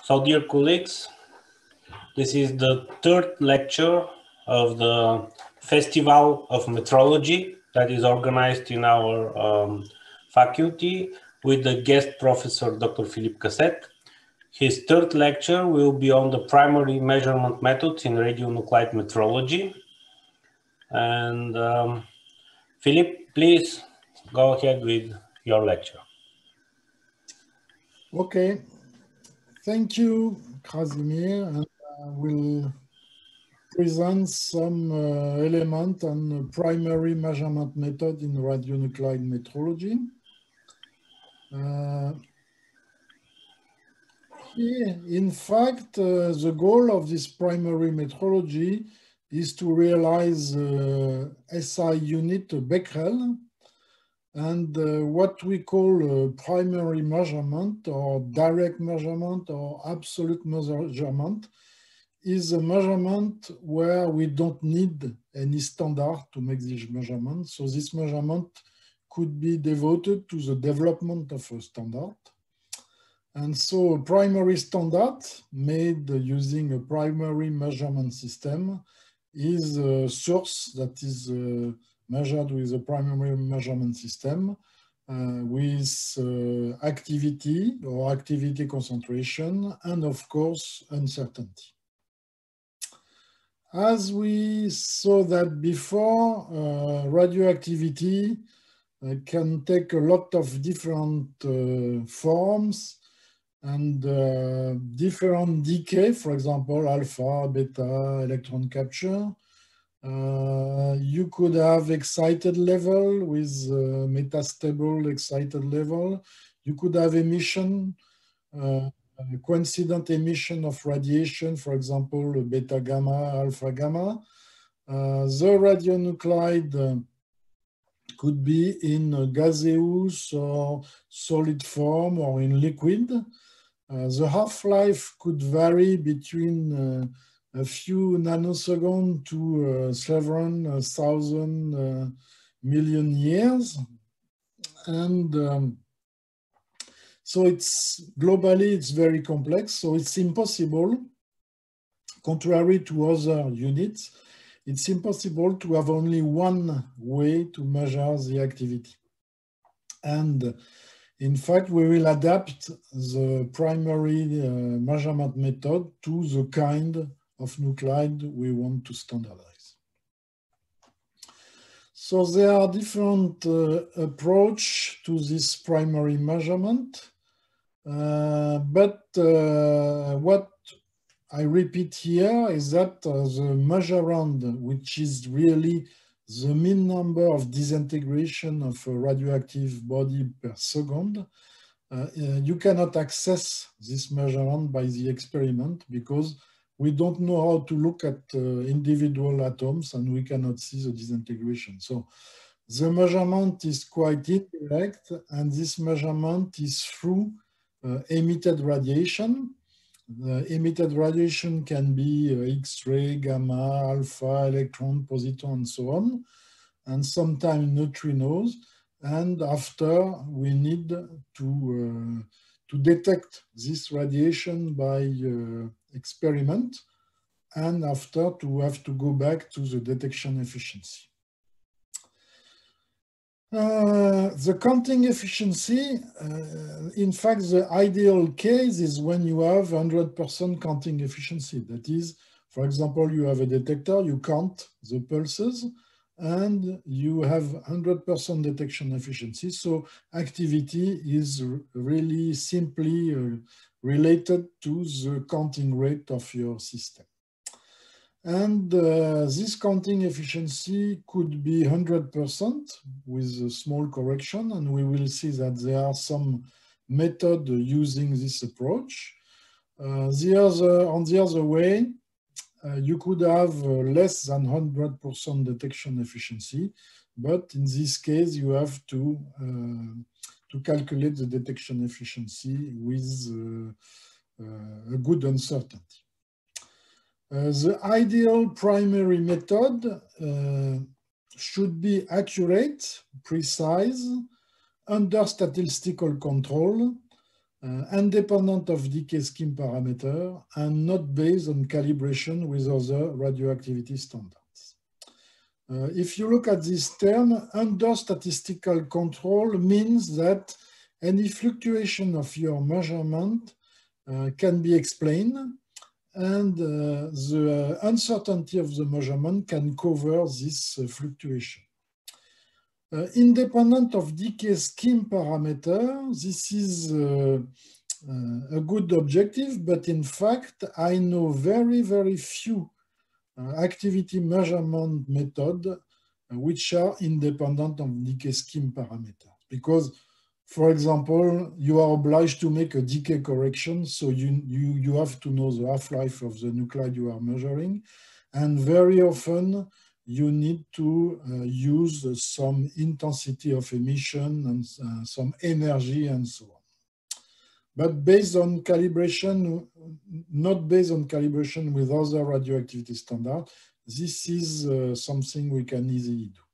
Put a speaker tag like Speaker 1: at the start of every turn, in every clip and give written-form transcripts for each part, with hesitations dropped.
Speaker 1: So, dear colleagues, this is the third lecture of the Festival of Metrology that is organized in our faculty with the guest professor, Dr. Philippe Cassette. His third lecture will be on the primary measurement methods in radionuclide metrology. And Philippe, please go ahead with your lecture.
Speaker 2: Okay, thank you, Krasimir, and I will present some element on primary measurement method in radionuclide metrology. Here, in fact, the goal of this primary metrology is to realize SI unit Becquerel, and what we call primary measurement or direct measurement or absolute measurement is a measurement where we don't need any standard to make this measurement. So this measurement could be devoted to the development of a standard. And so a primary standard made using a primary measurement system is a source that is measured with a primary measurement system with activity or activity concentration and of course uncertainty. As we saw that before, radioactivity can take a lot of different forms and different decay, for example, alpha, beta, electron capture. You could have excited level with metastable excited level. You could have emission, coincident emission of radiation, for example, beta gamma, alpha gamma. The radionuclide could be in gaseous or solid form or in liquid. The half-life could vary between a few nanoseconds to 7,000 million years. And so globally, it's very complex. So it's impossible, contrary to other units, it's impossible to have only one way to measure the activity. And in fact, we will adapt the primary measurement method to the kind of nuclide we want to standardize. So there are different approaches to this primary measurement, but what I repeat here is that the measurand, which is really the mean number of disintegration of a radioactive body per second, you cannot access this measurement by the experiment because we don't know how to look at individual atoms and we cannot see the disintegration. So the measurement is quite indirect, and this measurement is through emitted radiation. The emitted radiation can be X-ray, gamma, alpha, electron, positron, and so on, and sometimes neutrinos. And after, we need to detect this radiation by experiment, and after to have to go back to the detection efficiency. The counting efficiency, in fact, the ideal case is when you have 100% counting efficiency. That is, for example, you have a detector, you count the pulses, and you have 100% detection efficiency. So activity is really simply related to the counting rate of your system. And this counting efficiency could be 100% with a small correction, and we will see that there are some methods using this approach. On the other way, you could have less than 100% detection efficiency, but in this case, you have to calculate the detection efficiency with a good uncertainty. The ideal primary method should be accurate, precise, under statistical control, independent of decay scheme parameter, and not based on calibration with other radioactivity standards. If you look at this term, under statistical control means that any fluctuation of your measurement can be explained, and the uncertainty of the measurement can cover this fluctuation. Independent of decay scheme parameter, this is a good objective, but in fact, I know very, very few activity measurement methods which are independent of decay scheme parameter. Because, for example, you are obliged to make a decay correction, so you have to know the half-life of the nuclide you are measuring, and very often you need to use some intensity of emission and some energy and so on. But based on calibration, not based on calibration with other radioactivity standards, this is something we can easily do.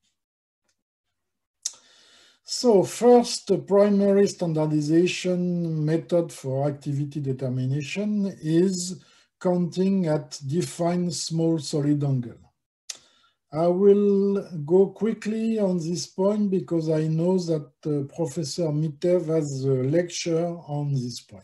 Speaker 2: So first, primary standardization method for activity determination is counting at defined small solid angle. I will go quickly on this point because I know that Professor Mitev has a lecture on this point.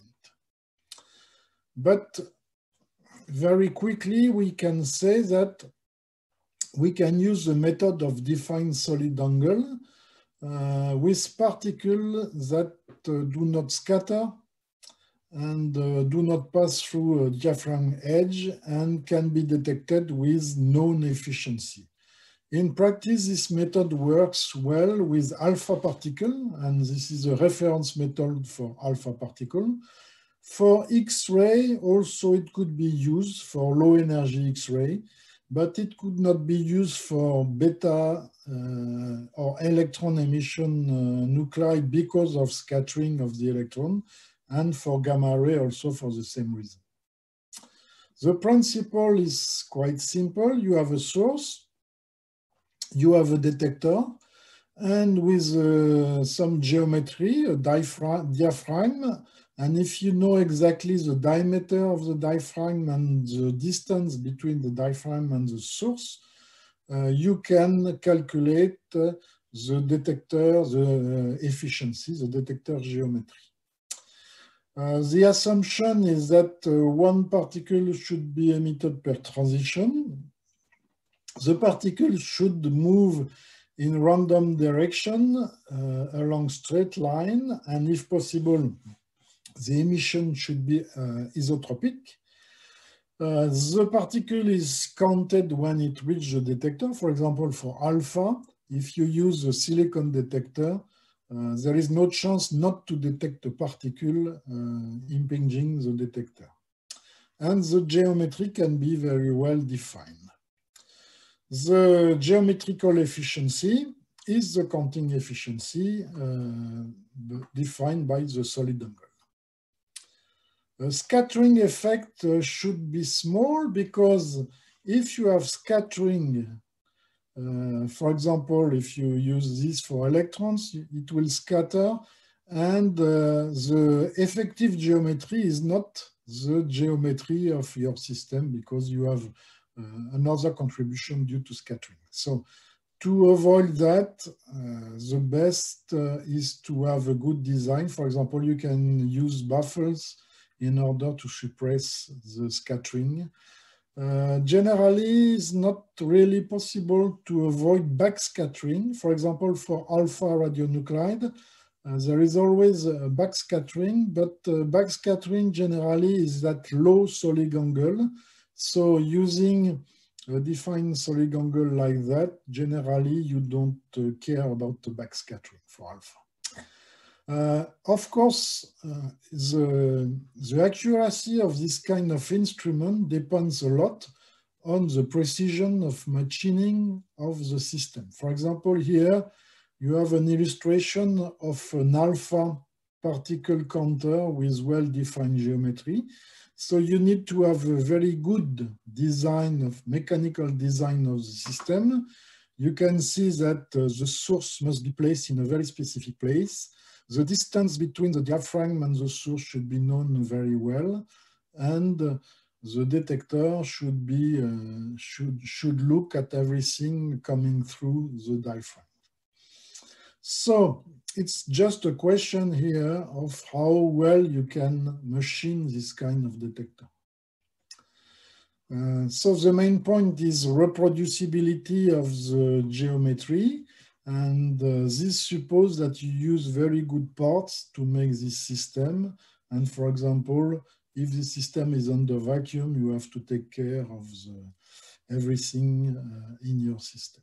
Speaker 2: But very quickly, we can say that we can use the method of defined solid angle with particles that do not scatter and do not pass through a diaphragm edge and can be detected with known efficiency. In practice, this method works well with alpha particle, and this is a reference method for alpha particle. For X-ray, also it could be used for low energy X-ray, but it could not be used for beta or electron emission nuclei because of scattering of the electron, and for gamma ray also for the same reason. The principle is quite simple. You have a source, you have a detector, and with some geometry, a diaphragm, and if you know exactly the diameter of the diaphragm and the distance between the diaphragm and the source, you can calculate the detector, the efficiency, the detector geometry. The assumption is that one particle should be emitted per transition. The particle should move in random direction along straight line, and if possible, the emission should be isotropic. The particle is counted when it reaches the detector. For example, for alpha, if you use a silicon detector, there is no chance not to detect a particle impinging the detector. And the geometry can be very well defined. The geometrical efficiency is the counting efficiency defined by the solid angle. A scattering effect should be small because if you have scattering, for example, if you use this for electrons, it will scatter, and the effective geometry is not the geometry of your system because you have another contribution due to scattering. So to avoid that, the best is to have a good design. For example, you can use baffles in order to suppress the scattering. Generally, it's not really possible to avoid backscattering. For example, for alpha radionuclide, there is always a backscattering, but backscattering generally is at low solid angle. So using a defined solid angle like that, generally you don't care about the backscattering for alpha. Of course, the accuracy of this kind of instrument depends a lot on the precision of machining of the system. For example, here you have an illustration of an alpha particle counter with well-defined geometry. So you need to have a very good design of mechanical design of the system. You can see that the source must be placed in a very specific place. The distance between the diaphragm and the source should be known very well, and the detector should be should look at everything coming through the diaphragm. So it's just a question here of how well you can machine this kind of detector. So the main point is reproducibility of the geometry, and this supposes that you use very good parts to make this system. And for example, if the system is under vacuum, you have to take care of everything in your system.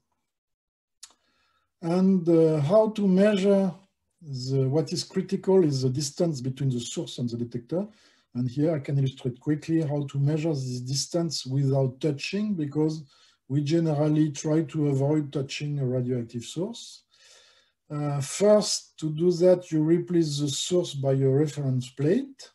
Speaker 2: And how to measure what is critical is the distance between the source and the detector. And here I can illustrate quickly how to measure this distance without touching, because we generally try to avoid touching a radioactive source. First, to do that, you replace the source by a reference plate.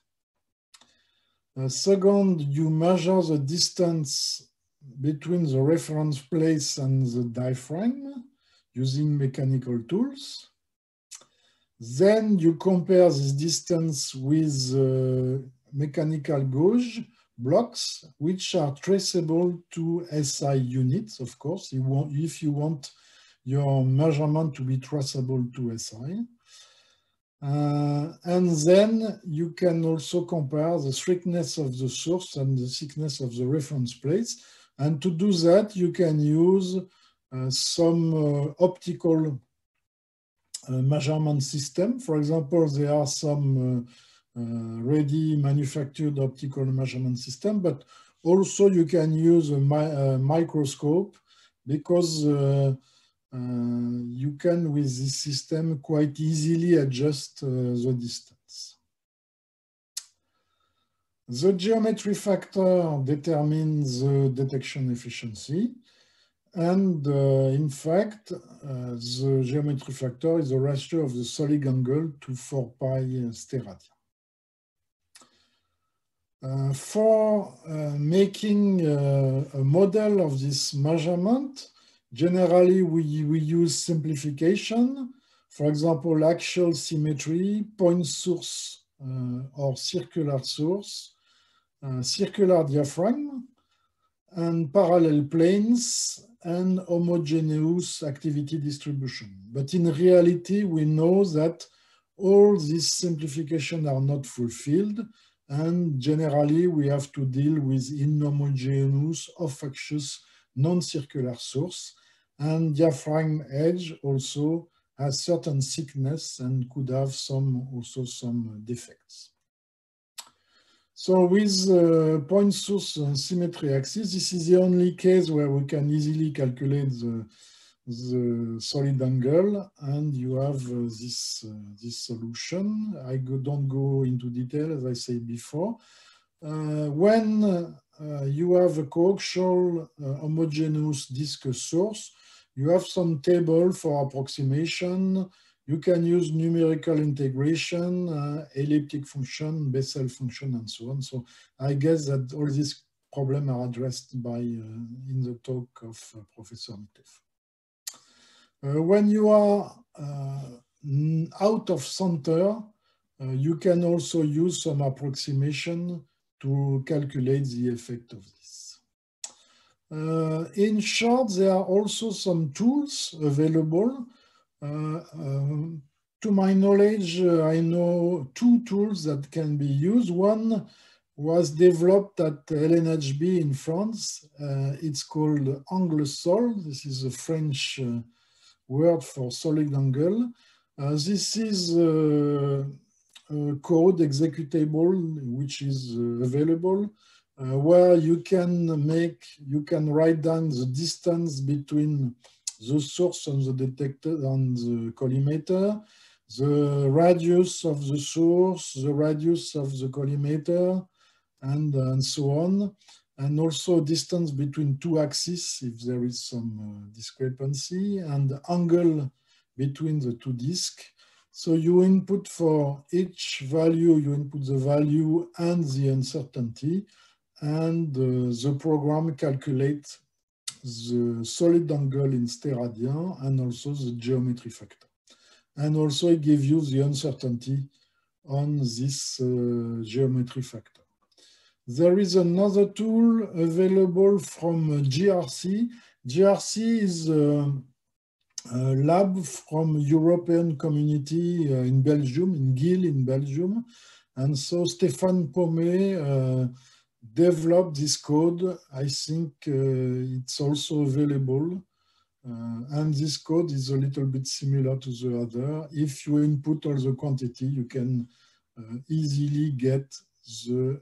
Speaker 2: Second, you measure the distance between the reference plate and the diaphragm using mechanical tools. Then you compare this distance with mechanical gauge blocks, which are traceable to SI units, of course, if you want your measurement to be traceable to SI. And then you can also compare the thickness of the source and the thickness of the reference plates. And to do that, you can use some optical measurement system. For example, there are some ready manufactured optical measurement system, but also you can use a microscope, because you can, with this system, quite easily adjust the distance. The geometry factor determines the detection efficiency. And in fact, the geometry factor is a ratio of the solid angle to 4 pi steradia. For making a model of this measurement, generally we use simplification. For example, axial symmetry, point source or circular source, circular diaphragm, and parallel planes, and homogeneous activity distribution. But in reality, we know that all these simplifications are not fulfilled, and generally we have to deal with inhomogeneous, off-axis, non-circular source, and diaphragm edge also has certain thickness and could have also some defects. So with point source and symmetry axis, this is the only case where we can easily calculate the solid angle, and you have this solution. I don't go into detail, as I said before. When you have a coaxial homogeneous disk source, you have some table for approximation. You can use numerical integration, elliptic function, Bessel function, and so on. So I guess that all these problems are addressed by in the talk of Professor Mitteff. When you are out of center, you can also use some approximation to calculate the effect of this. In short, there are also some tools available. To my knowledge, I know 2 tools that can be used. One was developed at LNHB in France. It's called Angle Sol. This is a French word for solid angle. This is a code executable which is available, where you can write down the distance between the source and the detector and the collimator, the radius of the source, the radius of the collimator, and so on, and also distance between 2 axes if there is some discrepancy, and the angle between the 2 disks. So you input for each value, you input the value and the uncertainty, and the program calculates the solid angle in steradian and also the geometry factor. and also it gives you the uncertainty on this geometry factor. There is another tool available from GRC. GRC is a lab from European Community in Belgium, in Geel in Belgium. And so Stéphane Pomé developed this code. I think it's also available. And this code is a little bit similar to the other. If you input all the quantity, you can easily get the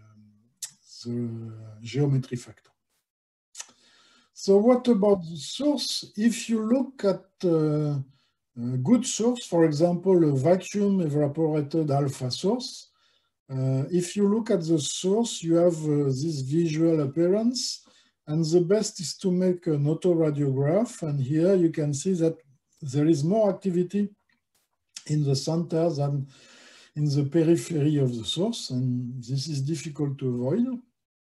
Speaker 2: geometry factor. So what about the source? If you look at a good source, for example, a vacuum evaporated alpha source, if you look at the source, you have this visual appearance, and the best is to make an autoradiograph. And here you can see that there is more activity in the center than in the periphery of the source, and this is difficult to avoid.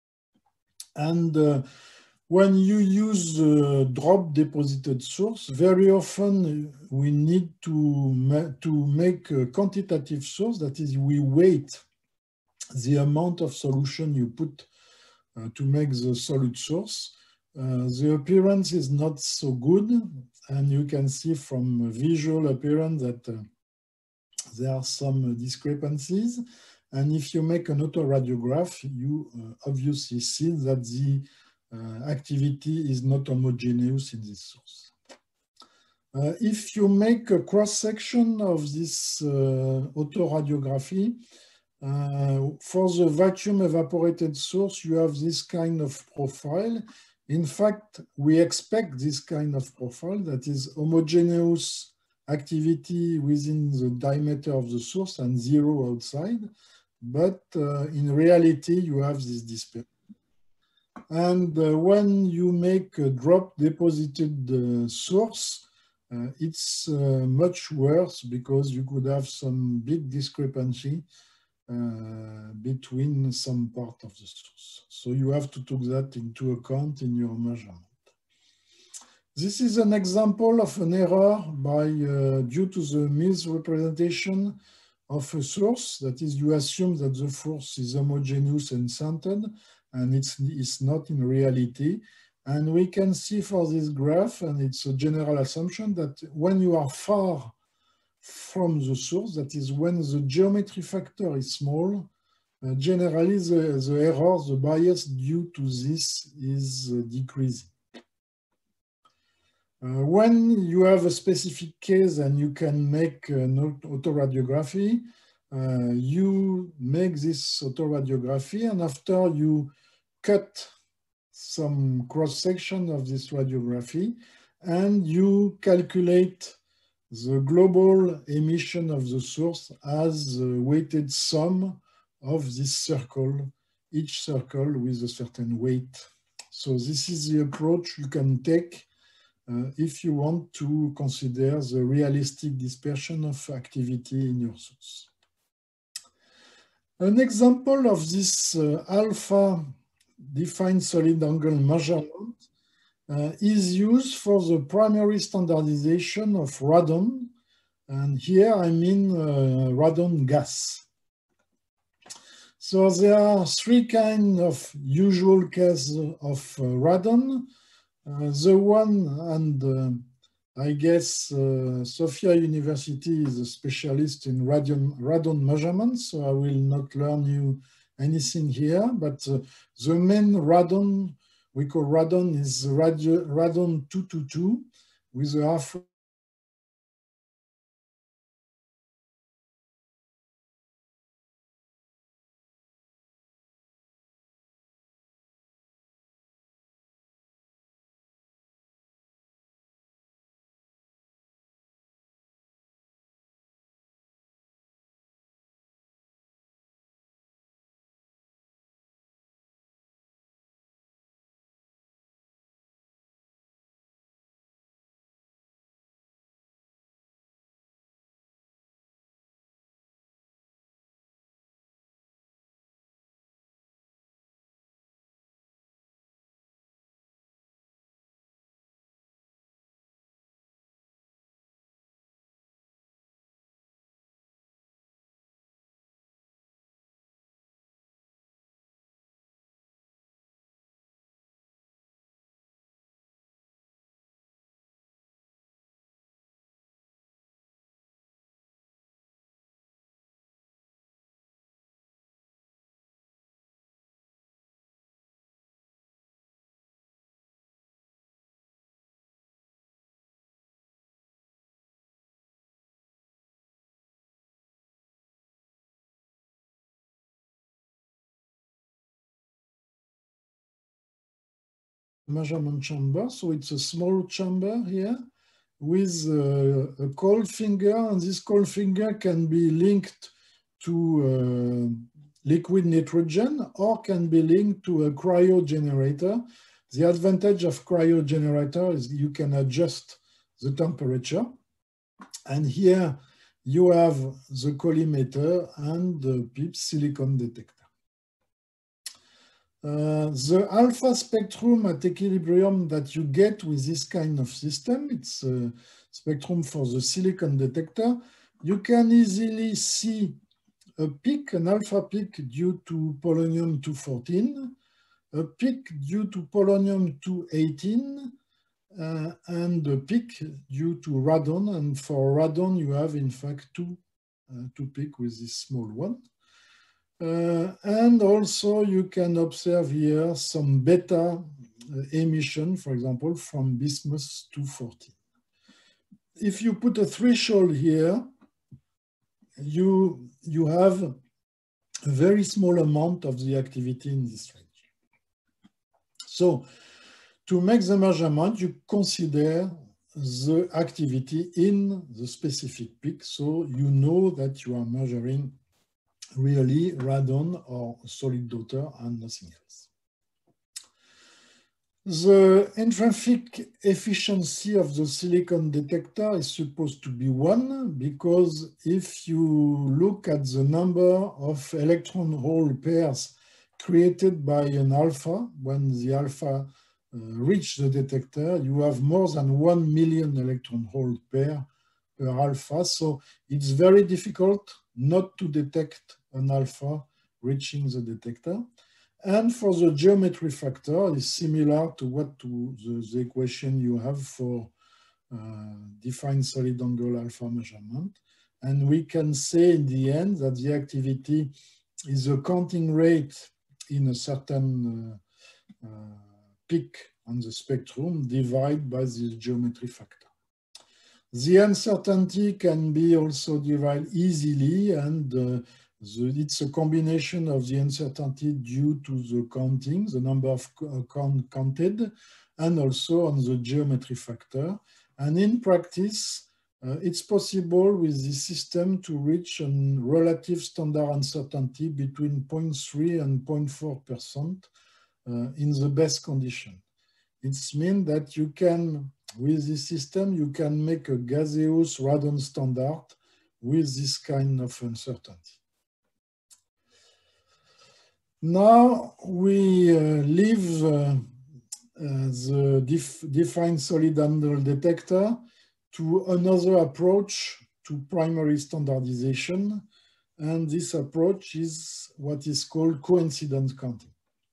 Speaker 2: And when you use drop deposited source, very often we need to make a quantitative source. That is, we weight the amount of solution you put to make the solid source. The appearance is not so good, and you can see from visual appearance that there are some discrepancies. And if you make an autoradiograph, you obviously see that the activity is not homogeneous in this source. If you make a cross-section of this autoradiography, for the vacuum evaporated source, you have this kind of profile. In fact, we expect this kind of profile, that is homogeneous activity within the diameter of the source and zero outside. But in reality, you have this dispersion. And when you make a drop deposited source, it's much worse because you could have some big discrepancy between some part of the source. So you have to take that into account in your measurement. This is an example of an error by due to the misrepresentation of a source. That is, you assume that the force is homogeneous and centered, and it's not in reality. And we can see for this graph, and it's a general assumption, that when you are far from the source, that is when the geometry factor is small, generally the error, the bias due to this is decreasing. When you have a specific case and you can make an autoradiography, you make this autoradiography, and after you cut some cross-section of this radiography, and you calculate the global emission of the source as a weighted sum of this circle, each circle with a certain weight. So this is the approach you can take if you want to consider the realistic dispersion of activity in your source. An example of this alpha defined solid angle measurement is used for the primary standardization of radon. And here I mean radon gas. So there are three kinds of usual cases of radon. The one, and I guess Sofia University is a specialist in radon measurements, so I will not learn you anything here, but the main radon, we call radon, is radon 222 with a half measurement chamber. So it's a small chamber here with a cold finger, and this cold finger can be linked to liquid nitrogen or can be linked to a cryogenerator. The advantage of cryogenerator is you can adjust the temperature. And here you have the collimator and the PIPS silicon detector. The alpha spectrum at equilibrium that you get with this kind of system, it's a spectrum for the silicon detector. You can easily see a peak, an alpha peak due to polonium-214, a peak due to polonium-218, and a peak due to radon. And for radon, you have in fact two peaks with this small one. And also you can observe here some beta emission, for example, from bismuth-214. If you put a threshold here, you have a very small amount of the activity in this range. So to make the measurement, you consider the activity in the specific peak, so you know that you are measuring really radon or solid daughter and nothing else. The intrinsic efficiency of the silicon detector is supposed to be 1, because if you look at the number of electron-hole pairs created by an alpha, when the alpha reach the detector, you have more than 1 million electron-hole pair per alpha. So it's very difficult not to detect an alpha reaching the detector. And for the geometry factor, is similar to what the equation you have for defined solid angle alpha measurement. And we can say in the end that the activity is a counting rate in a certain peak on the spectrum divided by this geometry factor. The uncertainty can be also derived easily, and it's a combination of the uncertainty due to the counting, the number of counted, and also on the geometry factor. And in practice, it's possible with this system to reach a relative standard uncertainty between 0.3 and 0.4% in the best condition. It means that you can, with this system, you can make a gaseous radon standard with this kind of uncertainty. Now we leave the defined solid angle detector to another approach to primary standardization. And this approach is what is called coincidence counting.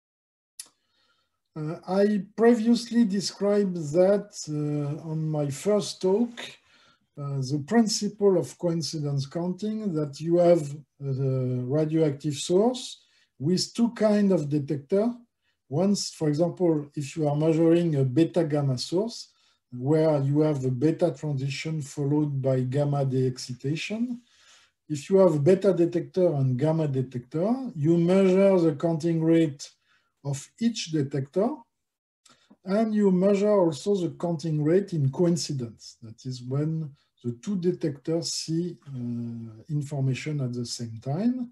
Speaker 2: I previously described that on my first talk, the principle of coincidence counting, that you have a radioactive source with two kinds of detector. Once, for example, if you are measuring a beta gamma source, where you have a beta transition followed by gamma de-excitation. If you have a beta detector and gamma detector, you measure the counting rate of each detector, and you measure also the counting rate in coincidence. That is when the two detectors see information at the same time.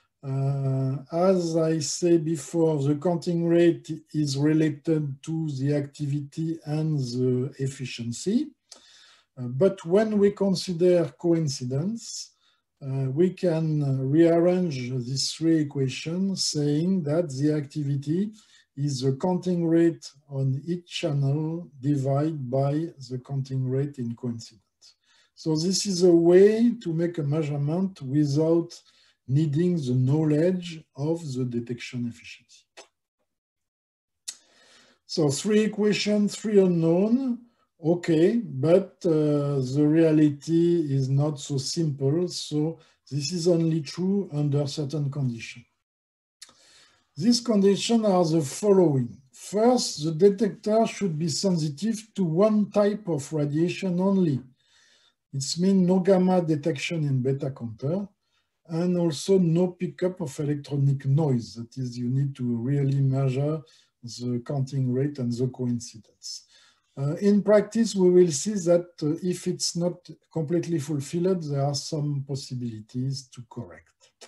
Speaker 2: As I said before, the counting rate is related to the activity and the efficiency. But when we consider coincidence, we can rearrange these three equations saying that the activity is the counting rate on each channel divided by the counting rate in coincidence. So this is a way to make a measurement without needing the knowledge of the detection efficiency. So three equations, three unknown, okay, but the reality is not so simple. So this is only true under certain conditions. These conditions are the following. First, the detector should be sensitive to one type of radiation only. It means no gamma detection in beta counter, and also no pickup of electronic noise. That is, you need to really measure the counting rate and the coincidence. In practice, we will see that if it's not completely fulfilled, there are some possibilities to correct.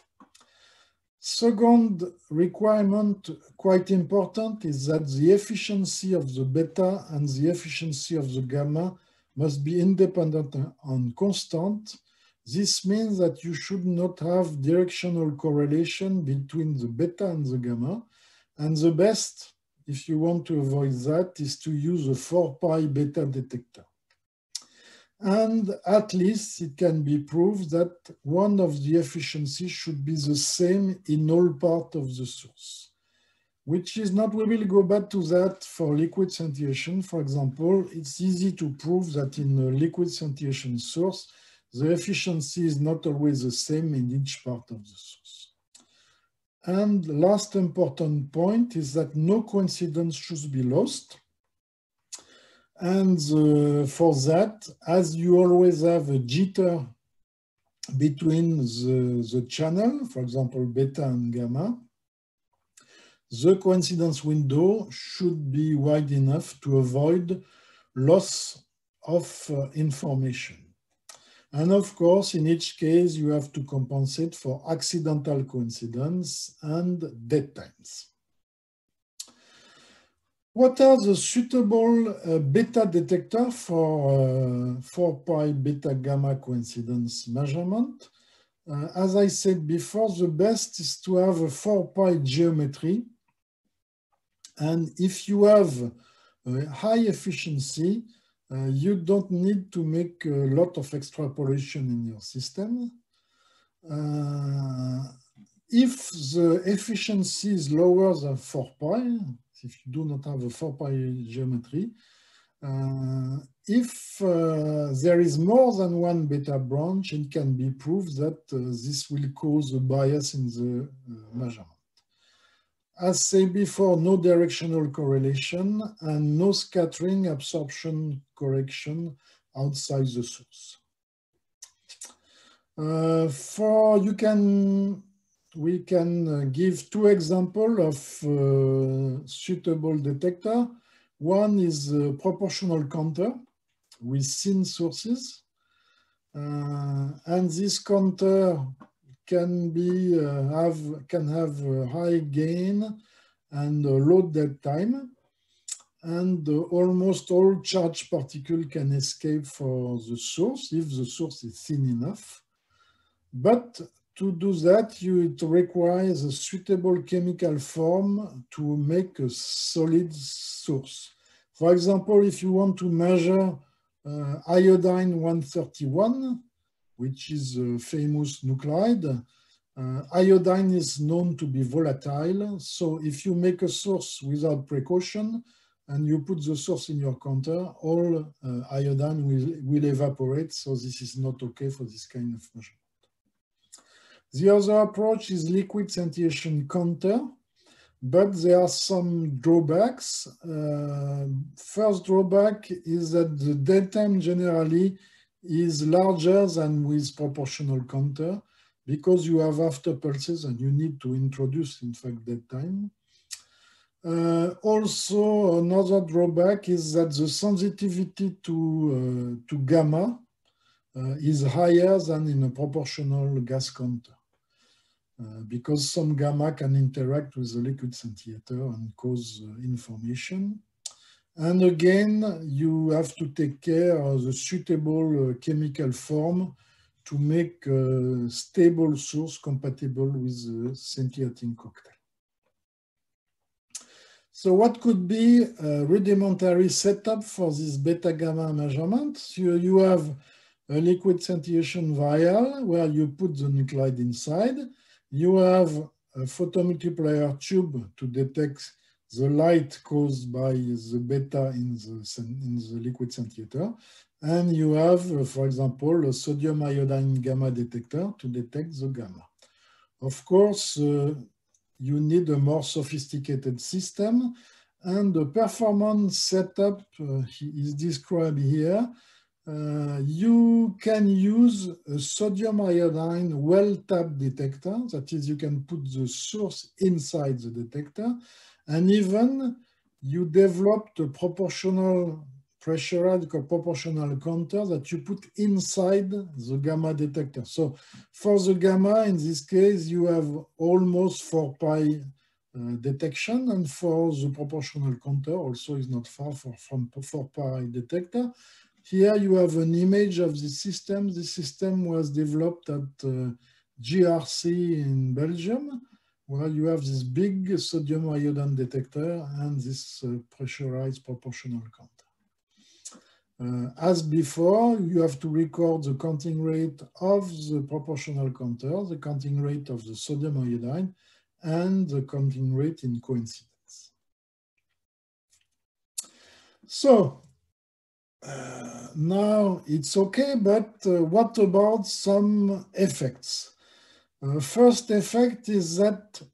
Speaker 2: Second requirement, quite important, is that the efficiency of the beta and the efficiency of the gamma must be independent and constant. This means that you should not have directional correlation between the beta and the gamma. And the best, if you want to avoid that, is to use a 4-pi beta detector. And at least it can be proved that one of the efficiencies should be the same in all parts of the source, which is not, we will go back to that for liquid scintillation. For example, it's easy to prove that in a liquid scintillation source, the efficiency is not always the same in each part of the source. And last important point is that no coincidence should be lost. And for that, as you always have a jitter between the channel, for example, beta and gamma, the coincidence window should be wide enough to avoid loss of information. And of course, in each case, you have to compensate for accidental coincidence and dead times. What are the suitable beta detector for 4-pi beta gamma coincidence measurement? As I said before, the best is to have a 4-pi geometry. And if you have a high efficiency, you don't need to make a lot of extrapolation in your system. If the efficiency is lower than 4-pi, if you do not have a 4-pi geometry, if there is more than one beta branch, it can be proved that this will cause a bias in the measurement. As said before, no directional correlation and no scattering absorption correction outside the source. We can give two examples of suitable detector. One is a proportional counter with thin sources. And this counter can have a high gain and a low dead time. And almost all charged particles can escape for the source if the source is thin enough. But to do that, it requires a suitable chemical form to make a solid source. For example, if you want to measure iodine 131, which is a famous nuclide, iodine is known to be volatile. So if you make a source without precaution and you put the source in your counter, all iodine will evaporate. So this is not okay for this kind of measurement. The other approach is liquid scintillation counter, but there are some drawbacks. First drawback is that the dead time generally is larger than with proportional counter because you have after pulses and you need to introduce, in fact, dead time. Also, another drawback is that the sensitivity to gamma is higher than in a proportional gas counter. Because some gamma can interact with the liquid scintillator and cause information. And again, you have to take care of the suitable chemical form to make a stable source compatible with the scintillating cocktail. So what could be a rudimentary setup for this beta gamma measurement? So you have a liquid scintillation vial where you put the nuclide inside. You have a photomultiplier tube to detect the light caused by the beta in the liquid scintillator. And you have, for example, a sodium iodine gamma detector to detect the gamma. Of course, you need a more sophisticated system. And the performance setup is described here. you can use a sodium iodine well-tapped detector. That is, you can put the source inside the detector, and even you developed a proportional pressurized proportional counter that you put inside the gamma detector. So for the gamma, in this case, you have almost 4 pi detection, and for the proportional counter also is not far from 4 pi detector. Here you have an image of the system. The system was developed at GRC in Belgium, where you have this big sodium iodine detector and this pressurized proportional counter. As before, you have to record the counting rate of the proportional counter, the counting rate of the sodium iodine, and the counting rate in coincidence. So now it's okay, but what about some effects? First effect is that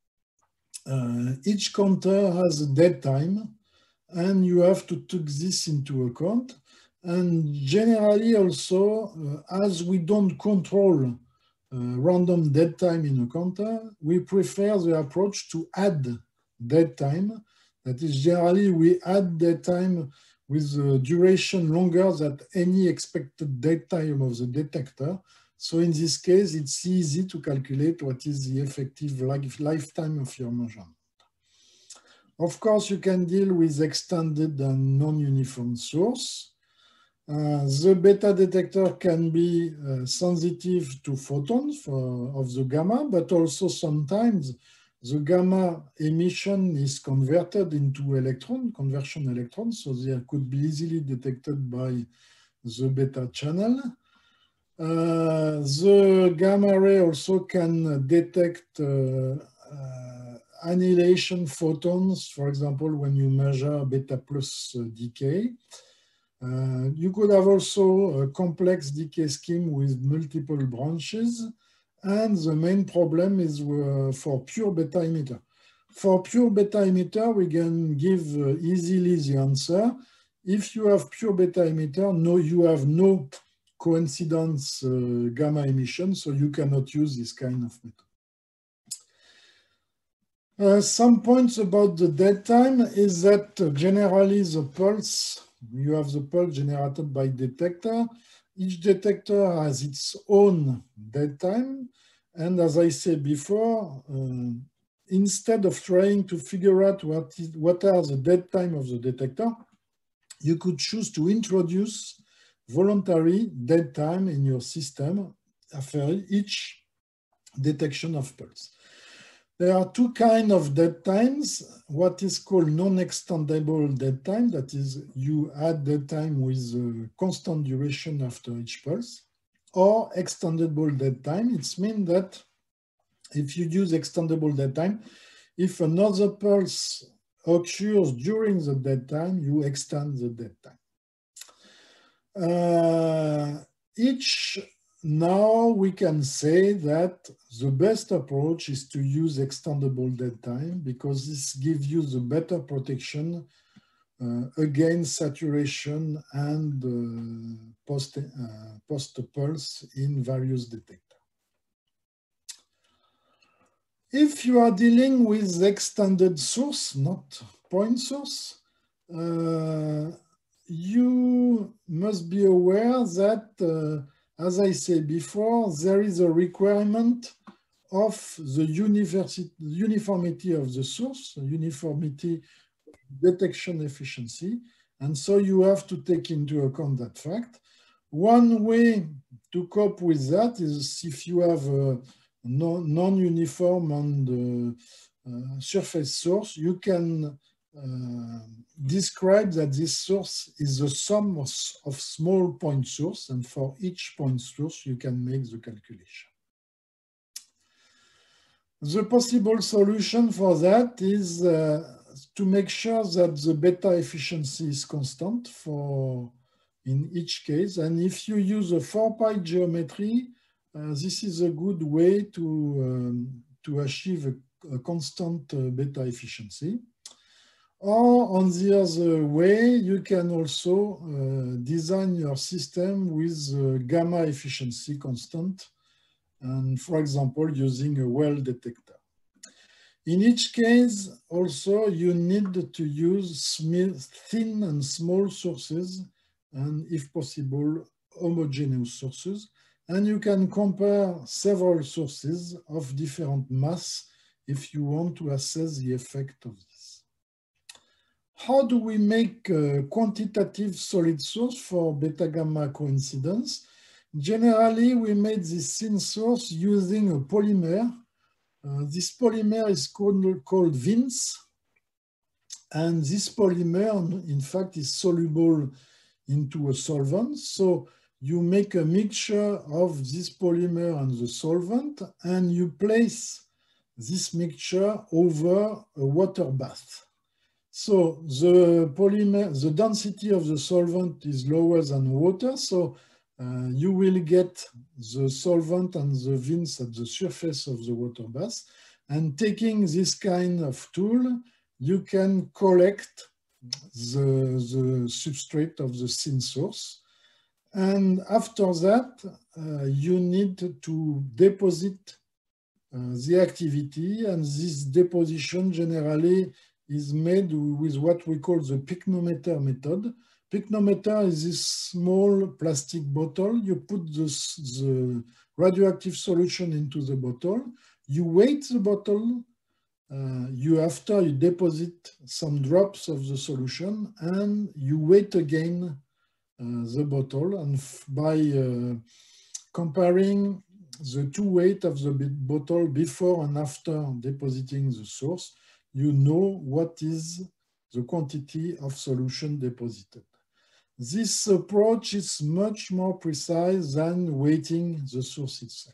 Speaker 2: each counter has a dead time, and you have to take this into account. And generally also, as we don't control random dead time in a counter, we prefer the approach to add dead time. That is, generally we add dead time with a duration longer than any expected dead time of the detector. So in this case, it's easy to calculate what is the effective lifetime of your measurement. Of course, you can deal with extended and non-uniform source. The beta detector can be sensitive to photons of the gamma, but also sometimes the gamma emission is converted into conversion electrons, so they could be easily detected by the beta channel. The gamma ray also can detect annihilation photons, for example, when you measure beta plus decay. You could have also a complex decay scheme with multiple branches. And the main problem is for pure beta emitter. For pure beta emitter, we can give easily the answer. If you have pure beta emitter, no, you have no coincidence gamma emission, so you cannot use this kind of method. Some points about the dead time is that generally the pulse, you have the pulse generated by detector. Each detector has its own dead time. And as I said before, instead of trying to figure out what are the dead time of the detector, you could choose to introduce voluntary dead time in your system after each detection of pulse. There are two kinds of dead times, what is called non-extendable dead time, that is, you add dead time with a constant duration after each pulse, or extendable dead time. It means that if you use extendable dead time, if another pulse occurs during the dead time, you extend the dead time. Now we can say that the best approach is to use extendable dead time because this gives you the better protection against saturation and post-pulse in various detectors. If you are dealing with extended source, not point source, you must be aware that as I said before, there is a requirement of the uniformity of the source, uniformity detection efficiency. And so you have to take into account that fact. One way to cope with that is if you have a non-uniform and surface source, you can describe that this source is the sum of small point source, and for each point source, you can make the calculation. The possible solution for that is to make sure that the beta efficiency is constant in each case. And if you use a 4 pi geometry, this is a good way to achieve a constant beta efficiency. Or on the other way, you can also design your system with gamma efficiency constant, and for example, using a well detector. In each case, also, you need to use thin and small sources, and if possible, homogeneous sources. And you can compare several sources of different mass if you want to assess the effect of this. How do we make a quantitative solid source for beta-gamma coincidence? Generally, we made this thin source using a polymer. This polymer is called VINS. And this polymer, in fact, is soluble into a solvent. So you make a mixture of this polymer and the solvent, and you place this mixture over a water bath. So the polymer, the density of the solvent is lower than water. So you will get the solvent and the VINS at the surface of the water bath. And taking this kind of tool, you can collect the substrate of the thin source. And after that, you need to deposit the activity. And this deposition generally is made with what we call the pycnometer method. Pycnometer is this small plastic bottle. You put the radioactive solution into the bottle. You weight the bottle. After you deposit some drops of the solution, and you weight again the bottle. And by comparing the two weight of the bottle before and after depositing the source, you know what is the quantity of solution deposited. This approach is much more precise than weighting the source itself.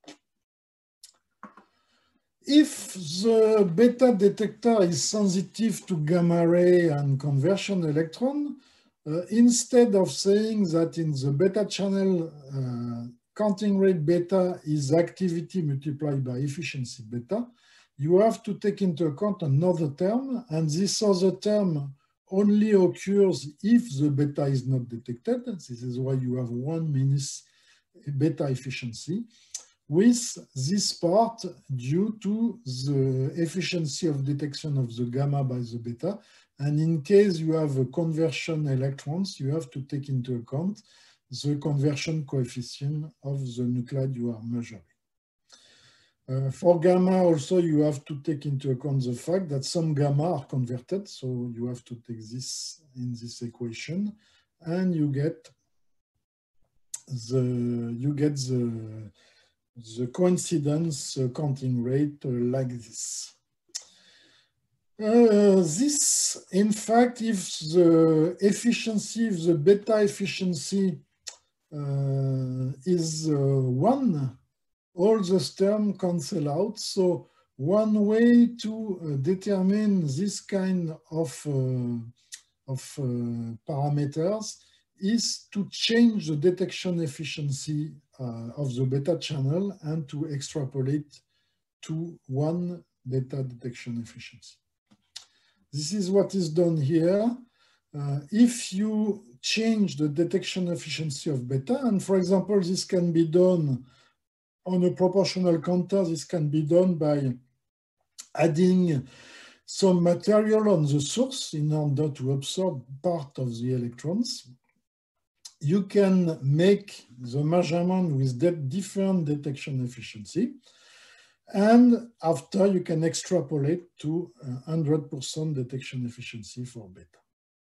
Speaker 2: If the beta detector is sensitive to gamma ray and conversion electron, instead of saying that in the beta channel, counting rate beta is activity multiplied by efficiency beta, you have to take into account another term, and this other term only occurs if the beta is not detected. This is why you have 1 minus beta efficiency, with this part due to the efficiency of detection of the gamma by the beta. And in case you have a conversion electrons, you have to take into account the conversion coefficient of the nuclide you are measuring. For gamma also, you have to take into account the fact that some gamma are converted. So you have to take this in this equation, and you get the coincidence counting rate like this. This, in fact, if the efficiency, if the beta efficiency is 1, all those terms cancel out. So one way to determine this kind of parameters is to change the detection efficiency of the beta channel and to extrapolate to 1 beta detection efficiency. This is what is done here. If you change the detection efficiency of beta, and for example, this can be done on a proportional counter, this can be done by adding some material on the source in order to absorb part of the electrons. You can make the measurement with different detection efficiency. And after, you can extrapolate to 100% detection efficiency for beta.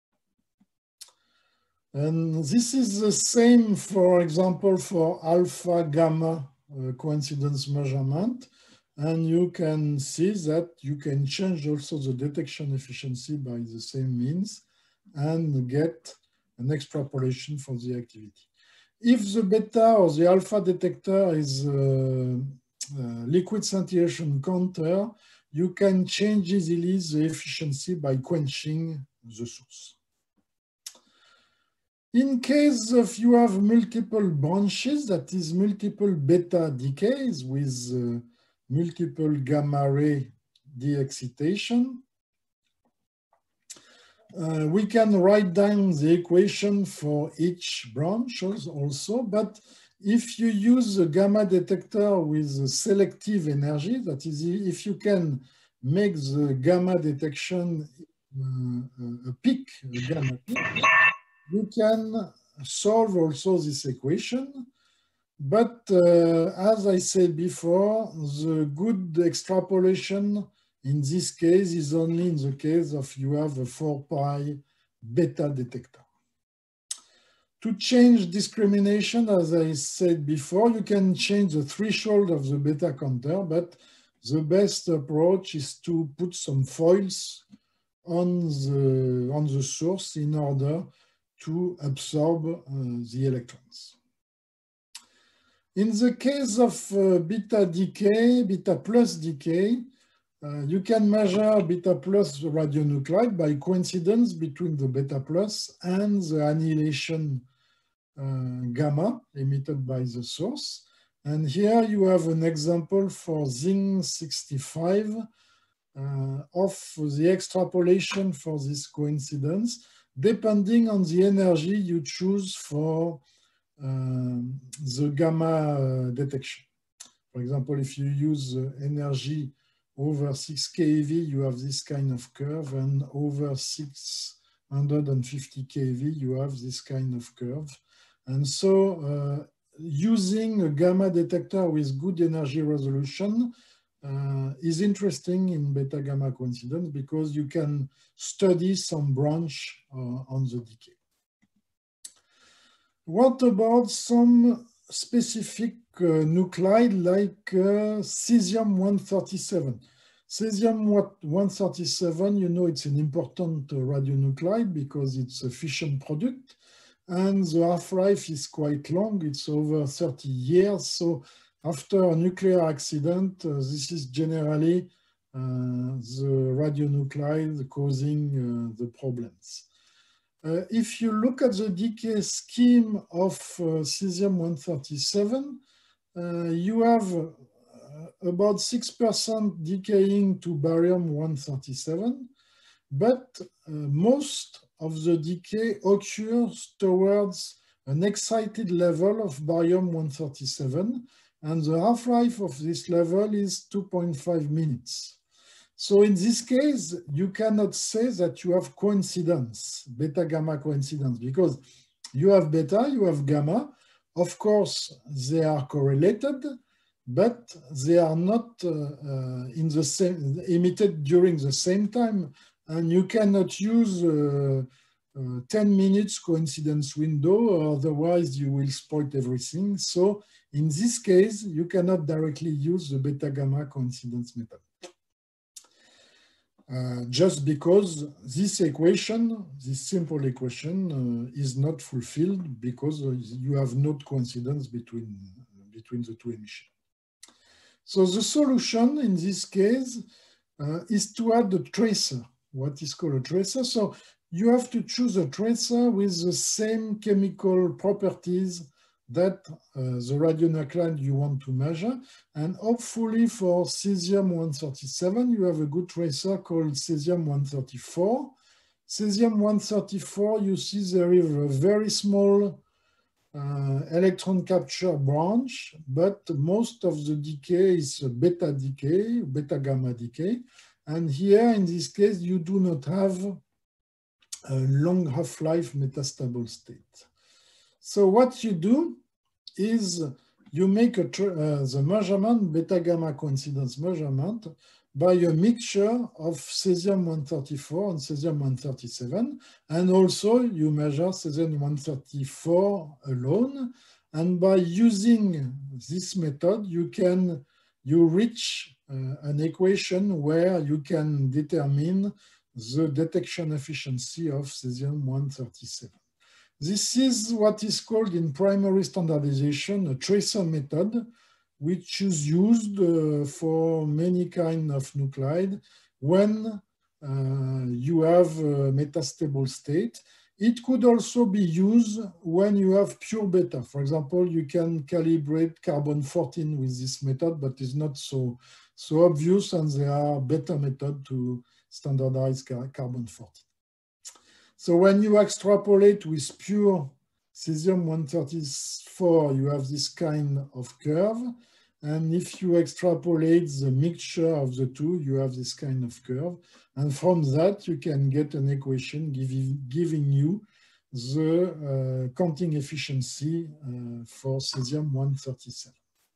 Speaker 2: And this is the same, for example, for alpha gamma coincidence measurement. And you can see that you can change also the detection efficiency by the same means and get an extrapolation for the activity. If the beta or the alpha detector is liquid scintillation counter, you can change easily the efficiency by quenching the source. In case of you have multiple branches, that is multiple beta decays with multiple gamma ray de-excitation, We can write down the equation for each branch also, but if you use a gamma detector with selective energy, that is, if you can make the gamma detection a peak, a gamma peak, you can solve also this equation. But as I said before, the good extrapolation in this case is only in the case of you have a 4 pi beta detector. To change discrimination, as I said before, you can change the threshold of the beta counter, but the best approach is to put some foils on the source in order to absorb the electrons. In the case of beta decay, beta plus decay, you can measure beta plus radionuclide by coincidence between the beta plus and the annihilation gamma emitted by the source. And here you have an example for zinc 65 of the extrapolation for this coincidence, depending on the energy you choose for the gamma detection. For example, if you use energy over 6 keV, you have this kind of curve, and over 650 keV, you have this kind of curve. And so using a gamma detector with good energy resolution is interesting in beta gamma coincidence because you can study some branch on the decay. What about some specific nuclide like cesium-137? Cesium-137, you know, it's an important radionuclide because it's a fission product, and the half-life is quite long. It's over 30 years. So after a nuclear accident, this is generally the radionuclide causing the problems. If you look at the decay scheme of cesium-137, you have about 6% decaying to barium-137, but most of the decay occurs towards an excited level of barium-137, and the half-life of this level is 2.5 minutes. So in this case, you cannot say that you have coincidence, beta-gamma coincidence, because you have beta, you have gamma. Of course, they are correlated, but they are not in the same, emitted during the same time. And you cannot use 10 minutes coincidence window, otherwise you will spoil everything. So in this case, you cannot directly use the beta-gamma coincidence method. Just because this equation, this simple equation, is not fulfilled because you have no coincidence between the two emissions. So the solution in this case is to add a tracer, what is called a tracer. So you have to choose a tracer with the same chemical properties that the radionuclide you want to measure. And hopefully for cesium-137, you have a good tracer called cesium-134. Cesium-134, you see there is a very small electron capture branch, but most of the decay is beta decay, beta-gamma decay. And here, in this case, you do not have a long half-life metastable state. So what you do is you make the measurement, beta-gamma coincidence measurement, by a mixture of cesium-134 and cesium-137. And also you measure cesium-134 alone. And by using this method, you reach an equation where you can determine the detection efficiency of cesium-137. This is what is called in primary standardization a tracer method, which is used for many kinds of nuclide when you have a metastable state. It could also be used when you have pure beta. For example, you can calibrate carbon-14 with this method, but it's not so obvious, and there are better methods to standardize carbon-14. So when you extrapolate with pure cesium-134, you have this kind of curve. And if you extrapolate the mixture of the two, you have this kind of curve. And from that, you can get an equation giving you the counting efficiency for cesium-137.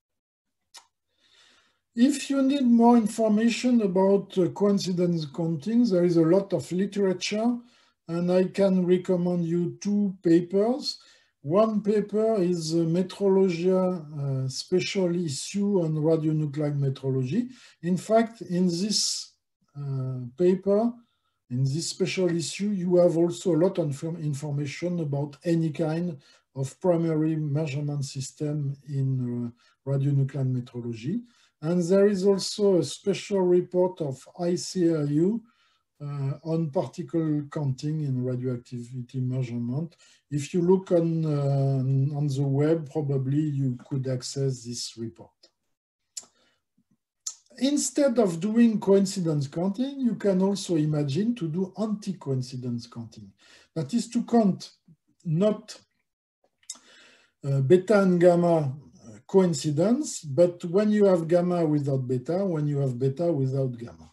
Speaker 2: If you need more information about coincidence counting, there is a lot of literature, and I can recommend you two papers. One paper is a Metrologia special issue on radionuclide metrology. In fact, in this paper, in this special issue, you have also a lot of information about any kind of primary measurement system in radionuclide metrology. And there is also a special report of ICRU on particle counting in radioactivity measurement. If you look on the web, probably you could access this report. Instead of doing coincidence counting, you can also imagine to do anti-coincidence counting. That is to count not beta and gamma coincidence, but when you have gamma without beta, when you have beta without gamma.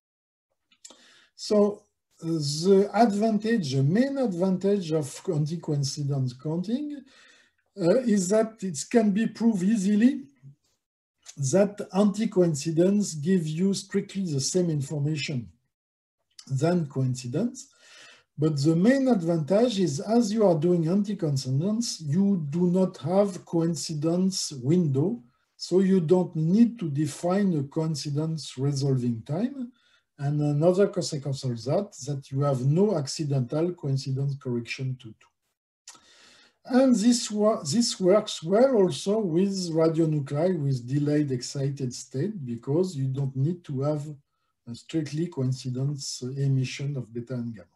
Speaker 2: So the advantage, the main advantage of anti-coincidence counting is that it can be proved easily that anti-coincidence gives you strictly the same information than coincidence. But the main advantage is as you are doing anti-coincidence, you do not have coincidence window. So you don't need to define a coincidence resolving time. And another consequence of that you have no accidental coincidence correction to do. And this works well also with radionuclide with delayed excited state because you don't need to have a strictly coincidence emission of beta and gamma.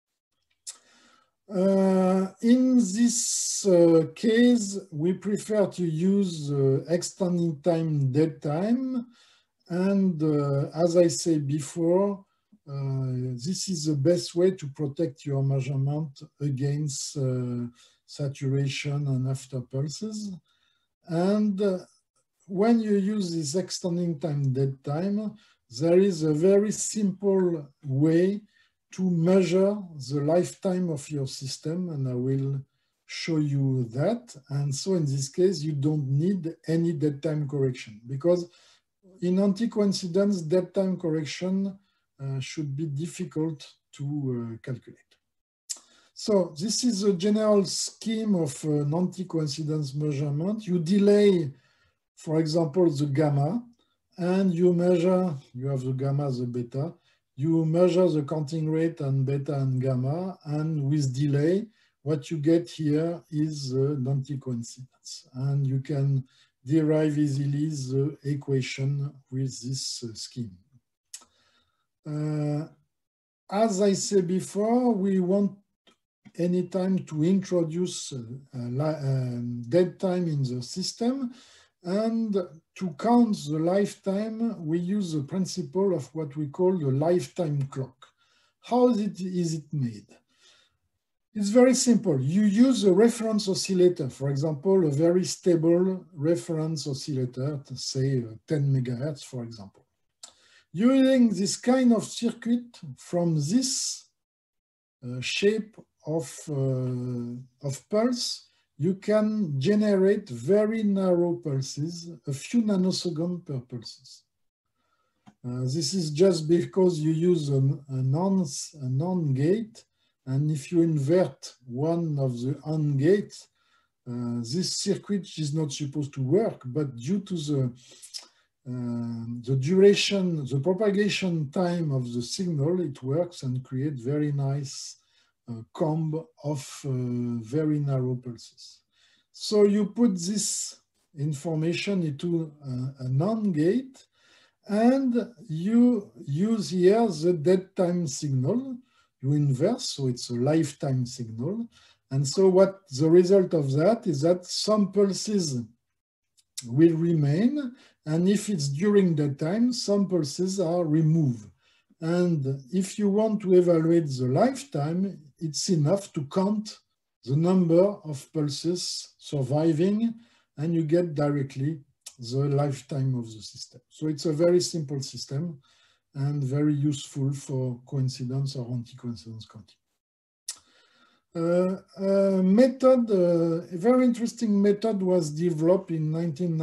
Speaker 2: In this case, we prefer to use extending time dead time. And as I said before, this is the best way to protect your measurement against saturation and after pulses. And when you use this extending time dead time, there is a very simple way to measure the lifetime of your system, and I will show you that. And so in this case, you don't need any dead time correction because in anti-coincidence, dead time correction should be difficult to calculate. So this is a general scheme of an anti-coincidence measurement. You delay, for example, the gamma, and you measure, you have the gamma, the beta, you measure the counting rate and beta and gamma, and with delay, what you get here is an anti-coincidence. And you can derive easily the equation with this scheme. As I said before, we want anytime to introduce dead time in the system. And to count the lifetime, we use the principle of what we call the lifetime clock. How is it made? It's very simple. You use a reference oscillator, for example, a very stable reference oscillator, say 10 megahertz, for example. Using this kind of circuit from this shape of pulse, you can generate very narrow pulses, a few nanoseconds per pulses. This is just because you use a NAND gate, and if you invert one of the AND gates, this circuit is not supposed to work, but due to the duration, the propagation time of the signal, it works and creates very nice comb of very narrow pulses. So you put this information into a NAND gate, and you use here the dead time signal. You inverse, so it's a lifetime signal. And so what the result of that is that some pulses will remain, and if it's during that time, some pulses are removed. And if you want to evaluate the lifetime, it's enough to count the number of pulses surviving, and you get directly the lifetime of the system. So it's a very simple system and very useful for coincidence or anti-coincidence counting. A very interesting method was developed in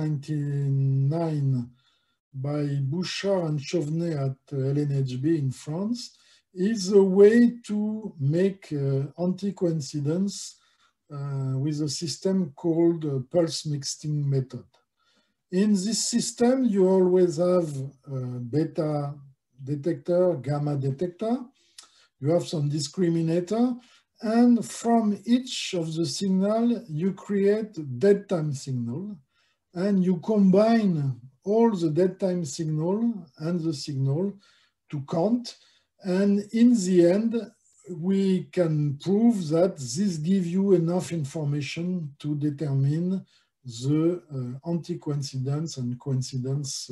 Speaker 2: 1999 by Bouchard and Chauvenet at LNHB in France, is a way to make anti-coincidence with a system called pulse mixing method. In this system, you always have a beta detector, gamma detector, you have some discriminator, and from each of the signal, you create dead time signal, and you combine all the dead time signal and the signal to count. And in the end, we can prove that this gives you enough information to determine the anti-coincidence and coincidence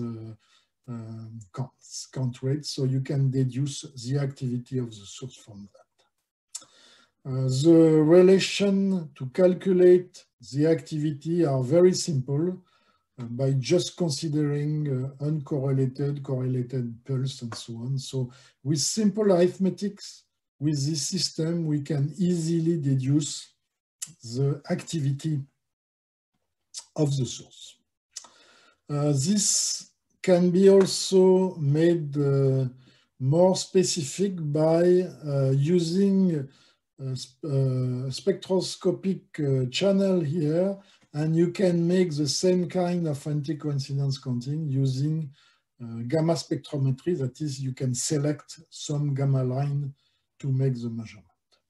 Speaker 2: count rates. So you can deduce the activity of the source from that. The relation to calculate the activity are very simple by just considering uncorrelated, correlated pulse and so on. So with simple arithmetics, with this system, we can easily deduce the activity of the source. This can be also made more specific by using a spectroscopic channel here, and you can make the same kind of anti-coincidence counting using gamma spectrometry. That is, you can select some gamma line to make the measurement.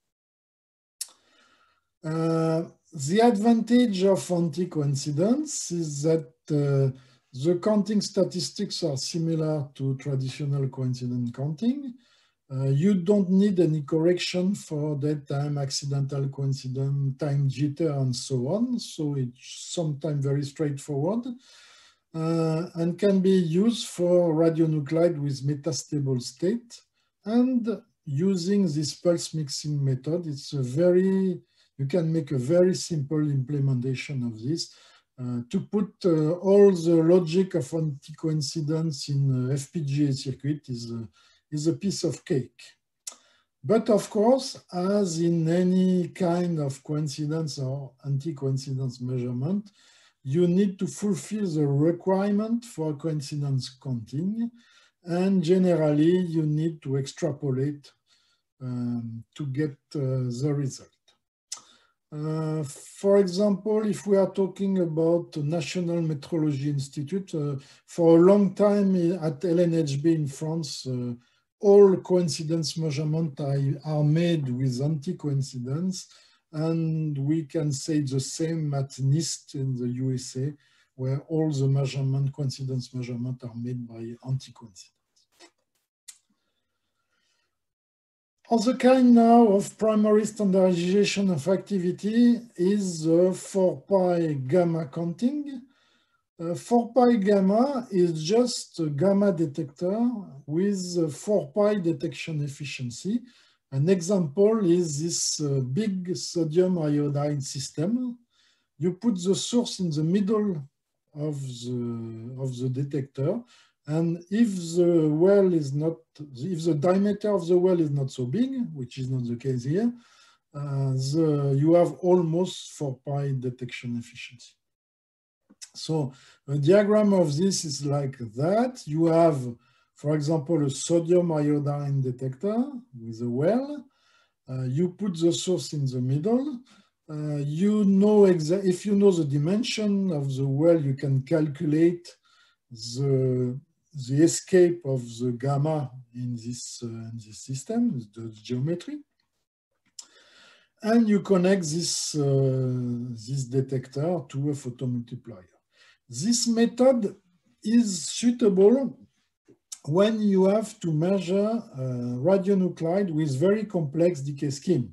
Speaker 2: The advantage of anti-coincidence is that the counting statistics are similar to traditional coincidence counting. You don't need any correction for dead time, accidental coincidence, time jitter, and so on. So it's sometimes very straightforward and can be used for radionuclide with metastable state. And using this pulse mixing method, it's a very, you can make a very simple implementation of this. To put all the logic of anti-coincidence in FPGA circuit is a piece of cake. But of course, as in any kind of coincidence or anti-coincidence measurement, you need to fulfill the requirement for coincidence counting. And generally, you need to extrapolate to get the result. For example, if we are talking about the National Metrology Institute, for a long time at LNHB in France, all coincidence measurements are made with anti-coincidence, and we can say the same at NIST in the USA, where all the coincidence measurements are made by anti-coincidence. Other kind now of primary standardization of activity is 4-pi gamma counting. 4-pi gamma is just a gamma detector with 4-pi detection efficiency. An example is this big sodium iodide system. You put the source in the middle of the detector, and if the well is not, if the diameter of the well is not so big, which is not the case here, you have almost 4-pi detection efficiency. So a diagram of this is like that. You have, for example, a sodium iodine detector with a well. You put the source in the middle. You know if you know the dimension of the well, you can calculate the escape of the gamma in this system, the geometry. And you connect this detector to a photomultiplier. This method is suitable when you have to measure radionuclide with very complex decay scheme.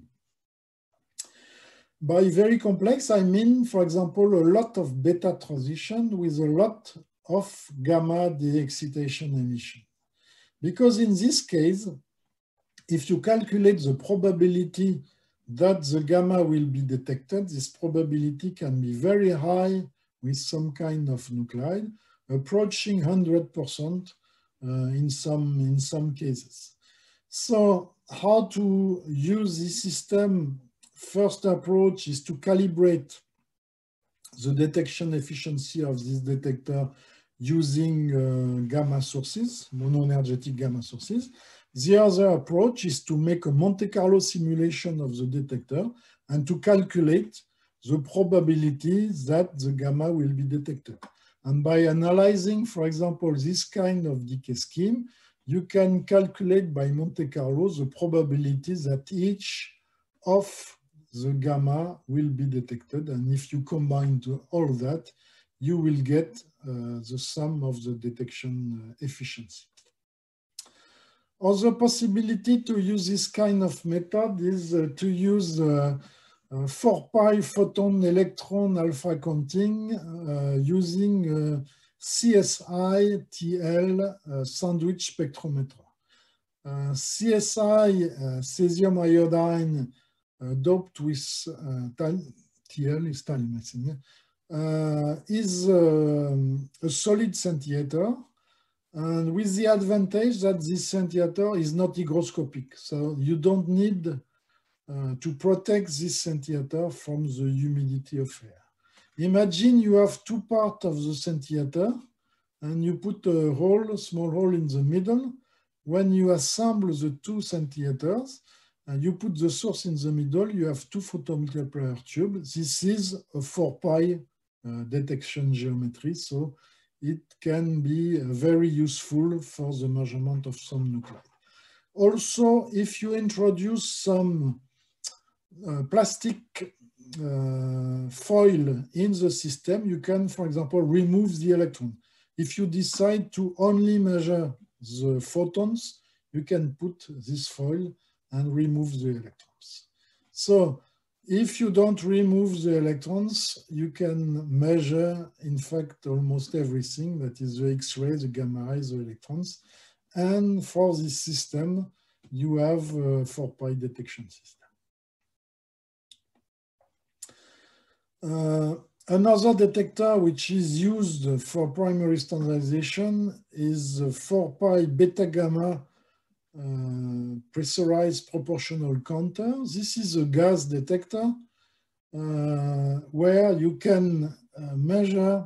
Speaker 2: By very complex, I mean, for example, a lot of beta transition with a lot of gamma de-excitation emission. Because in this case, if you calculate the probability that the gamma will be detected, this probability can be very high with some kind of nuclide, approaching 100% in some cases. So how to use this system? First approach is to calibrate the detection efficiency of this detector using gamma sources, monoenergetic gamma sources. The other approach is to make a Monte Carlo simulation of the detector and to calculate the probability that the gamma will be detected. And by analyzing, for example, this kind of decay scheme, you can calculate by Monte Carlo the probability that each of the gamma will be detected. And if you combine all that, you will get the sum of the detection efficiency. Other possibility to use this kind of method is to use 4-pi photon electron alpha counting using CSI-TL sandwich spectrometer. CSI, cesium iodine doped with TL is thallium, I think, is a solid scintillator. And with the advantage that this scintillator is not hygroscopic. So you don't need to protect this scintillator from the humidity of air. Imagine you have two parts of the scintillator and you put a small hole in the middle. When you assemble the two scintillators and you put the source in the middle, you have two photomultiplier tubes. This is a 4-pi detection geometry. So it can be very useful for the measurement of some nuclide. Also, if you introduce some plastic foil in the system, you can, for example, remove the electron. If you decide to only measure the photons, you can put this foil and remove the electrons. So if you don't remove the electrons, you can measure, in fact, almost everything, that is the X-ray, the gamma rays, the electrons. And for this system, you have a 4-pi detection system. Another detector which is used for primary standardization is 4-pi beta-gamma pressurized proportional counter. This is a gas detector where you can measure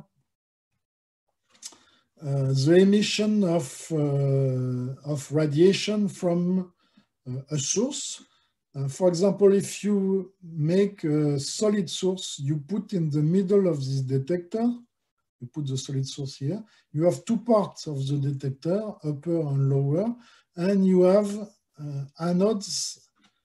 Speaker 2: the emission of radiation from a source. For example, if you make a solid source, you put in the middle of this detector, you put the solid source here, you have two parts of the detector, upper and lower, and you have anodes,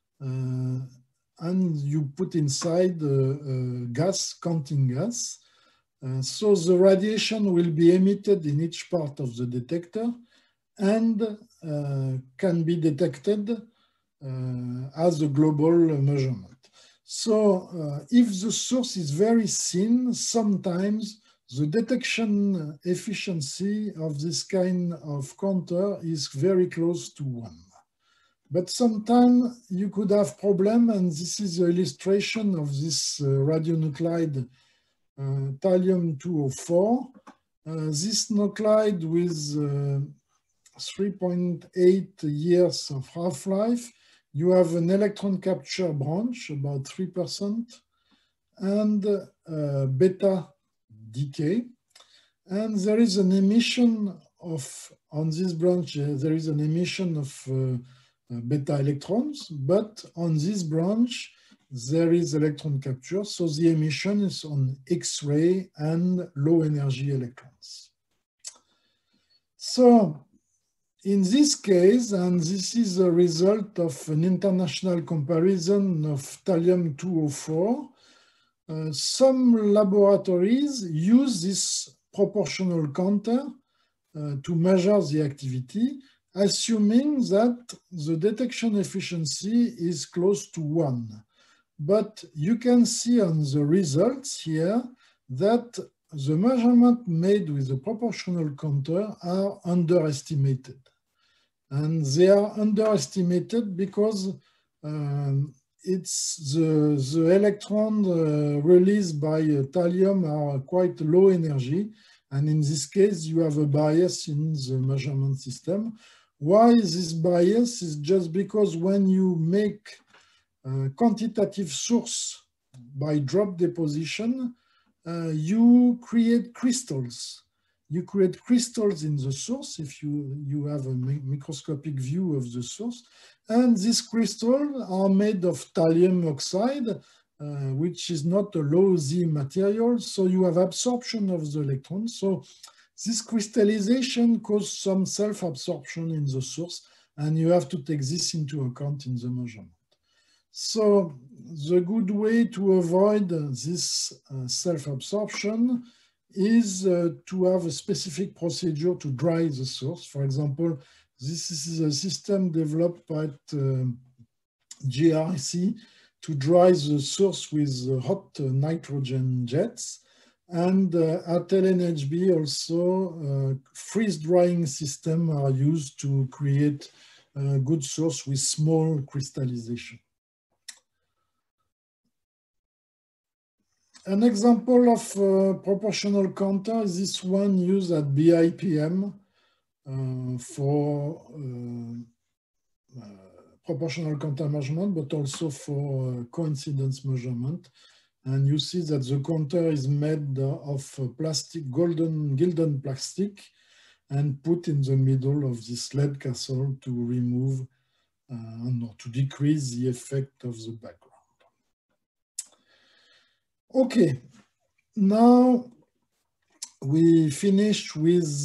Speaker 2: and you put inside gas, counting gas. So the radiation will be emitted in each part of the detector and can be detected as a global measurement. So if the source is very thin, sometimes the detection efficiency of this kind of counter is very close to 1. But sometimes you could have problem, and this is an illustration of this radionuclide thallium-204. This nuclide with 3.8 years of half-life, you have an electron capture branch, about 3%, and beta decay. And there is an emission of, on this branch, there is an emission of beta electrons, but on this branch, there is electron capture. So the emission is on X-ray and low energy electrons. So in this case, and this is a result of an international comparison of thallium-204, some laboratories use this proportional counter to measure the activity, assuming that the detection efficiency is close to 1. But you can see on the results here that the measurement made with the proportional counter are underestimated. And they are underestimated because it's the electron released by thallium are quite low energy. And in this case, you have a bias in the measurement system. Why this bias is just because when you make a quantitative source by drop deposition, you create crystals. You create crystals in the source if you have a microscopic view of the source. And these crystals are made of thallium oxide, which is not a low Z material. So you have absorption of the electrons. So this crystallization causes some self-absorption in the source, and you have to take this into account in the measurement. So the good way to avoid this self-absorption is to have a specific procedure to dry the source. For example, this is a system developed by GRC to dry the source with hot nitrogen jets. And at LNHB also, freeze drying systems are used to create a good source with small crystallization. An example of proportional counter is this one used at BIPM for proportional counter measurement, but also for coincidence measurement. And you see that the counter is made of plastic, gilded plastic, and put in the middle of this lead castle to remove or to decrease the effect of the background. Okay, now we finished with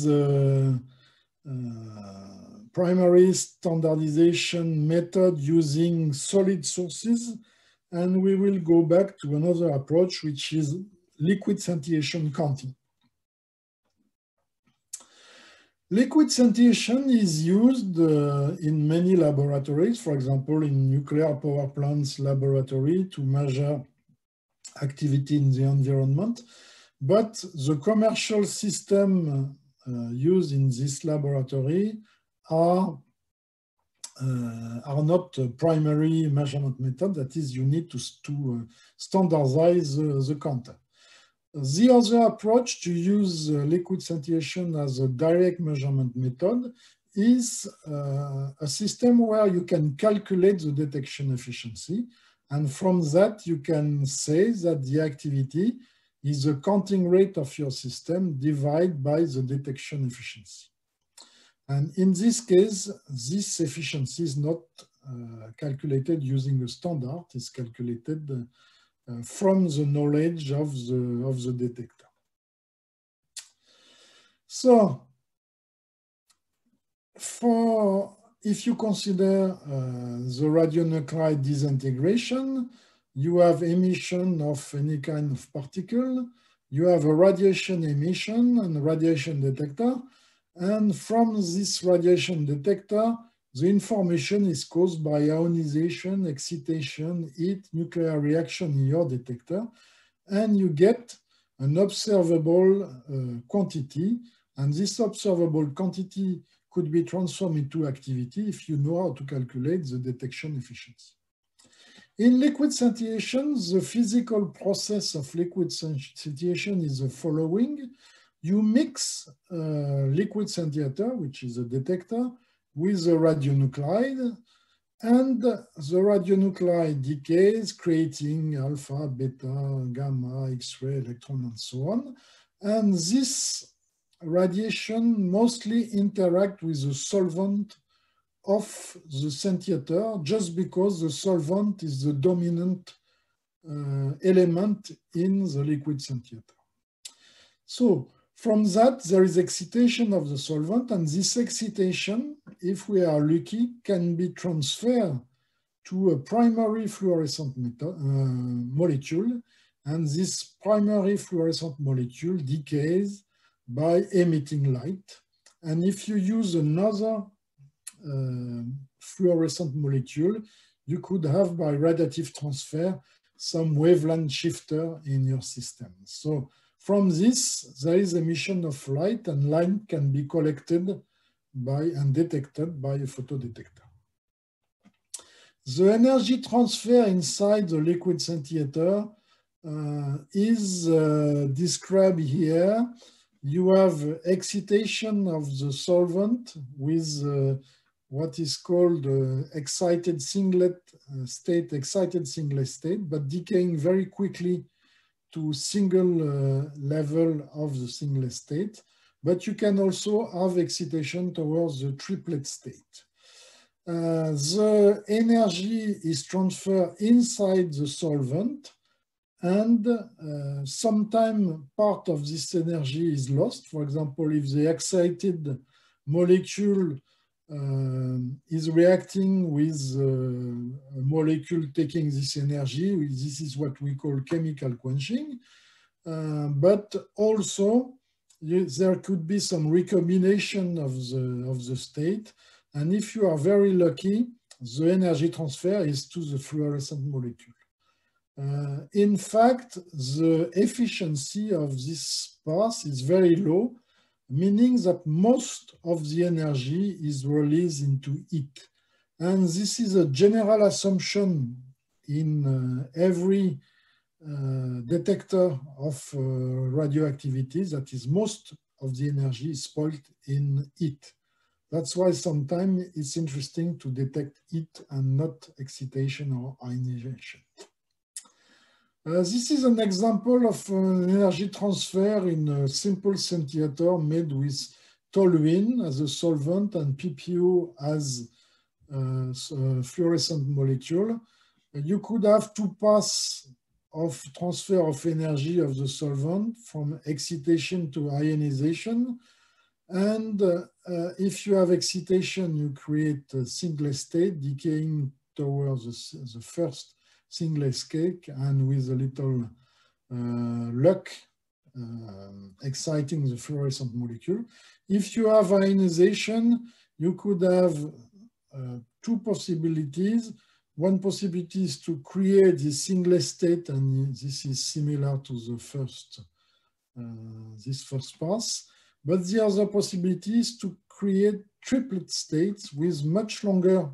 Speaker 2: primary standardization method using solid sources, and we will go back to another approach, which is liquid scintillation counting. Liquid scintillation is used in many laboratories, for example, in nuclear power plants laboratory to measure activity in the environment, but the commercial system used in this laboratory are not a primary measurement method. That is, you need to standardize the content. The other approach to use liquid scintillation as a direct measurement method is a system where you can calculate the detection efficiency. And from that, you can say that the activity is the counting rate of your system divided by the detection efficiency. And in this case, this efficiency is not calculated using a standard, it's calculated from the knowledge of the detector. So, if you consider the radionuclide disintegration, you have emission of any kind of particle, you have a radiation emission and a radiation detector, and from this radiation detector, the information is caused by ionization, excitation, heat, nuclear reaction in your detector, and you get an observable quantity, and this observable quantity could be transformed into activity if you know how to calculate the detection efficiency. In liquid scintillation, the physical process of liquid scintillation is the following. You mix liquid scintillator, which is a detector, with a radionuclide, and the radionuclide decays, creating alpha, beta, gamma, X-ray, electron, and so on. And this radiation mostly interact with the solvent of the scintillator just because the solvent is the dominant element in the liquid scintillator. So from that, there is excitation of the solvent, and this excitation, if we are lucky, can be transferred to a primary fluorescent molecule, and this primary fluorescent molecule decays by emitting light. And if you use another fluorescent molecule, you could have by radiative transfer some wavelength shifter in your system. So from this, there is emission of light, and light can be collected and detected by a photodetector. The energy transfer inside the liquid scintillator is described here. You have excitation of the solvent with what is called excited singlet state, but decaying very quickly to single level of the singlet state. But you can also have excitation towards the triplet state. The energy is transferred inside the solvent, and sometimes part of this energy is lost. For example, if the excited molecule is reacting with a molecule taking this energy, this is what we call chemical quenching. But also, there could be some recombination of the state. And if you are very lucky, the energy transfer is to the fluorescent molecule. In fact, the efficiency of this path is very low, meaning that most of the energy is released into heat. And this is a general assumption in every detector of radioactivity, that is, most of the energy is spoiled in heat. That's why sometimes it's interesting to detect heat and not excitation or ionization. This is an example of an energy transfer in a simple scintillator made with toluene as a solvent and PPO as a fluorescent molecule. You could have two paths of transfer of energy of the solvent from excitation to ionization. And if you have excitation, you create a singlet state decaying towards the first singlet state, and with a little luck, exciting the fluorescent molecule. If you have ionization, you could have two possibilities. One possibility is to create this singlet state, and this is similar to the first, this first pass. But the other possibility is to create triplet states with much longer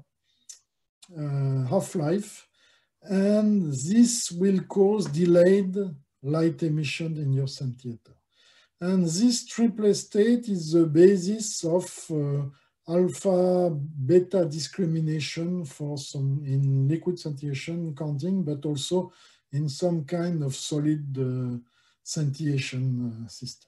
Speaker 2: half-life, and this will cause delayed light emission in your scintillator. And this triplet state is the basis of alpha-beta discrimination for some in liquid scintillation counting, but also in some kind of solid scintillation system.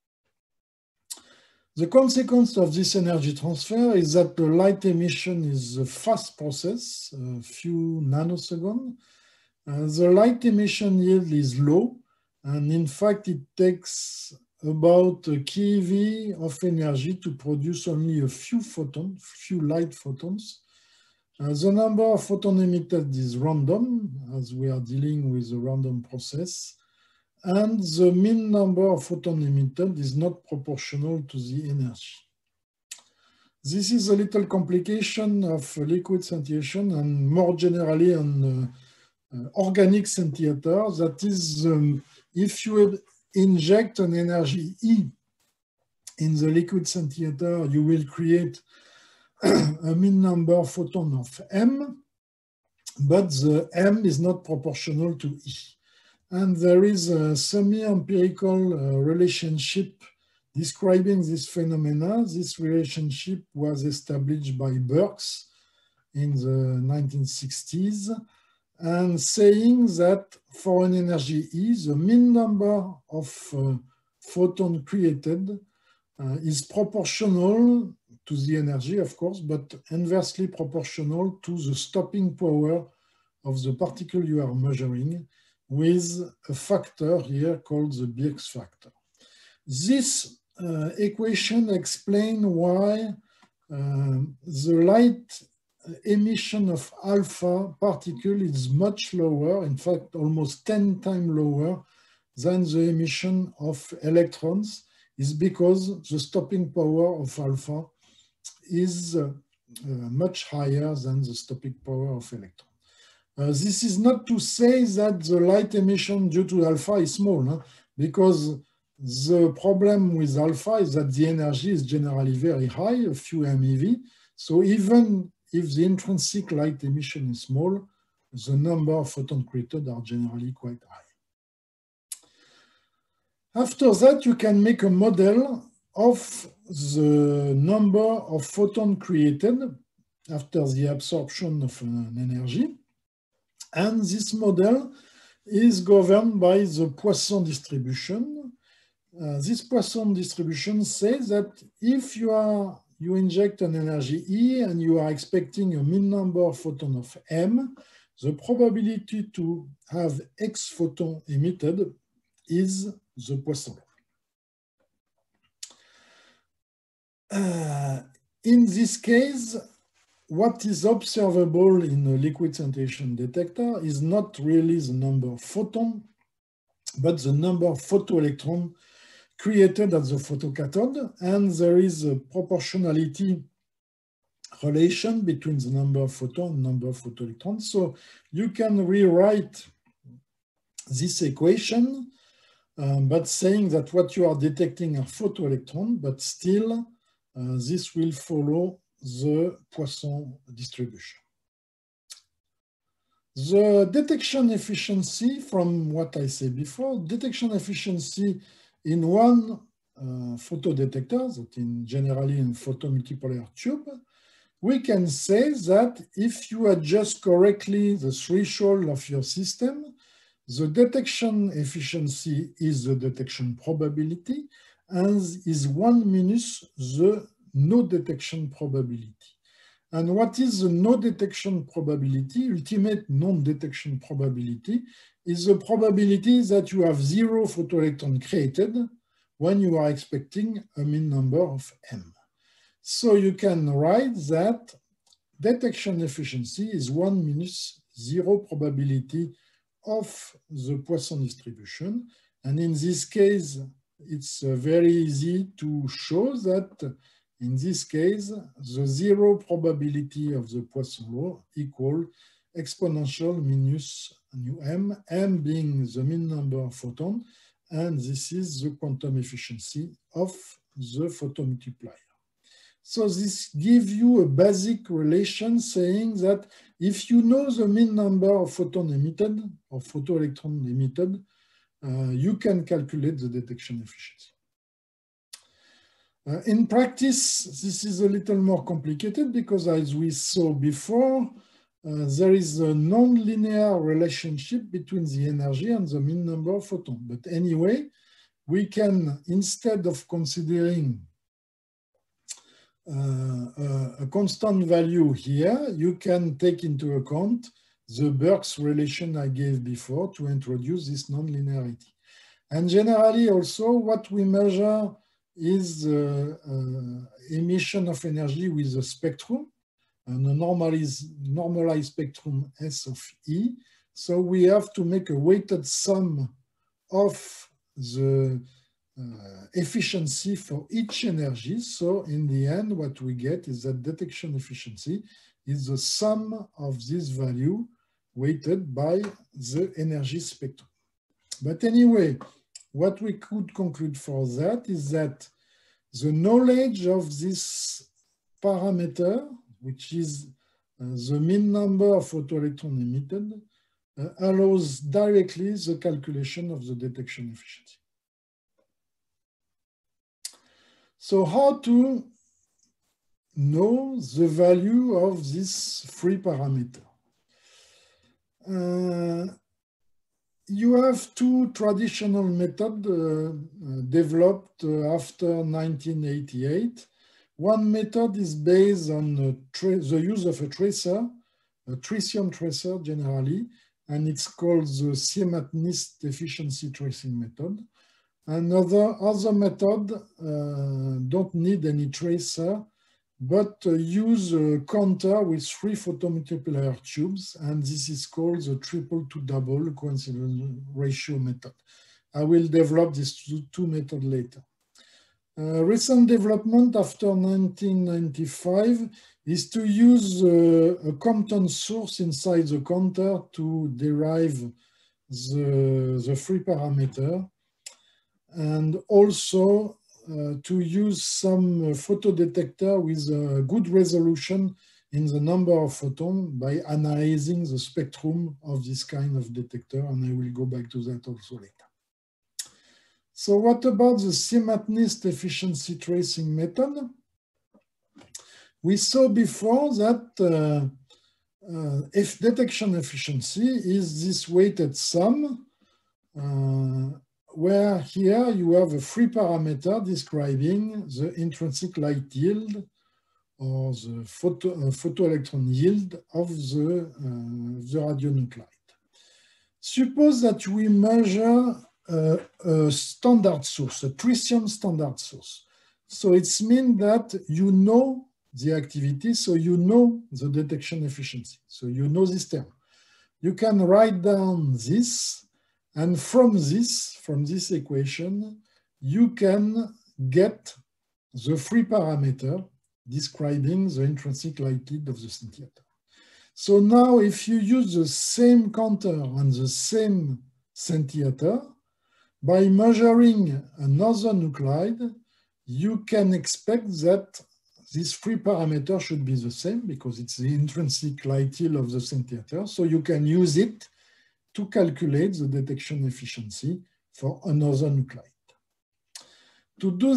Speaker 2: The consequence of this energy transfer is that the light emission is a fast process, a few nanoseconds. The light emission yield is low, and in fact, it takes about a keV of energy to produce only a few photons, few light photons. The number of photons emitted is random, as we are dealing with a random process. And the mean number of photons emitted is not proportional to the energy. This is a little complication of liquid scintillation and more generally on organic scintillator. That is, if you inject an energy E in the liquid scintillator, you will create a mean number of photons of M, but the M is not proportional to E. And there is a semi-empirical relationship describing this phenomena. This relationship was established by Burks in the 1960s, and saying that for an energy E, the mean number of photons created is proportional to the energy, of course, but inversely proportional to the stopping power of the particle you are measuring, with a factor here called the Birks factor. This equation explains why the light emission of alpha particle is much lower, in fact, almost 10 times lower than the emission of electrons, is because the stopping power of alpha is much higher than the stopping power of electrons. This is not to say that the light emission due to alpha is small, because The problem with alpha is that the energy is generally very high, a few MeV. So even if the intrinsic light emission is small, the number of photons created are generally quite high. After that, you can make a model of the number of photons created after the absorption of an energy. And this model is governed by the Poisson distribution. This Poisson distribution says that if you inject an energy E and you are expecting a mean number of photons of M, the probability to have X photon emitted is the Poisson law. In this case, what is observable in a liquid scintillation detector is not really the number of photons, but the number of photoelectrons created at the photocathode, and there is a proportionality relation between the number of photons and number of photoelectrons. So you can rewrite this equation, but saying that what you are detecting are photoelectrons, but still this will follow the Poisson distribution. The detection efficiency, from what I said before, detection efficiency in one photodetector, that generally in photomultipolar tube, we can say that if you adjust correctly the threshold of your system, the detection efficiency is the detection probability and is 1 minus the no detection probability. And what is the no detection probability? Ultimate non-detection probability is the probability that you have 0 photoelectron created when you are expecting a mean number of M. So you can write that detection efficiency is 1 minus 0 probability of the Poisson distribution. And in this case, it's very easy to show that in this case, the 0 probability of the Poisson law equal exponential minus nu m, m being the mean number of photons, and this is the quantum efficiency of the photomultiplier. So this gives you a basic relation saying that if you know the mean number of photons emitted or photoelectrons emitted, you can calculate the detection efficiency. In practice, this is a little more complicated because, as we saw before, there is a non-linear relationship between the energy and the mean number of photons. But anyway, we can, instead of considering a constant value here, you can take into account the Burke's relation I gave before to introduce this non-linearity. And generally also what we measure is emission of energy with a spectrum, and a normalized spectrum S of E. So we have to make a weighted sum of the efficiency for each energy. So in the end, what we get is that detection efficiency is the sum of this value weighted by the energy spectrum. But anyway, what we could conclude for that is that the knowledge of this parameter, which is the mean number of photoelectrons emitted, allows directly the calculation of the detection efficiency. So how to know the value of this free parameter? You have two traditional methods developed after 1988. One method is based on the use of a tracer, a tritium tracer generally, and it's called the Siemens efficiency tracing method. Another method don't need any tracer, but use a counter with 3 photomultiplier tubes, and this is called the triple to double coincidence ratio method. I will develop these two methods later. Recent development after 1995 is to use a Compton source inside the counter to derive the free parameter. and also to use some photo detector with a good resolution in the number of photons by analyzing the spectrum of this kind of detector, and I will go back to that also later. So what about the CMATNIST efficiency tracing method? We saw before that if detection efficiency is this weighted sum, where here you have a free parameter describing the intrinsic light yield or the photoelectron yield of the radionuclide. Suppose that we measure a standard source, a tritium standard source. So it's mean that you know the activity, so you know the detection efficiency. So you know this term. You can write down this, and from this equation, you can get the free parameter describing the intrinsic light yield of the scintillator. So now if you use the same counter and the same scintillator, by measuring another nuclide, you can expect that this free parameter should be the same because it's the intrinsic light yield of the scintillator. So you can use it to calculate the detection efficiency for another nuclide. To do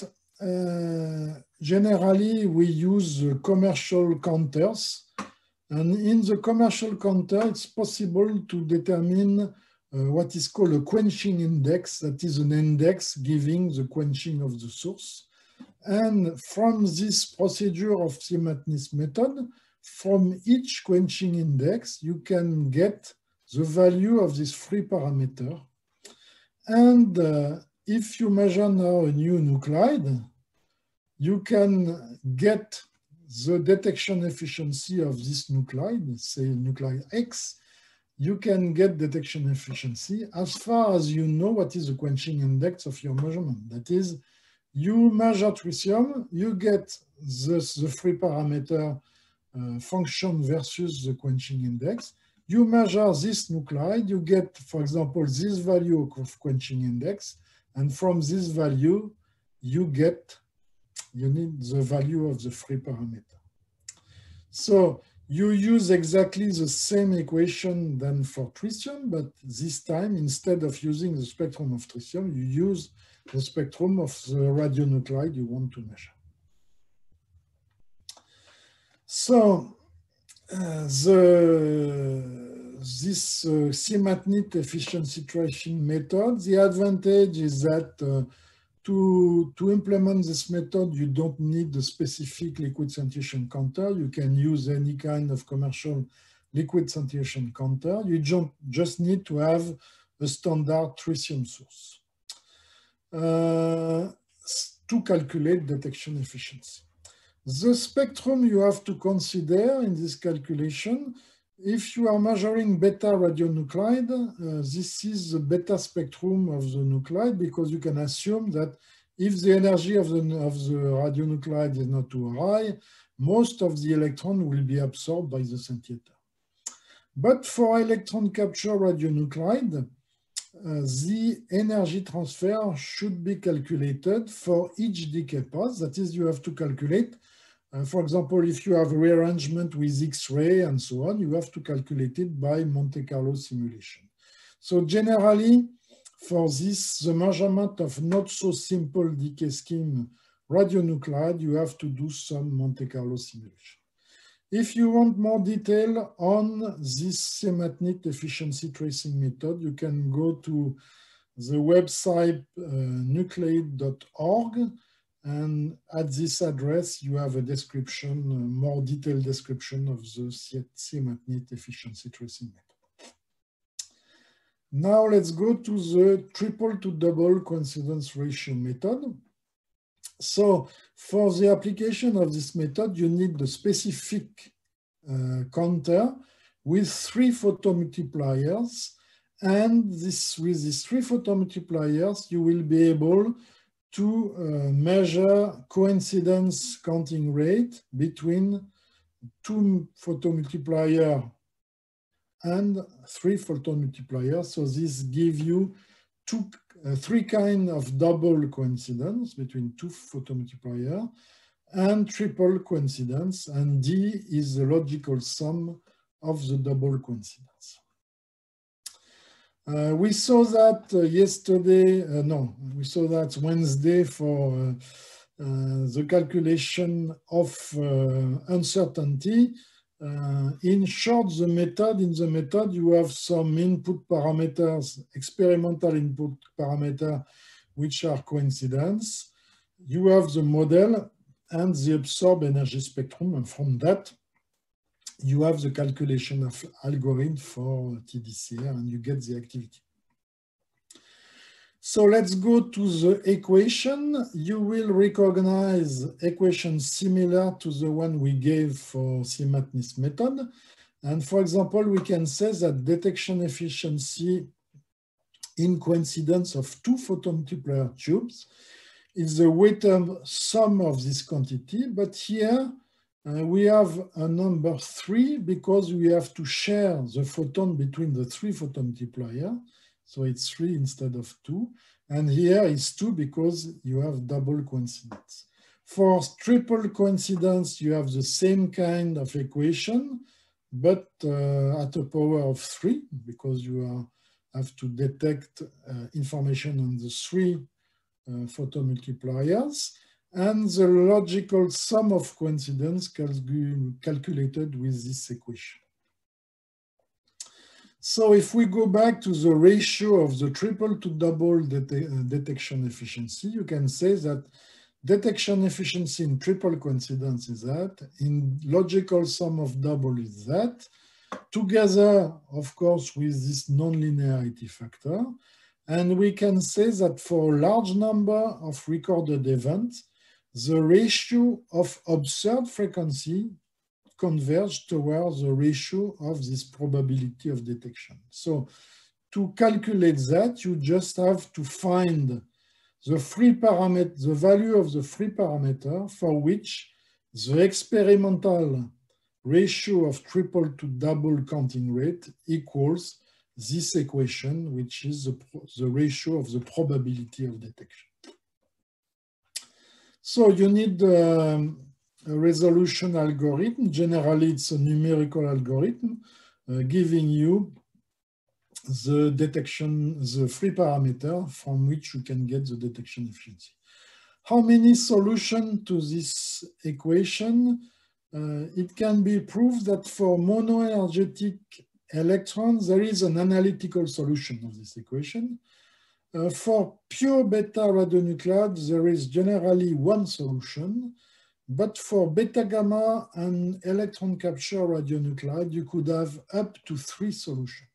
Speaker 2: that, generally we use commercial counters. And in the commercial counter, it's possible to determine what is called a quenching index. That is an index giving the quenching of the source. And from this procedure of CMATNIST method, from each quenching index, you can get the value of this free parameter. And if you measure now a new nuclide, you can get the detection efficiency of this nuclide, say nuclide X. You can get detection efficiency as far as you know what is the quenching index of your measurement. That is, you measure tritium, you get the free parameter function versus the quenching index. You measure this nuclide, you get, for example, this value of quenching index, and from this value, you need the value of the free parameter. So you use exactly the same equation than for tritium, but this time, instead of using the spectrum of tritium, you use the spectrum of the radionuclide you want to measure. So this CMATNIST efficiency tracing method, the advantage is that to implement this method, you don't need a specific liquid scintillation counter. You can use any kind of commercial liquid scintillation counter. You just need to have a standard tritium source to calculate detection efficiency. The spectrum you have to consider in this calculation, if you are measuring beta radionuclide, this is the beta spectrum of the nuclide because you can assume that if the energy of the radionuclide is not too high, most of the electron will be absorbed by the scintillator. But for electron capture radionuclide, the energy transfer should be calculated for each decay path. That is, you have to calculate, for example, if you have rearrangement with X-ray and so on, you have to calculate it by Monte Carlo simulation. So generally, for this, the measurement of not so simple decay scheme radionuclide, you have to do some Monte Carlo simulation. If you want more detail on this CMATNIST efficiency tracing method, you can go to the website nucleid.org, and at this address you have a description, a more detailed description of the CMATNIST efficiency tracing method. Now let's go to the triple to double coincidence ratio method. So for the application of this method, you need the specific counter with 3 photomultipliers. And with these 3 photomultipliers, you will be able to measure coincidence counting rate between 2 photomultiplier and 3 photomultipliers. So this gives you three kinds of double coincidence between two photomultipliers and triple coincidence, and D is the logical sum of the double coincidence. We saw that yesterday, we saw that Wednesday for the calculation of uncertainty. In short, in the method, you have some input parameters, experimental input parameters, which are coincidence. You have the model and the absorbed energy spectrum, and from that, you have the calculation of algorithm for TDCR, and you get the activity. So let's go to the equation. You will recognize equations similar to the one we gave for CMATNIS method. And for example, we can say that detection efficiency in coincidence of two photomultiplier tubes is the weighted sum of this quantity. But here we have a number 3 because we have to share the photon between the three photomultipliers. So it's 3 instead of 2. And here is 2 because you have double coincidence. For triple coincidence, you have the same kind of equation, but at a power of 3 because you have to detect information on the three photomultipliers. And the logical sum of coincidence calculated with this equation. So if we go back to the ratio of the triple to double detection efficiency, you can say that detection efficiency in triple coincidence is that, in logical sum of double is that, together, of course, with this nonlinearity factor. And we can say that for a large number of recorded events, the ratio of observed frequency converge towards the ratio of this probability of detection. So to calculate that, you just have to find the free parameter, the value of the free parameter for which the experimental ratio of triple to double counting rate equals this equation, which is the ratio of the probability of detection. So you need a resolution algorithm. Generally, it's a numerical algorithm giving you the detection, the free parameter from which you can get the detection efficiency. How many solutions to this equation? It can be proved that for monoenergetic electrons, there is an analytical solution of this equation. For pure beta radionuclides, there is generally one solution, but for beta gamma and electron capture radionuclide, you could have up to 3 solutions.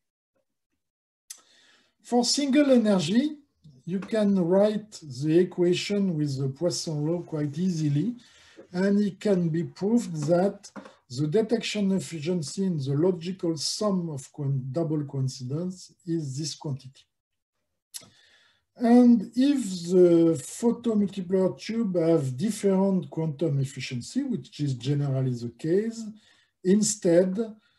Speaker 2: For single energy, you can write the equation with the Poisson law quite easily, and it can be proved that the detection efficiency in the logical sum of double coincidence is this quantity. And if the photomultiplier tube have different quantum efficiency, which is generally the case, instead,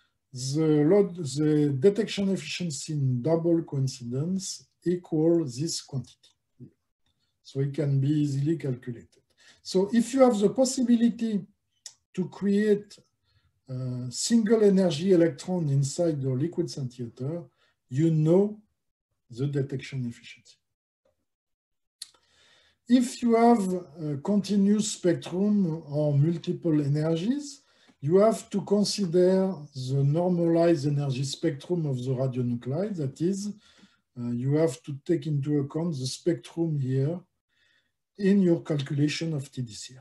Speaker 2: the detection efficiency in double coincidence equals this quantity. So it can be easily calculated. So if you have the possibility to create a single energy electron inside your liquid scintillator, you know the detection efficiency. If you have a continuous spectrum or multiple energies, you have to consider the normalized energy spectrum of the radionuclide. That is, you have to take into account the spectrum here in your calculation of TDCR.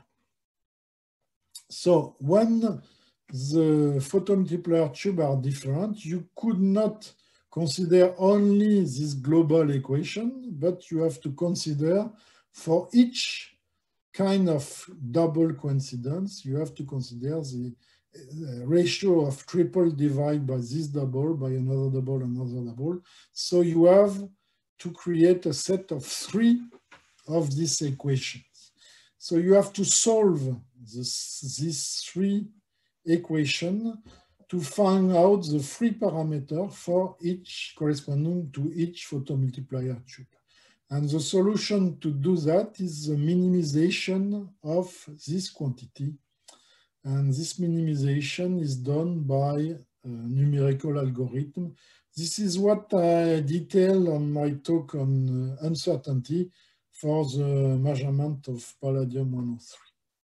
Speaker 2: So when the photomultiplier tube are different, you could not consider only this global equation, but you have to consider for each kind of double coincidence, you have to consider the ratio of triple divided by this double, by another double. So you have to create a set of 3 of these equations. So you have to solve these 3 equations to find out the free parameter for each corresponding to each photomultiplier tube. And the solution to do that is the minimization of this quantity. And this minimization is done by a numerical algorithm. This is what I detail on my talk on uncertainty for the measurement of palladium-103.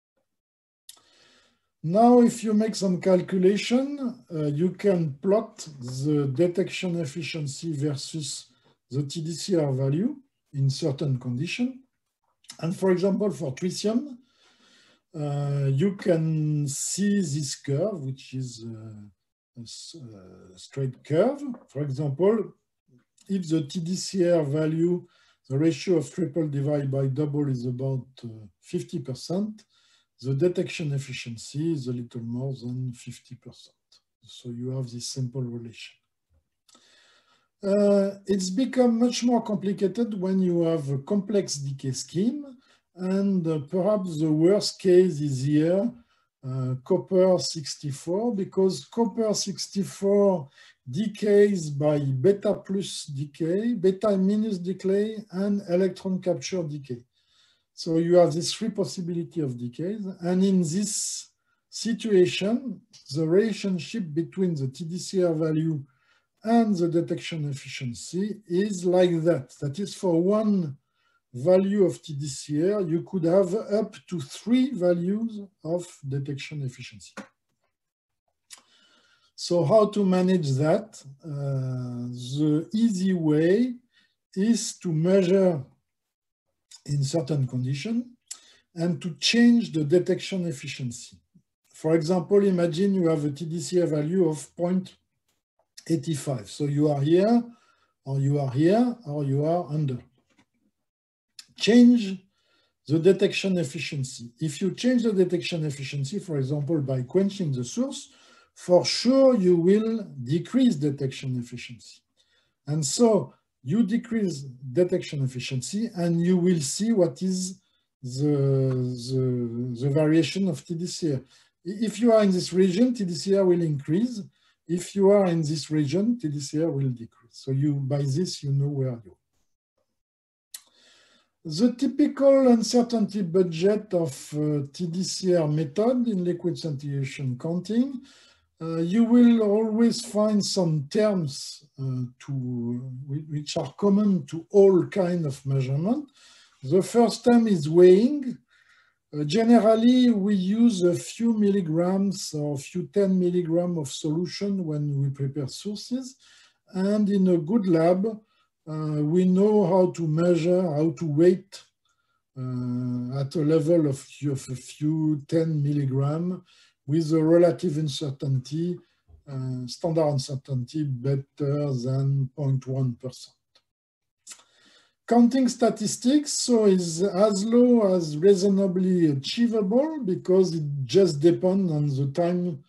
Speaker 2: Now, if you make some calculation, you can plot the detection efficiency versus the TDCR value in certain conditions. And for example, for tritium, you can see this curve, which is a straight curve. For example, if the TDCR value, the ratio of triple divided by double is about 50%, the detection efficiency is a little more than 50%. So you have this simple relation. It's become much more complicated when you have a complex decay scheme. And perhaps the worst case is here, copper 64, because copper 64 decays by beta plus decay, beta minus decay, and electron capture decay. So you have these three possibilities of decays. And in this situation, the relationship between the TDCR value and the detection efficiency is like that. That is, for one value of TDCR, you could have up to 3 values of detection efficiency. So how to manage that? The easy way is to measure in certain conditions and to change the detection efficiency. For example, imagine you have a TDCR value of 0.85. So you are here, or you are here, or you are under. Change the detection efficiency. If you change the detection efficiency, for example, by quenching the source, for sure you will decrease detection efficiency. And so you decrease detection efficiency and you will see what is the variation of TDCR. If you are in this region, TDCR will increase. If you are in this region, TDCR will decrease. So by this, you know where you are. The typical uncertainty budget of TDCR method in liquid scintillation counting, you will always find some terms which are common to all kinds of measurement. The first term is weighing. Generally, we use a few milligrams or a few 10 milligrams of solution when we prepare sources. And in a good lab, we know how to measure, how to weight at a level of a few 10 milligrams with a relative uncertainty, standard uncertainty better than 0.1%. Counting statistics, so is as low as reasonably achievable because it just depends on the time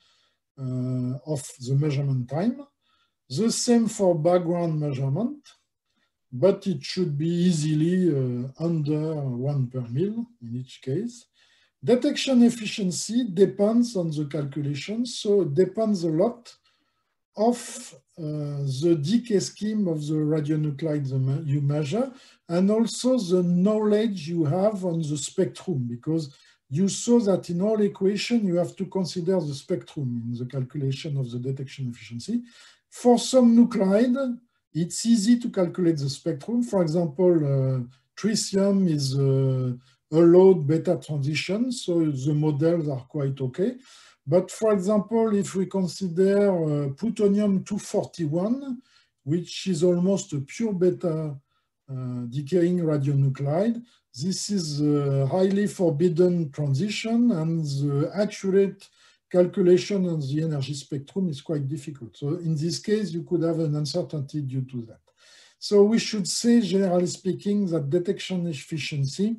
Speaker 2: of the measurement time. The same for background measurement, but it should be easily under 1 per mil in each case. Detection efficiency depends on the calculation, so it depends a lot of the decay scheme of the radionuclide you measure, and also the knowledge you have on the spectrum, because you saw that in all equations you have to consider the spectrum in the calculation of the detection efficiency. For some nuclide, it's easy to calculate the spectrum. For example, tritium is a low beta transition, so the models are quite okay. But for example, if we consider plutonium-241, which is almost a pure beta decaying radionuclide, this is a highly forbidden transition, and the accurate calculation on the energy spectrum is quite difficult. So in this case, you could have an uncertainty due to that. So we should say, generally speaking, that detection efficiency,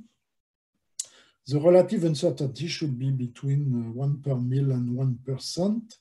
Speaker 2: the relative uncertainty should be between 1 per mil and 1%.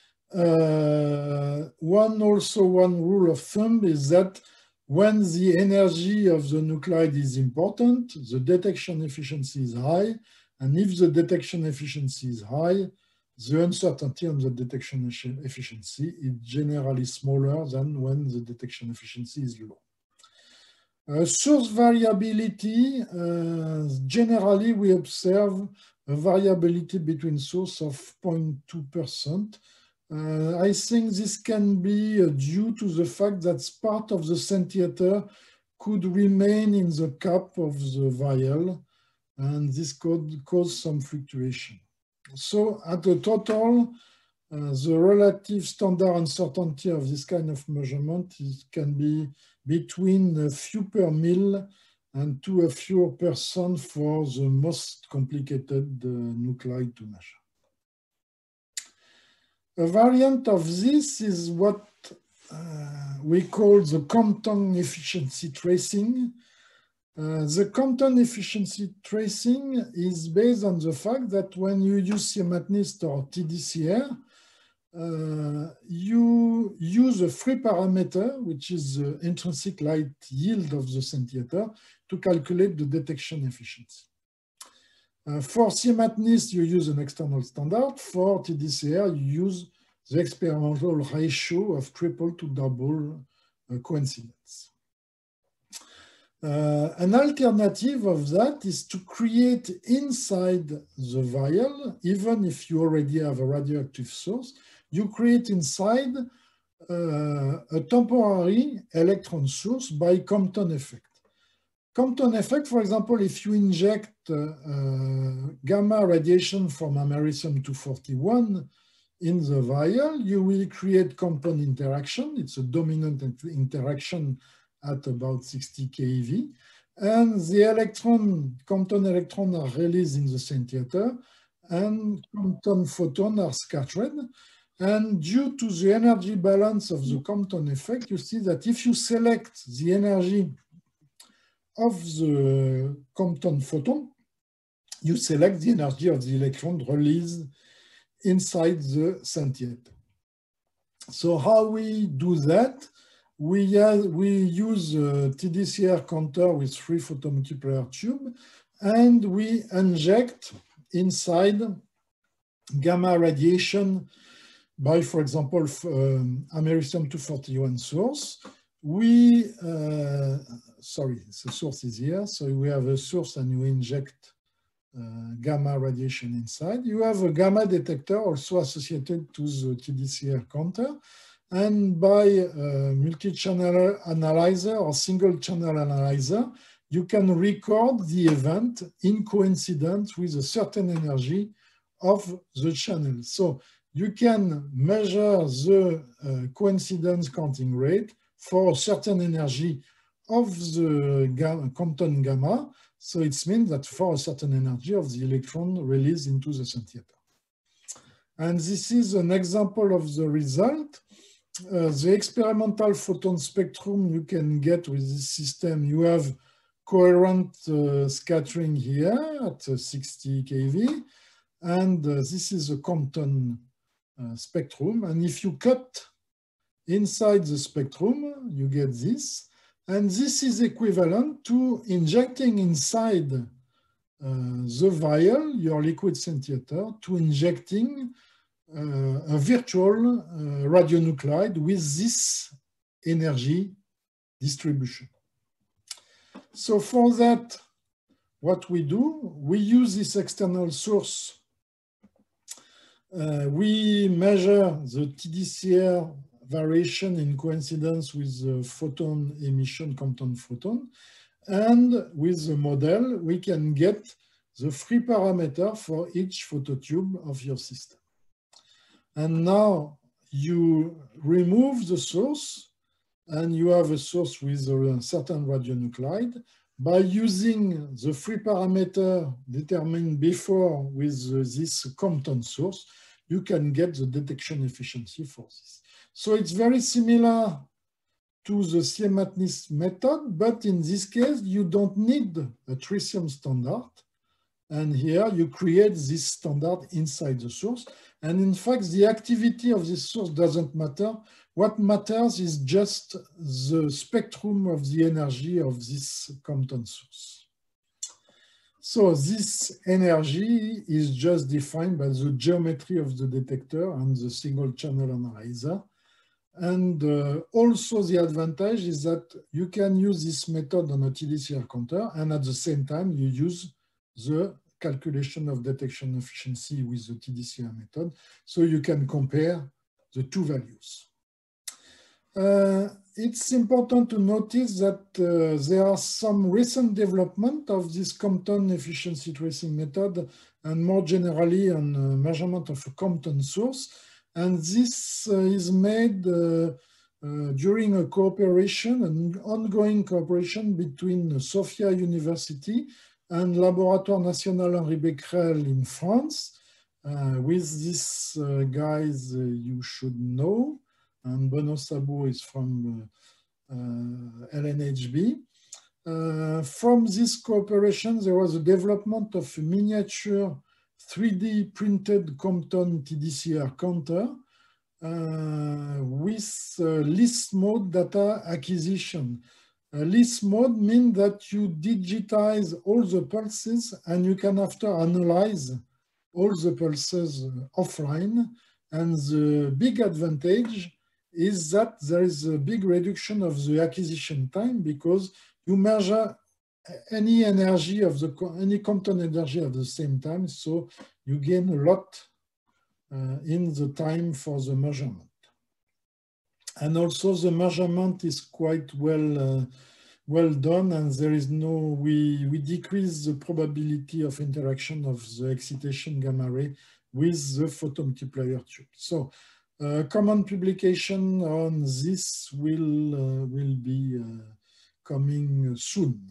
Speaker 2: One rule of thumb is that when the energy of the nuclide is important, the detection efficiency is high. And if the detection efficiency is high, the uncertainty on the detection efficiency is generally smaller than when the detection efficiency is low. Source variability, generally we observe a variability between source of 0.2%. I think this can be due to the fact that part of the scintillator could remain in the cap of the vial, and this could cause some fluctuation. So at the total, the relative standard uncertainty of this kind of measurement can be between a few per mil and to a few % for the most complicated nuclei to measure. A variant of this is what we call the Compton efficiency tracing. The Compton efficiency tracing is based on the fact that when you use CMATNIST or TDCR, you use a free parameter, which is the intrinsic light yield of the scintillator, to calculate the detection efficiency. For CMATNIST, you use an external standard. For TDCR, you use the experimental ratio of triple to double coincidence. An alternative of that is to create inside the vial, even if you already have a radioactive source, you create inside a temporary electron source by Compton effect. Compton effect, for example, if you inject gamma radiation from americium-241 in the vial, you will create Compton interaction. It's a dominant interaction at about 60 keV. And the Compton electrons are released in the scintillator, and Compton photons are scattered. And due to the energy balance of the Compton effect, you see that if you select the energy of the Compton photon, you select the energy of the electron released inside the scintillator. So how we do that? We use a TDCR counter with 3 photomultiplier tube, and we inject inside gamma radiation by, for example, americium-241 source. Sorry, the source is here. So we have a source and you inject gamma radiation inside. You have a gamma detector also associated to the TDCR counter. And by multi-channel analyzer or single-channel analyzer, you can record the event in coincidence with a certain energy of the channel. So you can measure the coincidence counting rate for a certain energy of the Compton gamma. So it means that for a certain energy of the electron released into the scintillator. And this is an example of the result. The experimental photon spectrum you can get with this system, you have coherent scattering here at 60 keV. And this is a Compton spectrum. And if you cut inside the spectrum, you get this. And this is equivalent to injecting inside the vial, your liquid scintillator, to injecting a virtual radionuclide with this energy distribution. So for that, what we do, we use this external source. We measure the TDCR variation in coincidence with the photon emission, Compton photon. And with the model, we can get the free parameter for each phototube of your system. And now you remove the source and you have a source with a certain radionuclide. By using the free parameter determined before with this Compton source, you can get the detection efficiency for this. So it's very similar to the CMATNIST method, but in this case, you don't need a tritium standard. And here you create this standard inside the source. And in fact, the activity of this source doesn't matter. What matters is just the spectrum of the energy of this Compton source. So this energy is just defined by the geometry of the detector and the single channel analyzer. And also the advantage is that you can use this method on a TDCR counter, and at the same time, you use the calculation of detection efficiency with the TDCR method, so you can compare the two values. It's important to notice that there are some recent development of this Compton efficiency tracing method, and more generally on measurement of a Compton source. And this is made during a cooperation, an ongoing cooperation between Sophia University and Laboratoire National Henri Becquerel in France. With these guys you should know, and Benoît Sabot is from LNHB. From this cooperation, there was a development of a miniature 3D printed Compton TDCR counter with list mode data acquisition. List mode means that you digitize all the pulses and you can after analyze all the pulses offline. And the big advantage is that there is a big reduction of the acquisition time because you measure any energy of any Compton energy at the same time, so you gain a lot in the time for the measurement. And also the measurement is quite well done, and there is no, we decrease the probability of interaction of the excitation gamma ray with the photomultiplier tube. So common publication on this will be coming soon.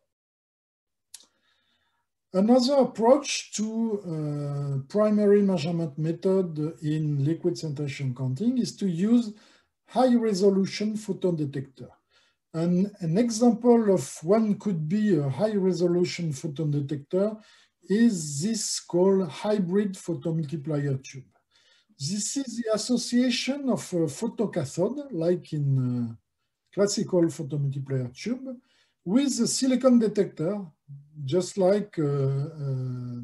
Speaker 2: Another approach to primary measurement method in liquid scintillating counting is to use high resolution photon detector. And an example of one could be a high resolution photon detector is this called hybrid photomultiplier tube. This is the association of a photocathode, like in classical photomultiplier tube, with a silicon detector, just like a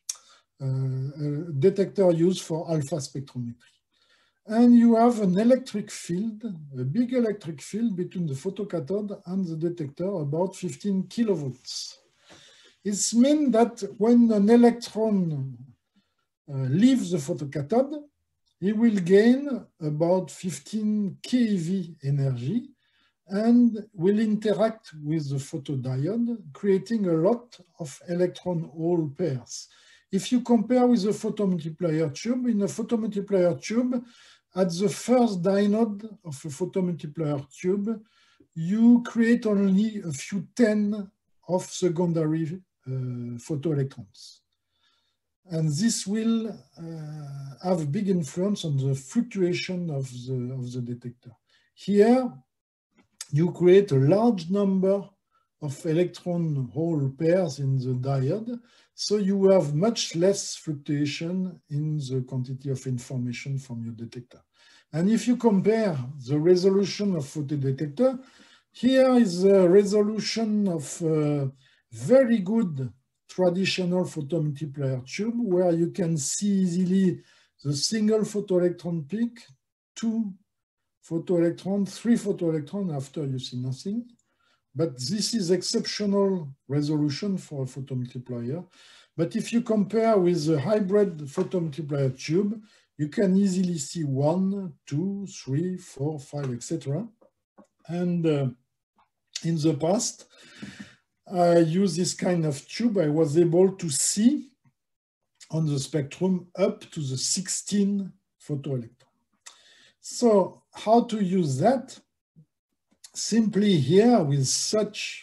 Speaker 2: detector used for alpha spectrometry. And you have an electric field, a big electric field between the photocathode and the detector, about 15 kilovolts. It means that when an electron leaves the photocathode, it will gain about 15 keV energy and will interact with the photodiode, creating a lot of electron-hole pairs. If you compare with the photomultiplier tube, in a photomultiplier tube, at the first dynode of a photomultiplier tube, you create only a few 10 of secondary photoelectrons. And this will have a big influence on the fluctuation of the detector. Here, you create a large number of electron-hole pairs in the diode, so you have much less fluctuation in the quantity of information from your detector. And if you compare the resolution of photodetector, here is a resolution of a very good traditional photomultiplier tube, where you can see easily the single photoelectron peak, 2 photoelectrons, 3 photoelectrons after you see nothing. But this is exceptional resolution for a photomultiplier. But if you compare with the hybrid photomultiplier tube, you can easily see 1, 2, 3, 4, 5, etc. And in the past, I used this kind of tube. I was able to see on the spectrum up to the 16 photoelectrons. So how to use that? Simply here with such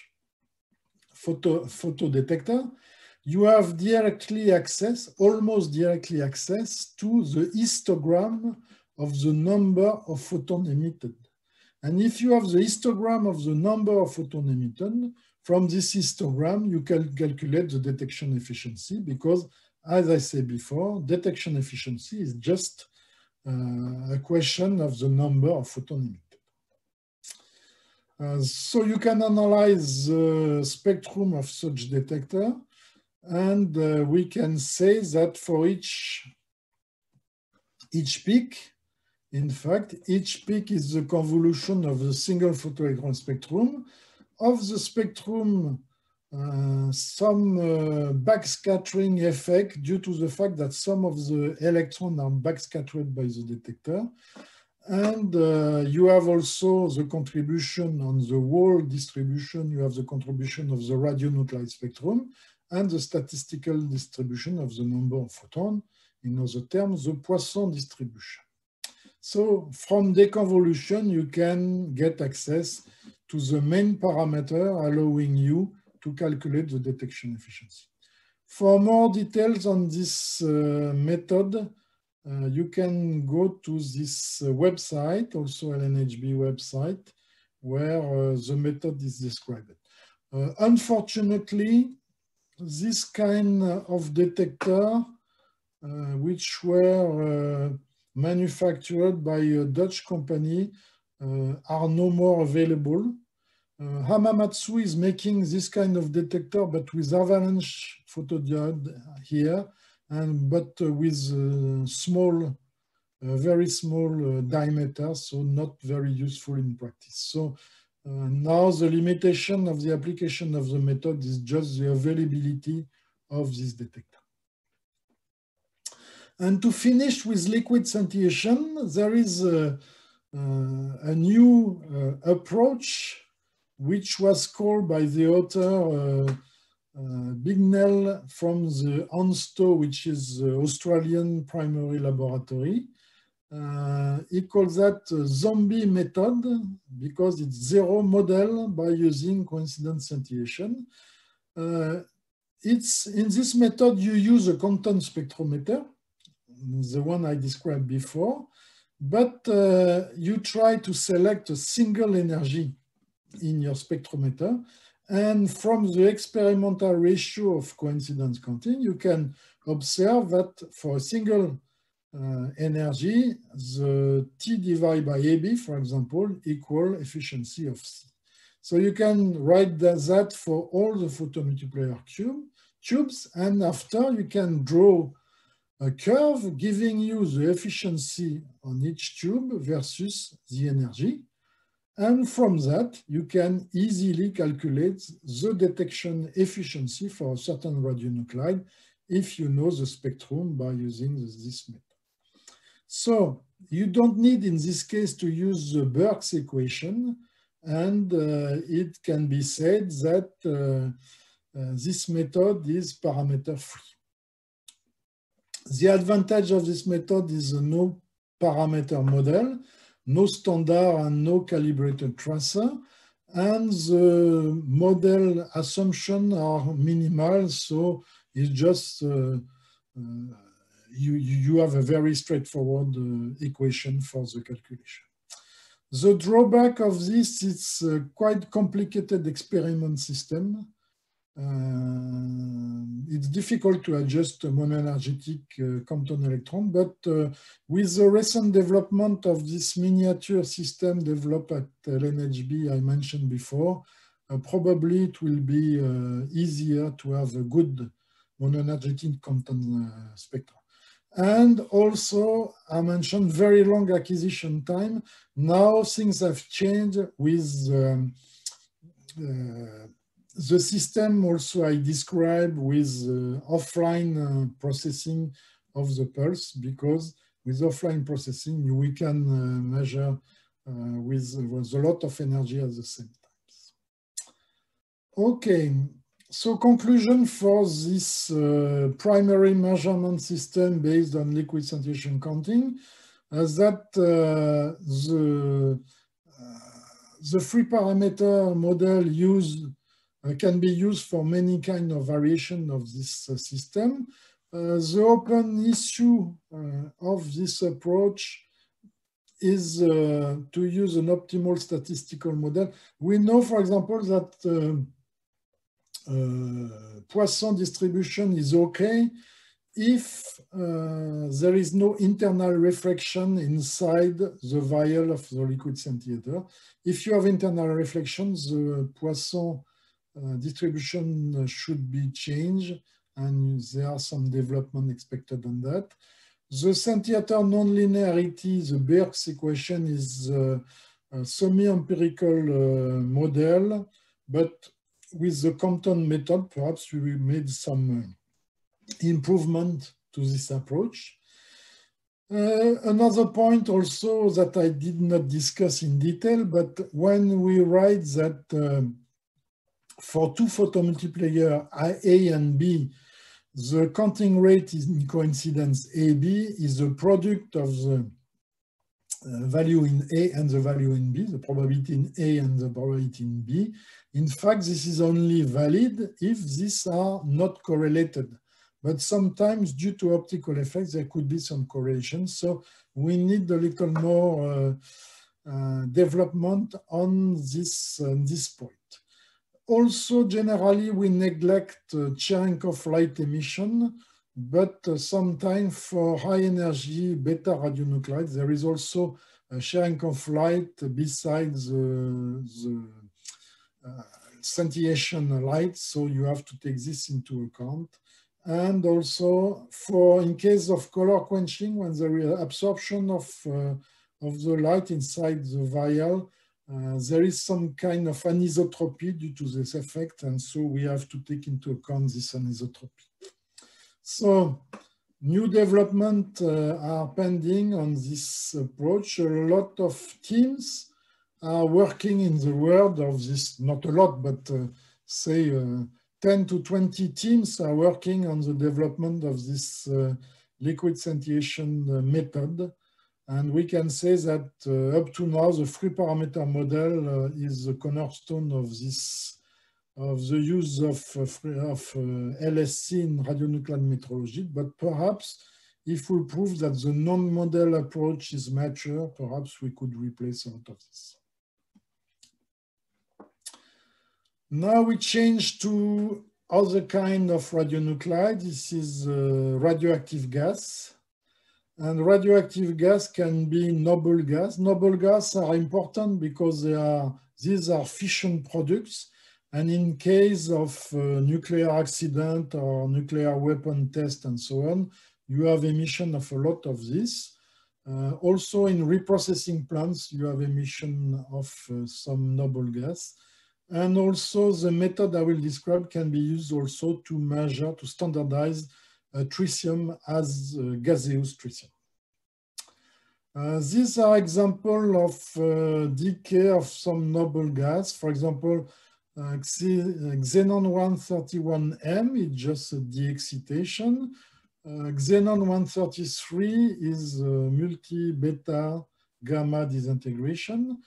Speaker 2: photo detector, you have directly access, almost directly access to the histogram of the number of photons emitted. And if you have the histogram of the number of photons emitted, from this histogram, you can calculate the detection efficiency because, as I said before, detection efficiency is just a question of the number of photons emitted. So you can analyze the spectrum of such detector, and we can say that for each peak In fact, each peak is the convolution of the single photoelectron spectrum. Of the spectrum, some backscattering effect due to the fact that some of the electrons are backscattered by the detector. And you have also the contribution on the whole distribution. You have the contribution of the radionuclide spectrum and the statistical distribution of the number of photons. In other terms, the Poisson distribution. So from deconvolution, you can get access to the main parameter, allowing you to calculate the detection efficiency. For more details on this method, you can go to this website, also LNHB website, where the method is described. Unfortunately, this kind of detector, which were manufactured by a Dutch company, are no more available. Hamamatsu is making this kind of detector, but with avalanche photodiode here, but with small, very small diameter, so not very useful in practice. So now the limitation of the application of the method is just the availability of this detector. And to finish with liquid scintillation, there is a new approach which was called by the author Bignell from the ANSTO, which is the Australian Primary Laboratory. He calls that zombie method because it's zero model by using coincidence scintillation. It's in this method you use a content spectrometer, the one I described before, but you try to select a single energy in your spectrometer. And from the experimental ratio of coincidence counting, you can observe that for a single energy, the T divided by AB, for example, equal efficiency of C. So you can write that for all the photomultiplier tubes, and after you can draw a curve giving you the efficiency on each tube versus the energy. And from that, you can easily calculate the detection efficiency for a certain radionuclide if you know the spectrum by using this method. So you don't need, in this case, to use the Burke's equation, and it can be said that this method is parameter free. The advantage of this method is a no parameter model, no standard and no calibrated tracer, and the model assumptions are minimal, so it's just you have a very straightforward equation for the calculation. The drawback of this is a quite complicated experiment system. It's difficult to adjust a monoenergetic Compton electron, but with the recent development of this miniature system developed at LNHB I mentioned before, probably it will be easier to have a good monoenergetic Compton spectrum. And also, I mentioned very long acquisition time. Now things have changed with the system also I described with offline processing of the pulse, because with offline processing, we can measure with a lot of energy at the same time. Okay, so conclusion for this primary measurement system based on liquid scintillation counting is that the free parameter model used can be used for many kinds of variation of this system. The open issue of this approach is to use an optimal statistical model. We know, for example, that Poisson distribution is okay if there is no internal reflection inside the vial of the liquid scintillator. If you have internal reflections, the Poisson distribution should be changed, and there are some development expected on that. The scintillator nonlinearity, the Birks equation, is a semi-empirical model, but with the Compton method, perhaps we made some improvement to this approach. Another point also that I did not discuss in detail, but when we write that for two photomultiplier A and B, the counting rate in coincidence AB is the product of the value in A and the value in B, the probability in A and the probability in B. In fact, this is only valid if these are not correlated. But sometimes, due to optical effects, there could be some correlation. So we need a little more development on this point. Also, generally, we neglect Cherenkov light emission, but sometimes for high energy beta radionuclides, there is also a Cherenkov light besides the scintillation light. So you have to take this into account. And also for in case of color quenching, when there is absorption of the light inside the vial, there is some kind of anisotropy due to this effect. And so we have to take into account this anisotropy. So new development are pending on this approach. A lot of teams are working in the world of this, not a lot, but say 10 to 20 teams are working on the development of this liquid scintillation method. And we can say that up to now, the free parameter model is the cornerstone of this, of the use of LSC in radionuclide metrology. But perhaps if we prove that the non-model approach is mature, perhaps we could replace a lot of this. Now we change to other kind of radionuclide. This is radioactive gas. And radioactive gas can be noble gas. Noble gas are important because these are fission products. And in case of nuclear accident or nuclear weapon test and so on, you have emission of a lot of this. Also in reprocessing plants, you have emission of some noble gas. And also the method I will describe can be used also to measure, to standardize tritium as gaseous tritium. These are examples of decay of some noble gas. For example, xenon-131M is just a de-excitation. Xenon-133 is multi-beta gamma disintegration.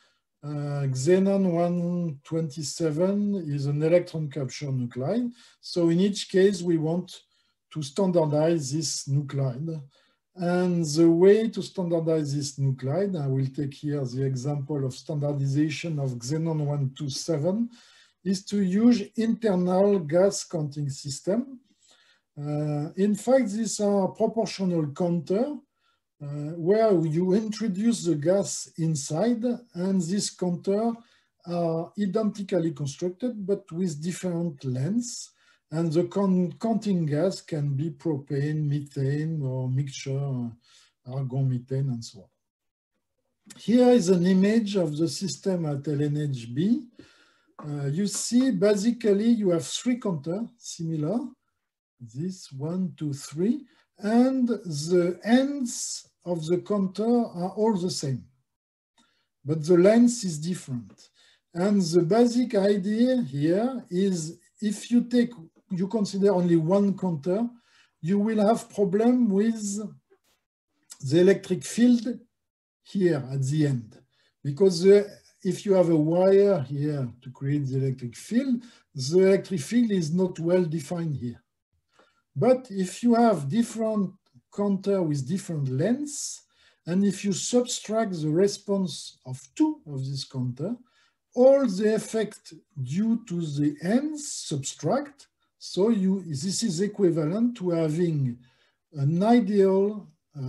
Speaker 2: Xenon-127 is an electron capture nuclide. So in each case, we want to standardize this nuclide. And the way to standardize this nuclide, I will take here the example of standardization of Xenon-127, is to use internal gas counting system. In fact, these are proportional counter where you introduce the gas inside, and these counters are identically constructed, but with different lengths. And the counting gas can be propane, methane, or mixture, argon, methane, and so on. Here is an image of the system at LNHB. You see, basically, you have three counters, similar. This 1, 2, 3. And the ends of the counter are all the same, but the length is different. And the basic idea here is if you consider only one counter, you will have problem with the electric field here at the end. Because if you have a wire here to create the electric field is not well defined here. But if you have different counter with different lengths, and if you subtract the response of two of this counter, all the effect due to the ends subtract. So this is equivalent to having an ideal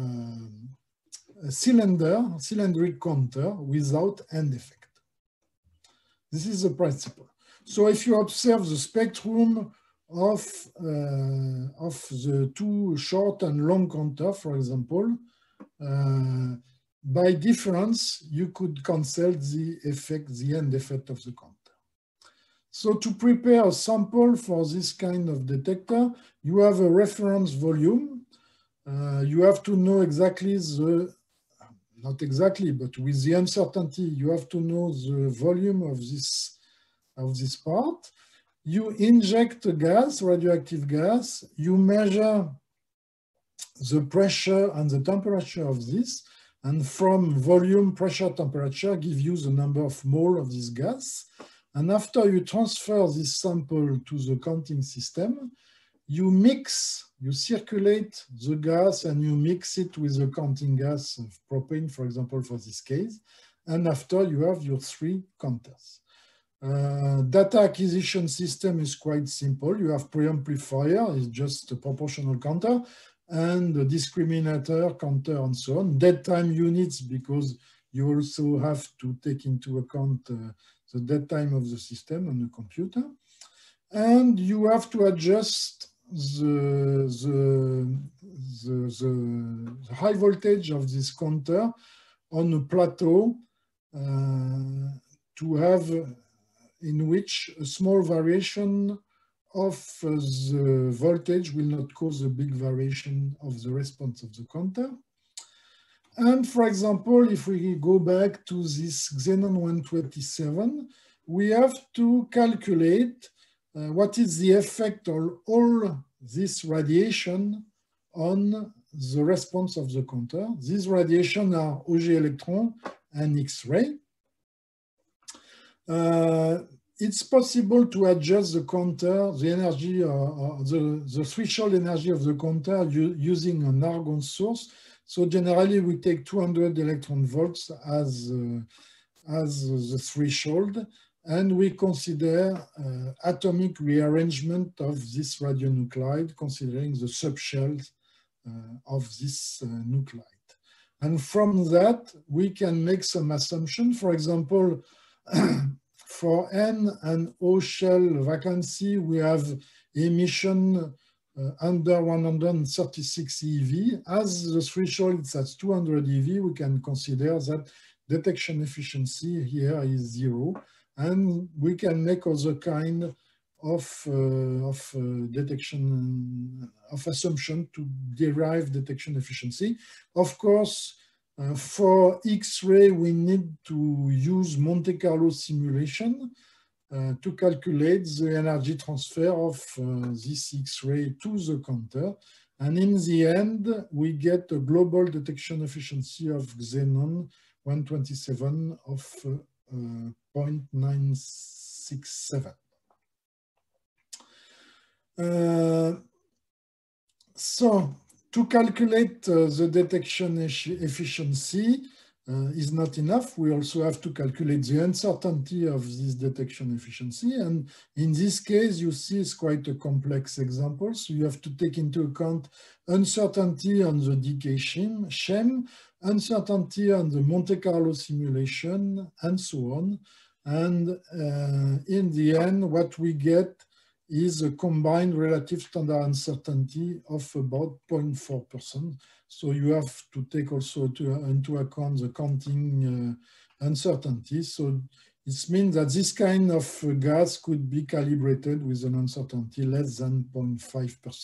Speaker 2: cylindric counter without end effect. This is the principle. So if you observe the spectrum of the two short and long counter, for example. By difference, you could cancel the effect, the end effect of the counter. So to prepare a sample for this kind of detector, you have a reference volume. You have to know exactly not exactly, but with the uncertainty, you have to know the volume of this part. You inject a gas, radioactive gas, you measure the pressure and the temperature of this, and from volume, pressure, temperature, give you the number of mole of this gas. And after you transfer this sample to the counting system, you circulate the gas and you mix it with the counting gas of propane, for example, for this case. And after you have your 3 counters. Data acquisition system is quite simple. You have preamplifier, it's just a proportional counter, and the discriminator counter and so on. Dead time units, because you also have to take into account the dead time of the system on the computer. And you have to adjust the high voltage of this counter on a plateau to have in which a small variation of the voltage will not cause a big variation of the response of the counter. And for example, if we go back to this Xenon 127, we have to calculate what is the effect of all this radiation on the response of the counter. These radiation are Auger electron and X-ray. It's possible to adjust the counter, the energy, the threshold energy of the counter using an argon source. So generally, we take 200 electron volts as the threshold, and we consider atomic rearrangement of this radionuclide, considering the subshells of this nuclide. And from that, we can make some assumption. For example, for N and O shell vacancy, we have emission under 136 eV. As the threshold is at 200 eV, we can consider that detection efficiency here is 0. And we can make other kind of detection, of assumption to derive detection efficiency. Of course, for X-ray, we need to use Monte Carlo simulation to calculate the energy transfer of this X-ray to the counter. And in the end, we get a global detection efficiency of Xenon 127 of 0.967. So to calculate the detection efficiency is not enough. We also have to calculate the uncertainty of this detection efficiency. And in this case, you see it's quite a complex example. So you have to take into account uncertainty on the decay sham, uncertainty on the Monte Carlo simulation, and so on. And in the end, what we get is a combined relative standard uncertainty of about 0.4%. So you have to take also into account the counting uncertainty. So it means that this kind of gas could be calibrated with an uncertainty less than 0.5%.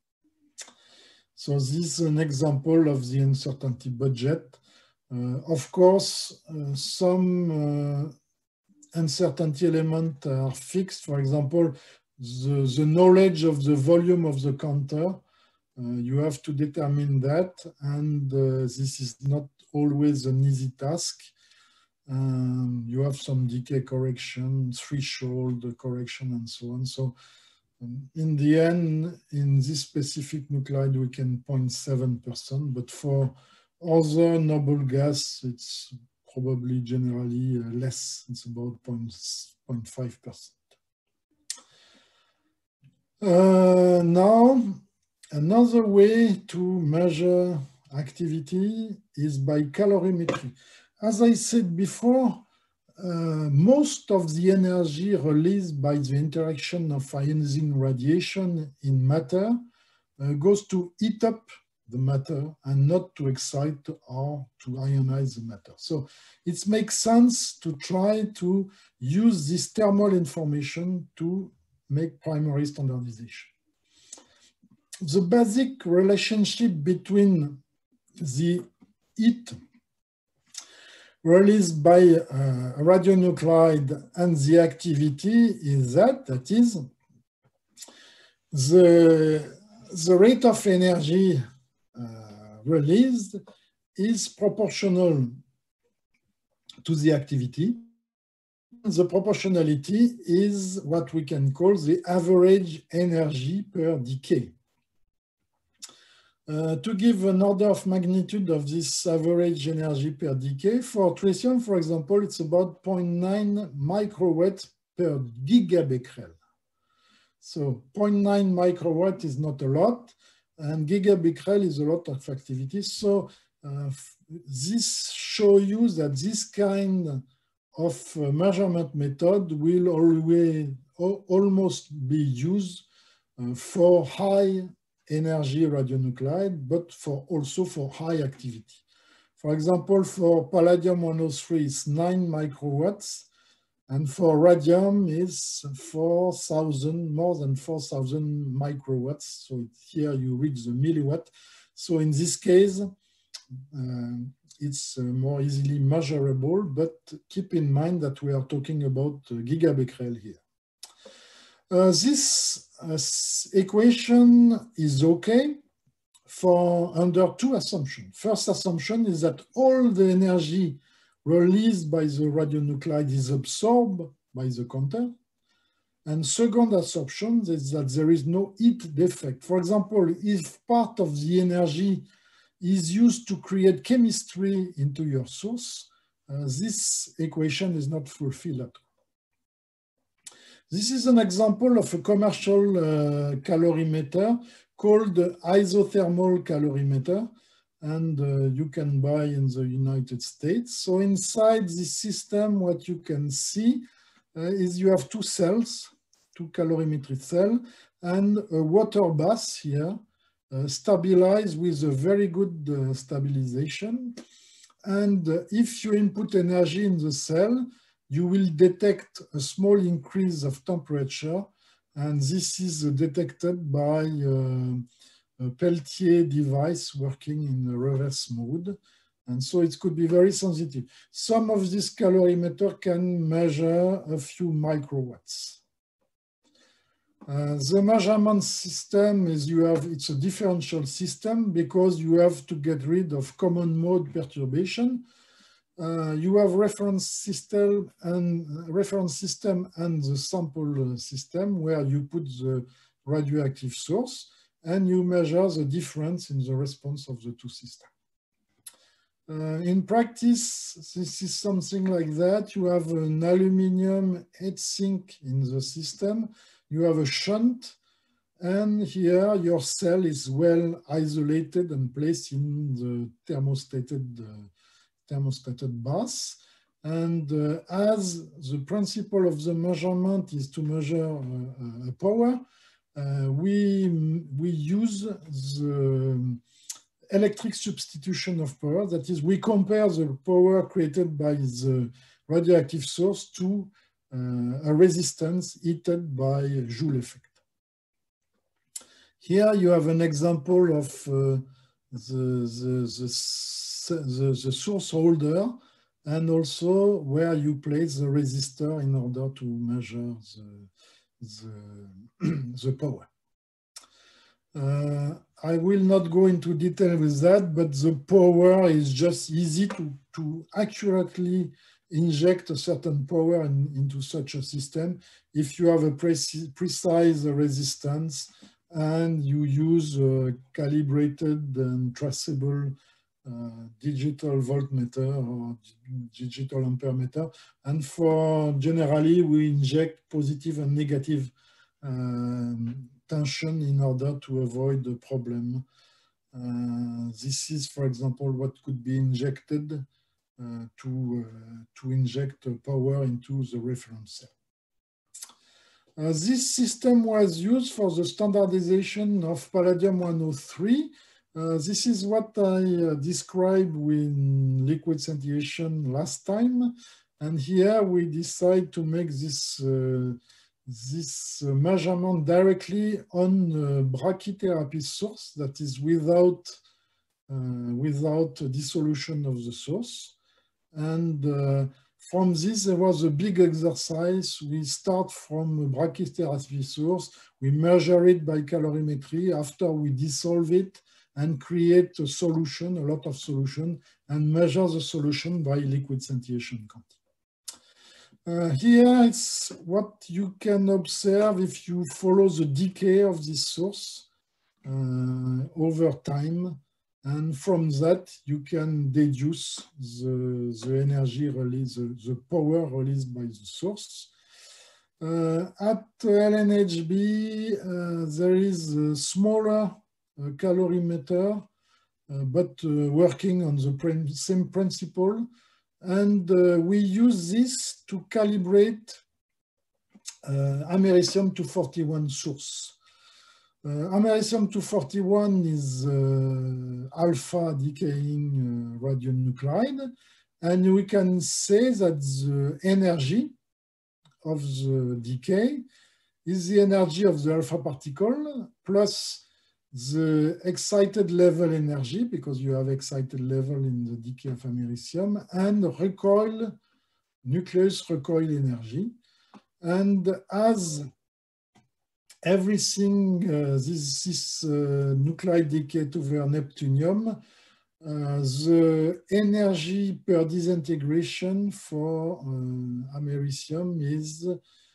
Speaker 2: So this is an example of the uncertainty budget. Of course, some uncertainty elements are fixed. For example, the knowledge of the volume of the counter, you have to determine that, and this is not always an easy task. You have some decay correction, threshold correction, and so on. So in the end, in this specific nuclide, we can 0.7%, but for other noble gas, it's probably generally less. It's about 0.5%. Now, another way to measure activity is by calorimetry. As I said before, most of the energy released by the interaction of ionizing radiation in matter goes to heat up the matter and not to excite or to ionize the matter. So it makes sense to try to use this thermal information to make primary standardization. The basic relationship between the heat released by a radionuclide and the activity is that is the rate of energy released is proportional to the activity. The proportionality is what we can call the average energy per decay. To give an order of magnitude of this average energy per decay, for tritium, for example, it's about 0.9 microwatt per gigabecquerel. So 0.9 microwatt is not a lot, and gigabecquerel is a lot of activity. So this shows you that this kind of measurement method will almost be used for high energy radionuclide, but also for high activity. For example, for palladium-103 it's 9 microwatts, and for radium is 4,000, more than 4,000 microwatts. So here you reach the milliwatt. So in this case, it's more easily measurable, but keep in mind that we are talking about gigabecquerel here. This equation is okay under two assumptions. First assumption is that all the energy released by the radionuclide is absorbed by the counter. And second assumption is that there is no heat defect. For example, if part of the energy is used to create chemistry into your source, this equation is not fulfilled at all. This is an example of a commercial calorimeter called isothermal calorimeter, and you can buy in the United States. So inside this system, what you can see is you have two cells, two calorimetry cells, and a water bath here, stabilized with a very good stabilization. And if you input energy in the cell, you will detect a small increase of temperature, and this is detected by a Peltier device working in a reverse mode. And so it could be very sensitive. Some of this calorimeter can measure a few microwatts. The measurement system is it's a differential system because you have to get rid of common mode perturbation. You have reference system and the sample system where you put the radioactive source and you measure the difference in the response of the two systems. In practice, this is something like that. You have an aluminum heatsink in the system. You have a shunt, and here your cell is well isolated and placed in the thermostated bath. And as the principle of the measurement is to measure power, we use the electric substitution of power. That is, we compare the power created by the radioactive source to a resistance heated by Joule effect. Here you have an example of the source holder and also where you place the resistor in order to measure the power. I will not go into detail with that, but the power is just easy to accurately inject a certain power into such a system if you have a precise resistance and you use a calibrated and traceable digital voltmeter or digital amperemeter. And generally, we inject positive and negative tension in order to avoid the problem. This is, for example, what could be injected to inject power into the reference cell. This system was used for the standardization of Palladium 103. This is what I described in liquid scintillation last time. And here we decide to make this, this measurement directly on brachytherapy source, that is without dissolution of the source. And from this, there was a big exercise. We start from a brachytherapy source, we measure it by calorimetry, after we dissolve it and create a solution, a lot of solution, and measure the solution by liquid scintillation counting. Here it's what you can observe if you follow the decay of this source over time. And from that, you can deduce the energy released, the power released by the source. At LNHB, there is a smaller calorimeter, but working on the same principle. And we use this to calibrate americium-241 source. Americium-241 is alpha decaying radionuclide, and we can say that the energy of the decay is the energy of the alpha particle plus the excited level energy, because you have excited level in the decay of americium, and recoil, nucleus recoil energy. And as everything, this nuclide decay over neptunium, the energy per disintegration for americium is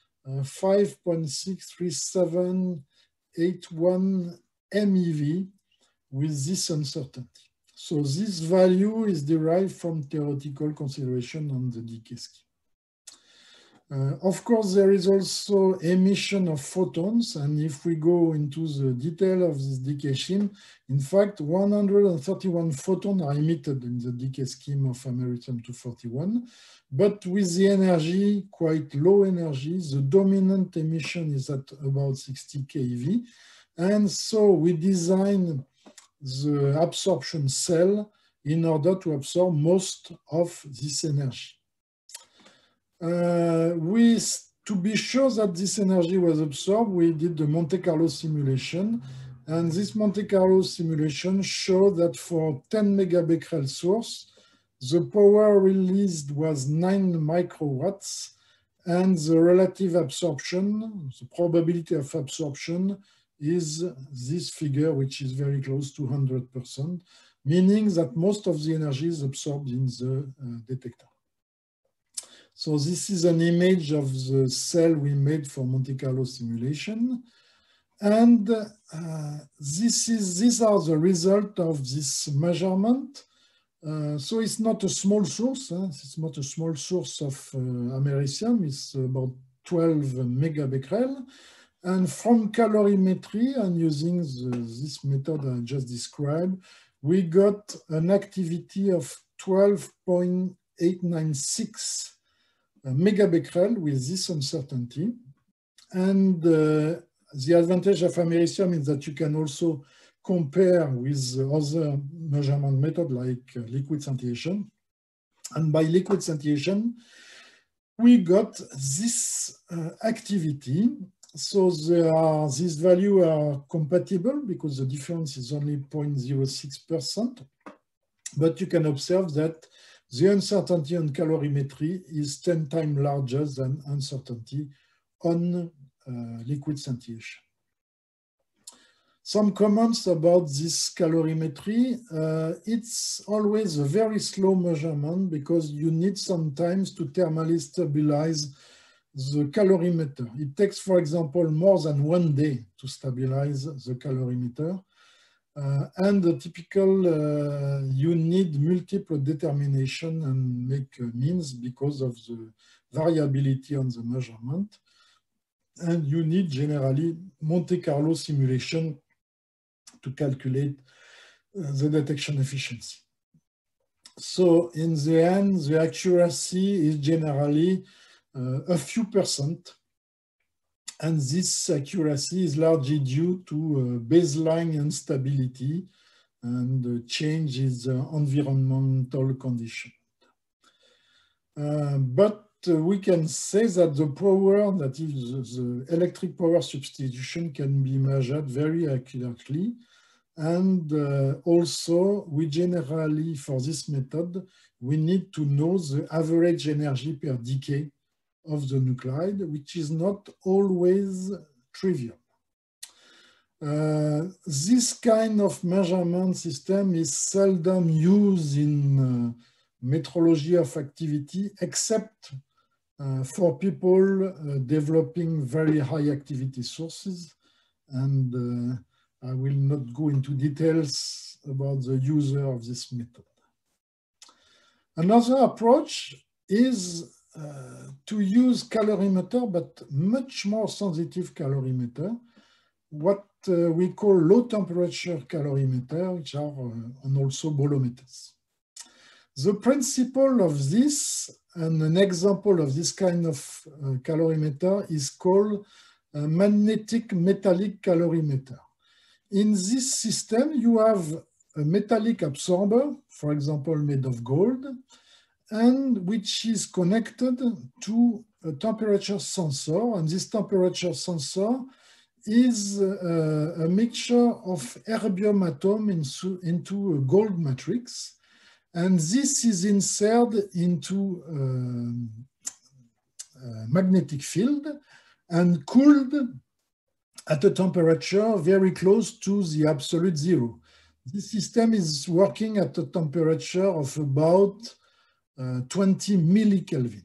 Speaker 2: 5.63781 MeV with this uncertainty. So this value is derived from theoretical consideration on the decay scheme. Of course, there is also emission of photons, and if we go into the detail of this decay scheme, in fact, 131 photons are emitted in the decay scheme of americium-241, but with the energy, quite low energy, the dominant emission is at about 60 keV, and so we design the absorption cell in order to absorb most of this energy. To be sure that this energy was absorbed, we did the Monte Carlo simulation. And this Monte Carlo simulation showed that for 10 megabecquerel source, the power released was 9 microwatts, and the relative absorption, the probability of absorption, is this figure, which is very close to 100%, meaning that most of the energy is absorbed in the detector. So this is an image of the cell we made for Monte Carlo simulation. And these are the result of this measurement. So it's not a small source. It's not a small source of americium. It's about 12 megabecquerel. And from calorimetry and using this method I just described, we got an activity of 12.896 megabecquerel with this uncertainty. And the advantage of americium is that you can also compare with other measurement methods like liquid scintillation. And by liquid scintillation, we got this activity. So these values are compatible because the difference is only 0.06%. But you can observe that the uncertainty on calorimetry is 10 times larger than uncertainty on liquid scintillation. Some comments about this calorimetry. It's always a very slow measurement because you need sometimes to thermally stabilize the calorimeter. It takes, for example, more than 1 day to stabilize the calorimeter. And the typical, you need multiple determination and make means because of the variability on the measurement. And you need generally Monte Carlo simulation to calculate the detection efficiency. So in the end, the accuracy is generally a few percent. And this accuracy is largely due to baseline instability and changes in environmental conditions. But we can say that the power, that is the electric power substitution, can be measured very accurately. And also, we generally, for this method, we need to know the average energy per decay of the nuclide, which is not always trivial. This kind of measurement system is seldom used in metrology of activity, except for people developing very high activity sources. And I will not go into details about the user of this method. Another approach is to use calorimeter, but much more sensitive calorimeter, what we call low temperature calorimeter, which are and also bolometers. The principle of this, and an example of this kind of calorimeter, is called a magnetic metallic calorimeter. In this system, you have a metallic absorber, for example, made of gold, and which is connected to a temperature sensor. And this temperature sensor is a mixture of erbium atom into a gold matrix. And this is inserted into a magnetic field and cooled at a temperature very close to the absolute zero. This system is working at a temperature of about 20 millikelvin.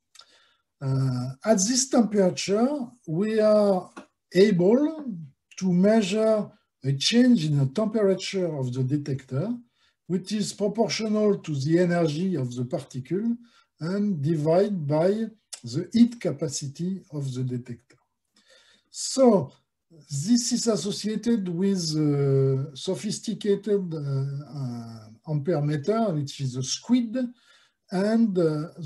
Speaker 2: At this temperature, we are able to measure a change in the temperature of the detector, which is proportional to the energy of the particle and divided by the heat capacity of the detector. So this is associated with sophisticated ampermeter, which is a squid. And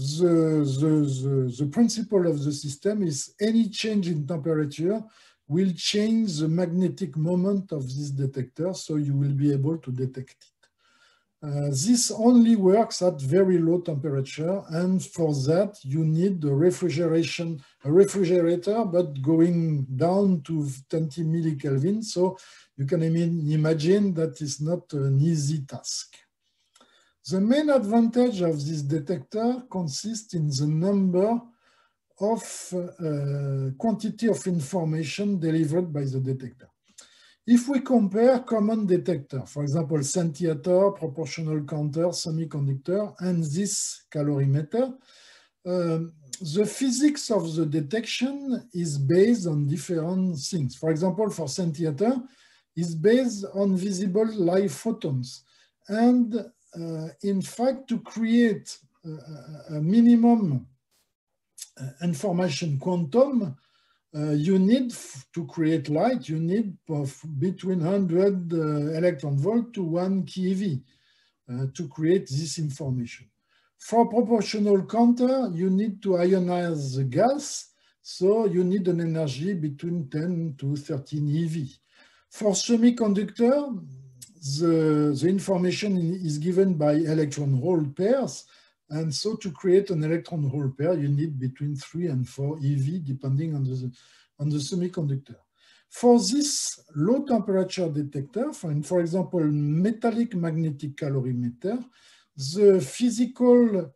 Speaker 2: the principle of the system is any change in temperature will change the magnetic moment of this detector, so you will be able to detect it. This only works at very low temperature, and for that you need a refrigerator, but going down to 20 millikelvin. So you can imagine that is not an easy task. The main advantage of this detector consists in the number of quantity of information delivered by the detector. If we compare common detector, for example, scintillator, proportional counter, semiconductor, and this calorimeter, the physics of the detection is based on different things. For example, for scintillator, it's based on visible light photons. And in fact, to create a minimum information quantum, you need to create light, you need between 100 electron volt to 1 keV to create this information. For proportional counter, you need to ionize the gas, so you need an energy between 10 to 13 eV. For semiconductor, the information is given by electron hole pairs, and so to create an electron hole pair, you need between 3 and 4 eV, depending on the semiconductor. For this low temperature detector, for example, metallic magnetic calorimeter, the physical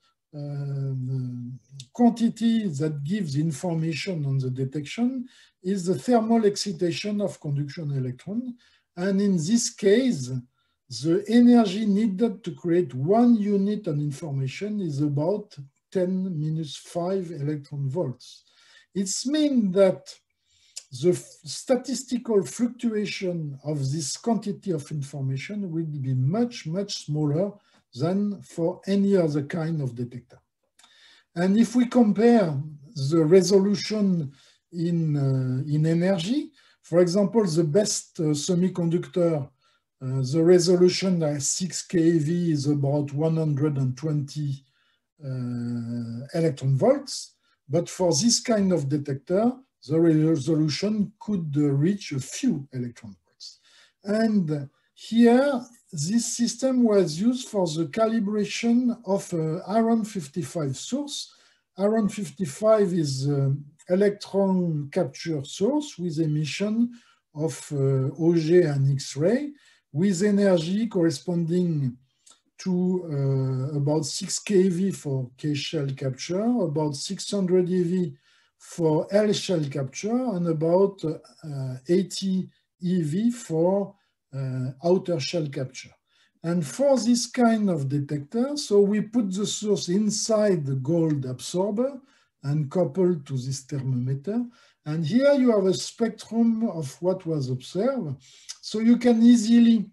Speaker 2: quantity that gives information on the detection is the thermal excitation of conduction electron. And in this case, the energy needed to create 1 unit of information is about 10⁻⁵ electron volts. It means that the statistical fluctuation of this quantity of information will be much, much smaller than for any other kind of detector. And if we compare the resolution in energy, for example, the best semiconductor The resolution at 6 keV is about 120 electron volts. But for this kind of detector, the resolution could reach a few electron volts. And here, this system was used for the calibration of Iron 55 source. Iron 55 is an electron capture source with emission of Auger and X-ray, with energy corresponding to about 6 keV for K-shell capture, about 600 eV for L-shell capture, and about 80 eV for outer shell capture. And for this kind of detector, so we put the source inside the gold absorber and coupled to this thermometer. And here you have a spectrum of what was observed. So you can easily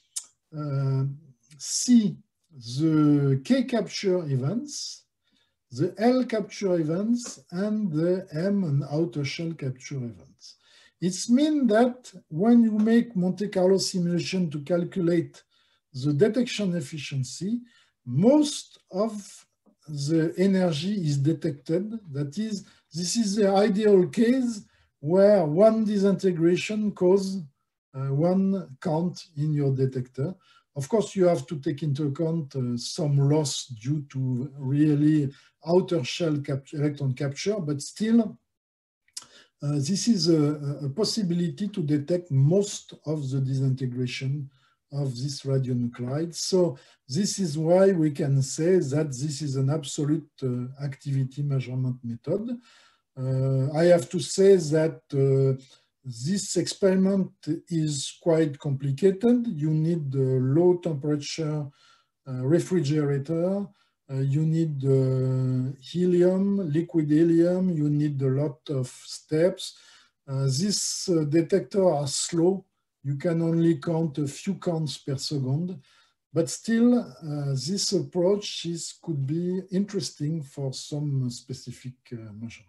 Speaker 2: see the K capture events, the L capture events, and the M and outer shell capture events. It means that when you make Monte Carlo simulation to calculate the detection efficiency, most of the energy is detected. That is, this is the ideal case where one disintegration causes one count in your detector. Of course, you have to take into account some loss due to really outer shell electron capture, but still, this is a possibility to detect most of the disintegration of this radionuclide. So this is why we can say that this is an absolute activity measurement method. I have to say that this experiment is quite complicated. You need a low temperature refrigerator. You need helium, liquid helium. You need a lot of steps. These detectors are slow. You can only count a few counts per second. But still, this approach could be interesting for some specific measurement.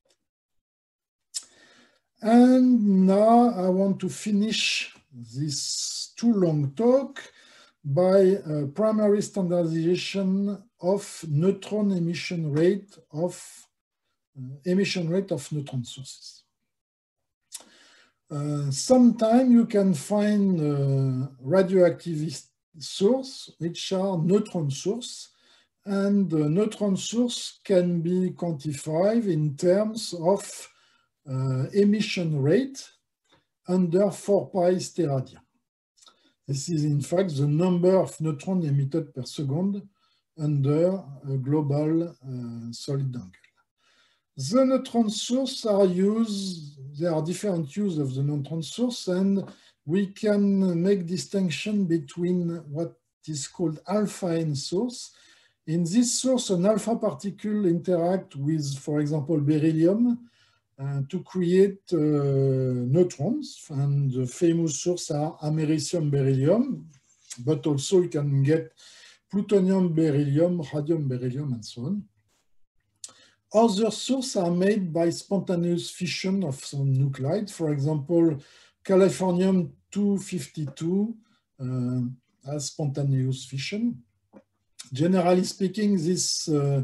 Speaker 2: And now I want to finish this too long talk by primary standardization of neutron emission rate of neutron sources. Sometimes you can find radioactive source which are neutron source, and neutron source can be quantified in terms of emission rate under 4 pi steradia. This is in fact the number of neutrons emitted per second under a global solid angle. The neutron source are used, there are different uses of the neutron source, and we can make distinction between what is called alpha N source. In this source, an alpha particle interact with, for example, beryllium, to create neutrons, and the famous sources are americium, beryllium, but also you can get plutonium, beryllium, radium, beryllium, and so on. Other sources are made by spontaneous fission of some nuclide. For example, californium-252 has spontaneous fission. Generally speaking, this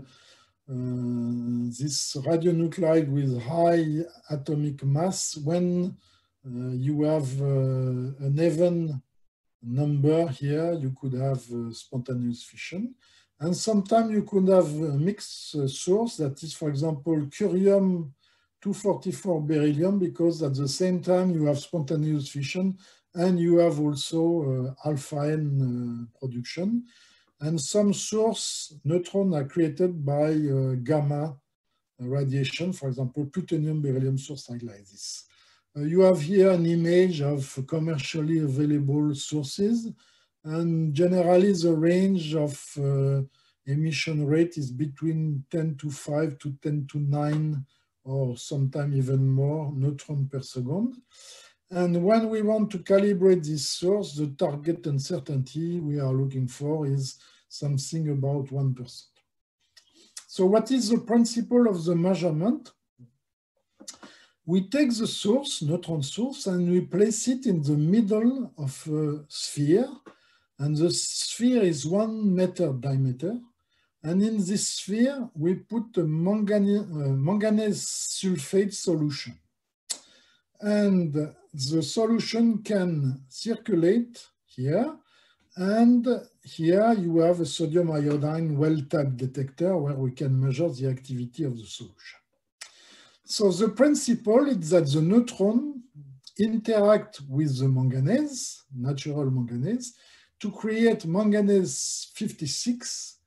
Speaker 2: radionuclide with high atomic mass, when you have an even number here, you could have spontaneous fission. And sometimes you could have a mixed source, that is, for example, curium-244 beryllium, because at the same time you have spontaneous fission and you have also alpha N production. And some source neutrons are created by gamma radiation, for example, plutonium beryllium source like this. You have here an image of commercially available sources, and generally the range of emission rate is between 10⁵ to 10⁹, or sometimes even more neutron per second. And when we want to calibrate this source, the target uncertainty we are looking for is something about 1%. So what is the principle of the measurement? we take the source, neutron source, and we place it in the middle of a sphere. And the sphere is 1 meter diameter. And in this sphere, we put a manganese sulfate solution. And the solution can circulate here. And here you have a sodium iodine well-type detector where we can measure the activity of the solution. So the principle is that the neutron interact with the manganese, natural manganese, to create manganese 56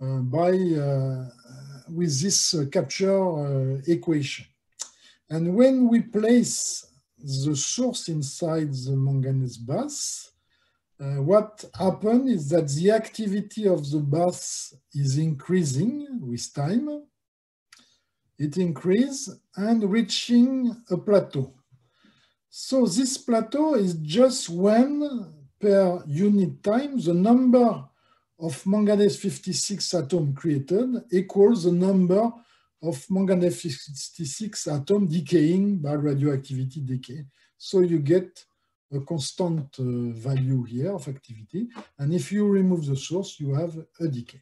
Speaker 2: with this capture equation. And when we place the source inside the manganese bath, what happens is that the activity of the bath is increasing with time. It increases and reaching a plateau. So this plateau is just when per unit time the number of manganese 56 atoms created equals the number of manganese 56 atoms decaying by radioactivity decay. So you get a constant value here of activity. And if you remove the source, you have a decay.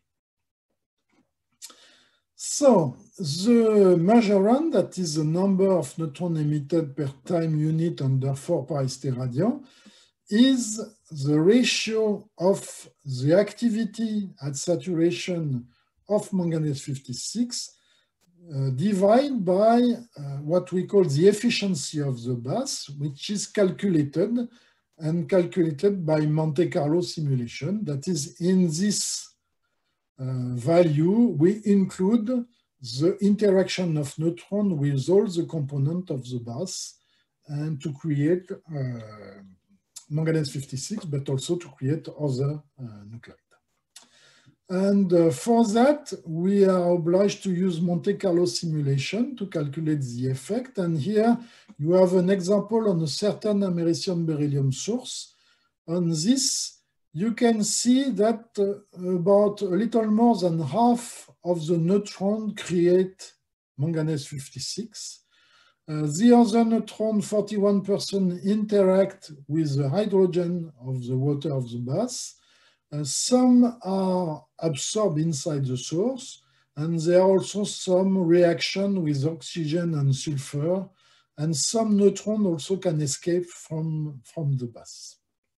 Speaker 2: So the measurand, that is the number of neutrons emitted per time unit under 4 Paris radian, is the ratio of the activity at saturation of manganese 56 divided by what we call the efficiency of the bath, which is calculated by Monte Carlo simulation. That is, in this value, we include the interaction of neutrons with all the components of the bath and to create manganese 56, but also to create other nuclide. And for that, we are obliged to use Monte Carlo simulation to calculate the effect. And here you have an example on a certain americium beryllium source. On this, you can see that about a little more than half of the neutron create manganese 56. The other neutron, 41%, interact with the hydrogen of the water of the bath. Some are absorbed inside the source, and there are also some reaction with oxygen and sulfur, and some neutrons also can escape from the bath.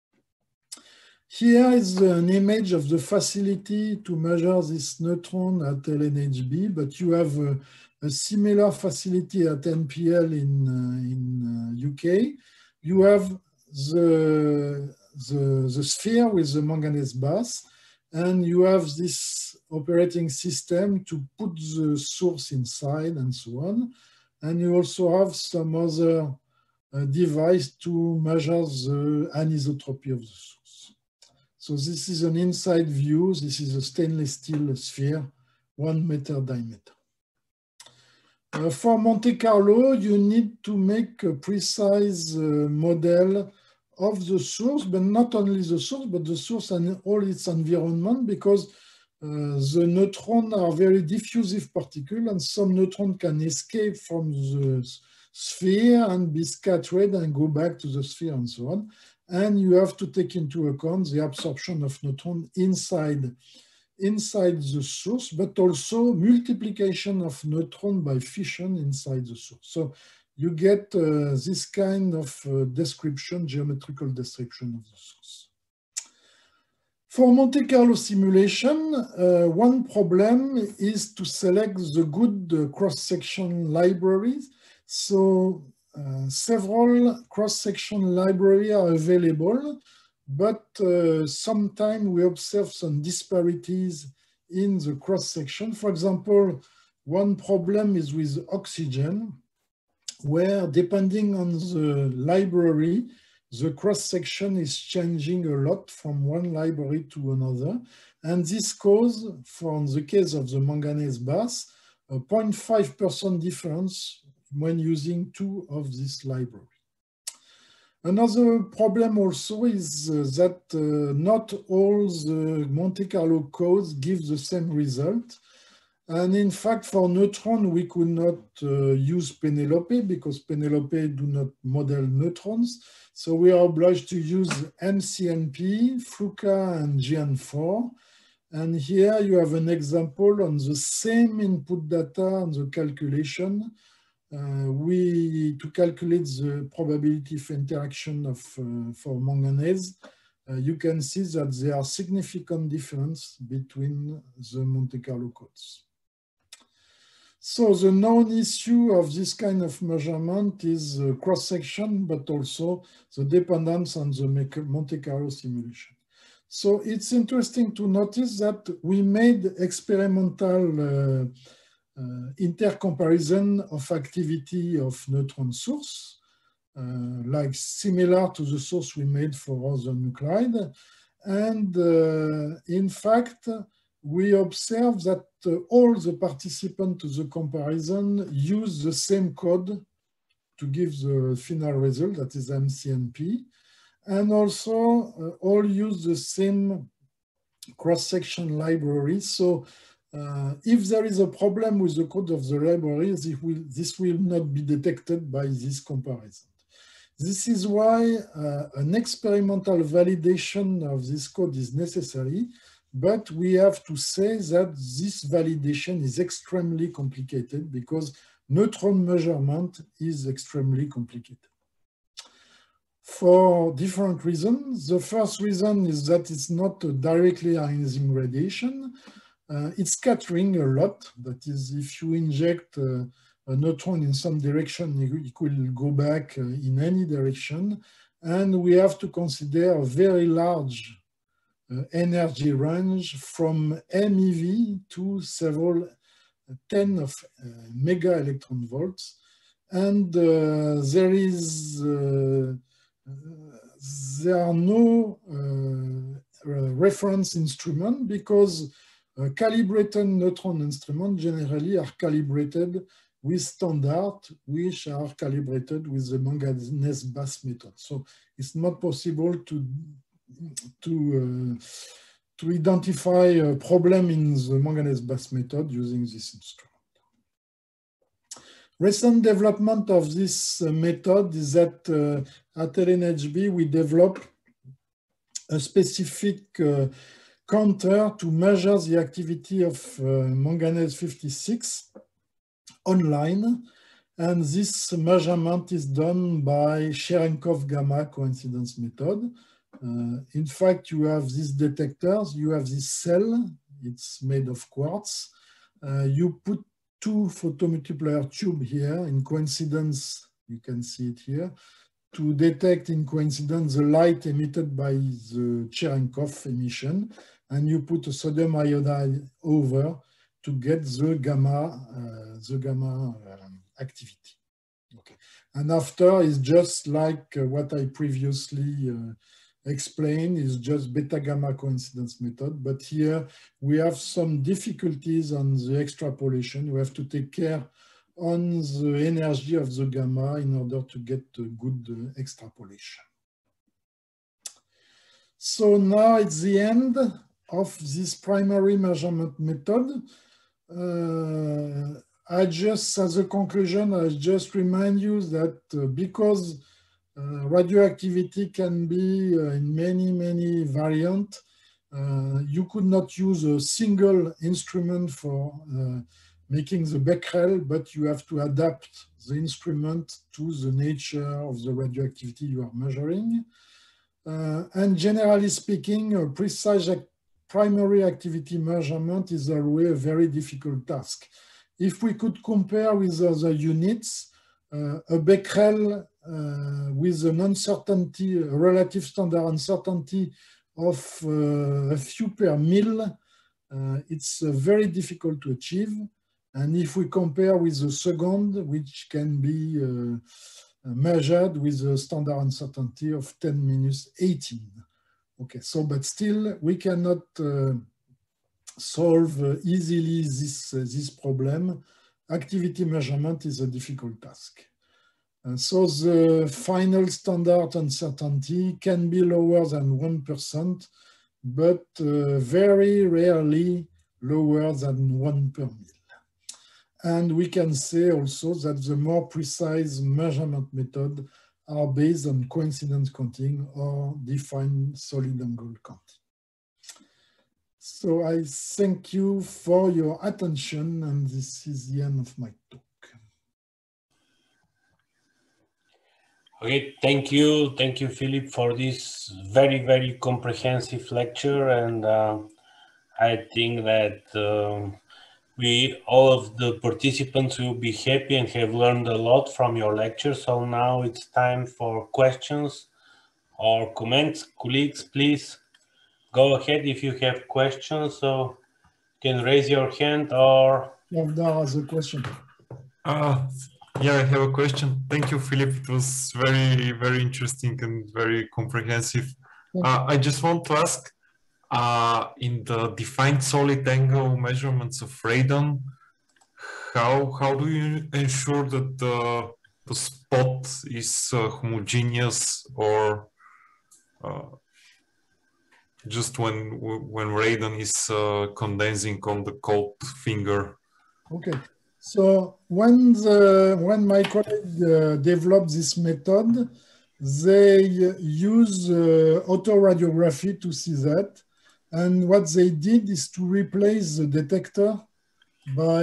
Speaker 2: Here is an image of the facility to measure this neutron at LNHB, but you have a similar facility at NPL in UK. You have the sphere with the manganese bath, and you have this operating system to put the source inside and so on. And you also have some other device to measure the anisotropy of the source. So this is an inside view. This is a stainless steel sphere, 1 meter diameter. For Monte Carlo, you need to make a precise model of the source, but not only the source, but the source and all its environment, because the neutrons are very diffusive particles, and some neutrons can escape from the sphere and be scattered and go back to the sphere and so on. And you have to take into account the absorption of neutrons inside the source, but also multiplication of neutrons by fission inside the source. So you get this kind of description, geometrical description of the source. For Monte Carlo simulation, one problem is to select the good cross-section libraries. So several cross-section libraries are available, but sometimes we observe some disparities in the cross-section. For example, one problem is with oxygen, where depending on the library, the cross-section is changing a lot from one library to another. And this causes, for the case of the manganese bath, a 0.5% difference when using two of this library. Another problem also is that not all the Monte Carlo codes give the same result. And in fact, for neutron, we could not use Penelope because Penelope do not model neutrons. So we are obliged to use MCNP, FLUCA, and GN4. And here you have an example on the same input data on the calculation. To calculate the probability of interaction for manganese, you can see that there are significant difference between the Monte Carlo codes. So the known issue of this kind of measurement is cross-section, but also the dependence on the Monte Carlo simulation. So it's interesting to notice that we made experimental intercomparison of activity of neutron source, like similar to the source we made for other nuclide. And in fact, we observe that all the participants to the comparison use the same code to give the final result, that is MCNP. And also all use the same cross-section library. So if there is a problem with the code of the library, this will not be detected by this comparison. This is why an experimental validation of this code is necessary, but we have to say that this validation is extremely complicated because neutron measurement is extremely complicated. For different reasons. The first reason is that it's not directly ionizing radiation. It's scattering a lot. That is, if you inject a neutron in some direction, it will go back in any direction. And we have to consider a very large energy range from MeV to several 10 of mega electron volts. And there are no reference instrument because calibrated neutron instruments generally are calibrated with standard, which are calibrated with the manganese base method. So it's not possible to identify a problem in the manganese base method using this instrument. Recent development of this method is that at LNHB, we developed a specific counter to measure the activity of manganese 56 online. And this measurement is done by Cherenkov gamma coincidence method. In fact, you have these detectors, you have this cell, it's made of quartz. You put two photomultiplier tube here in coincidence, you can see it here, to detect in coincidence the light emitted by the Cherenkov emission, and you put a sodium iodide over to get the gamma activity. Okay. And after is just like what I previously explained, is just beta gamma coincidence method, but here we have some difficulties on the extrapolation. We have to take care on the energy of the gamma in order to get a good extrapolation. So now it's the end of this primary measurement method. I just, as a conclusion, I just remind you that because radioactivity can be in many variants, you could not use a single instrument for making the Becquerel, but you have to adapt the instrument to the nature of the radioactivity you are measuring. And generally speaking, a precise primary activity measurement is always a very difficult task. If we could compare with other units, a Becquerel with an uncertainty, a relative standard uncertainty of a few per mil, it's very difficult to achieve. And if we compare with the second, which can be measured with a standard uncertainty of 10⁻18. Okay, so but still we cannot solve easily this problem. Activity measurement is a difficult task. So the final standard uncertainty can be lower than 1%, but very rarely lower than 1 per mil. And we can say also that the more precise measurement method are based on coincidence counting or defined solid angle counting. So I thank you for your attention, and this is the end of my talk.
Speaker 1: Okay, thank you, Philippe, for this very, very comprehensive lecture, and I think that all of the participants will be happy and have learned a lot from your lecture. So now it's time for questions or comments. Colleagues, please go ahead if you have questions. So you can raise your hand or...
Speaker 2: Javdar has a question.
Speaker 3: Yeah, I have a question. Thank you, Philippe. It was very, very interesting and very comprehensive. I just want to ask, in the defined solid angle measurements of radon, how do you ensure that the spot is homogeneous, or just when radon is condensing on the cold finger?
Speaker 2: Okay. So when my colleague developed this method, they use autoradiography to see that. And what they did is to replace the detector by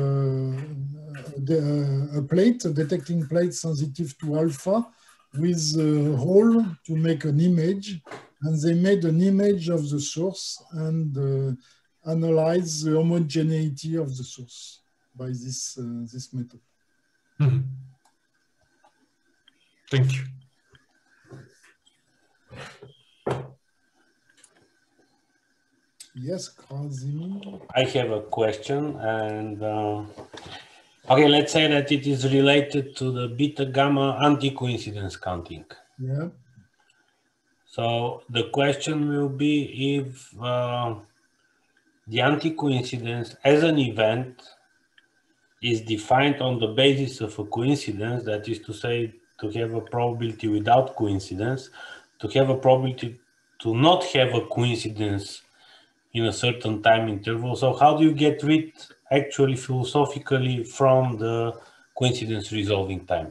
Speaker 2: a plate, a detecting plate sensitive to alpha, with a hole to make an image. And they made an image of the source and analyze the homogeneity of the source by this method.
Speaker 3: Mm-hmm. Thank you.
Speaker 2: Yes, Kazimi.
Speaker 1: I have a question, and okay, let's say that it is related to the beta-gamma anti-coincidence counting.
Speaker 2: Yeah.
Speaker 1: So the question will be if the anti-coincidence as an event is defined on the basis of a coincidence, that is to say, to have a probability without coincidence, to have a probability to not have a coincidence in a certain time interval. So how do you get rid, actually philosophically, from the coincidence resolving time?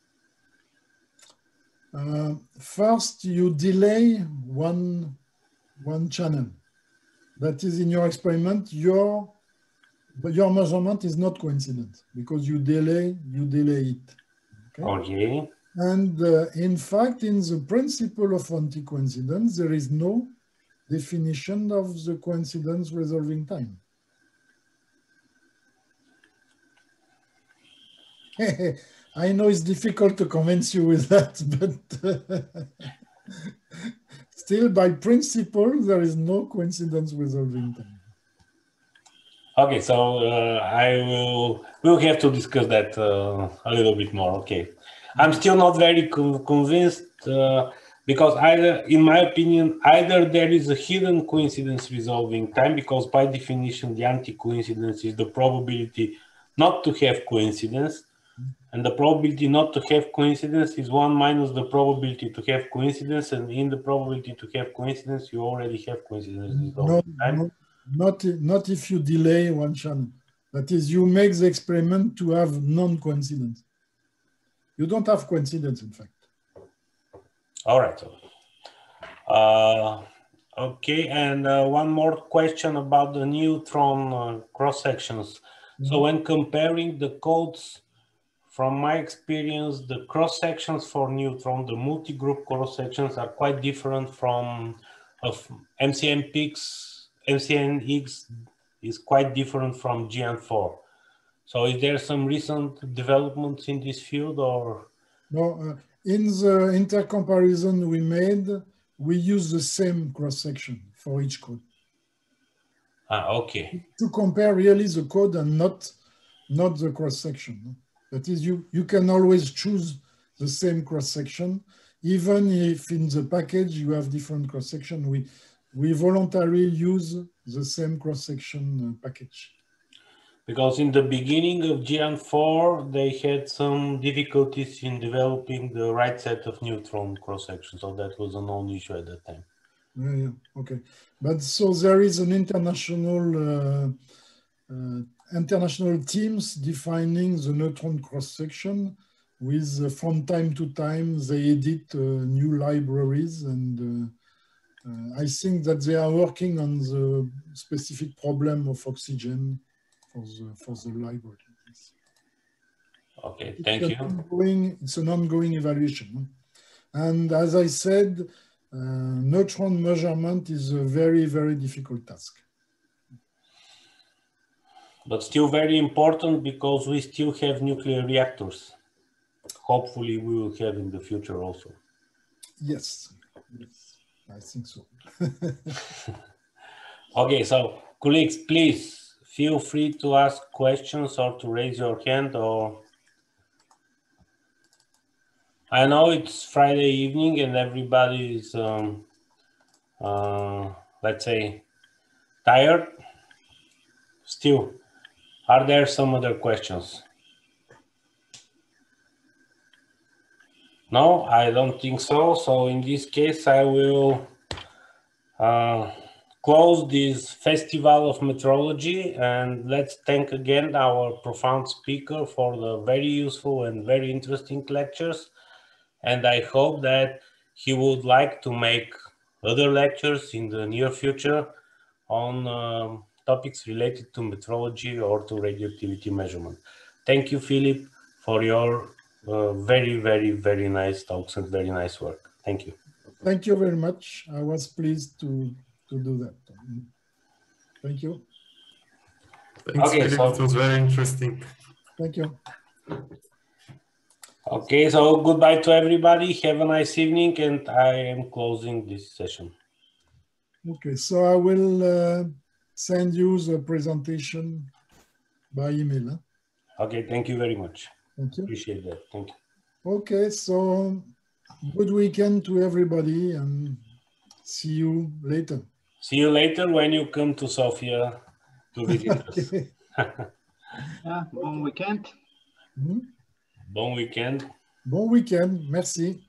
Speaker 2: First, you delay one channel. That is, in your experiment, your measurement is not coincident because you delay it.
Speaker 1: Okay.
Speaker 2: And in fact, in the principle of anti-coincidence, there is no definition of the coincidence resolving time. I know it's difficult to convince you with that, but still, by principle, there is no coincidence resolving time.
Speaker 1: Okay, so we'll have to discuss that a little bit more. Okay, I'm still not very convinced because either, in my opinion, either there is a hidden coincidence resolving time, because by definition the anti-coincidence is the probability not to have coincidence, and the probability not to have coincidence is 1 minus the probability to have coincidence, and in the probability to have coincidence you already have coincidence resolving time.
Speaker 2: Not if you delay one channel. That is, you make the experiment to have non-coincidence. You don't have coincidence, in fact.
Speaker 1: All right. Okay, and one more question about the neutron cross-sections. Mm-hmm. So when comparing the codes, from my experience, the cross-sections for neutron, the multi-group cross-sections are quite different from MCNX is quite different from GN4. So is there some recent developments in this field, or?
Speaker 2: No, in the intercomparison we made, we use the same cross-section for each code.
Speaker 1: Okay.
Speaker 2: To compare really the code and not the cross-section. That is, you can always choose the same cross-section, even if in the package you have different cross-section. We voluntarily use the same cross-section package.
Speaker 1: Because in the beginning of GN4, they had some difficulties in developing the right set of neutron cross-sections, so that was a known issue at that time.
Speaker 2: Yeah, okay. But so there is an international international teams defining the neutron cross-section with, from time to time, they edit new libraries, and I think that they are working on the specific problem of oxygen for the library.
Speaker 1: Okay, thank you.
Speaker 2: It's an ongoing evaluation. And as I said, neutron measurement is a very, very difficult task.
Speaker 1: But still very important because we still have nuclear reactors. Hopefully we will have in the future also.
Speaker 2: Yes, yes, I think so.
Speaker 1: Okay, so colleagues, please feel free to ask questions or to raise your hand. Or I know it's Friday evening and everybody is, let's say, tired. Still, are there some other questions? No, I don't think so. So in this case, I will close this Festival of Metrology, and let's thank again our profound speaker for the very useful and very interesting lectures. And I hope that he would like to make other lectures in the near future on topics related to metrology or to radioactivity measurement. Thank you, Philip, for your very, very, very nice talks and very nice work. Thank you.
Speaker 2: Thank you very much. I was pleased to do that. Thank you.
Speaker 3: Thanks, okay, Philip. So it was very interesting.
Speaker 2: Thank you.
Speaker 1: Okay, so goodbye to everybody. Have a nice evening, and I am closing this session.
Speaker 2: Okay, so I will send you the presentation by email. Huh?
Speaker 1: Okay, thank you very much.
Speaker 2: Thank you.
Speaker 1: Appreciate that. Thank you.
Speaker 2: Okay, so good weekend to everybody, and see you later.
Speaker 1: See you later when you come to Sofia to visit us.
Speaker 4: Yeah, bon weekend.
Speaker 2: Mm-hmm.
Speaker 1: Bon weekend.
Speaker 2: Bon weekend. Merci.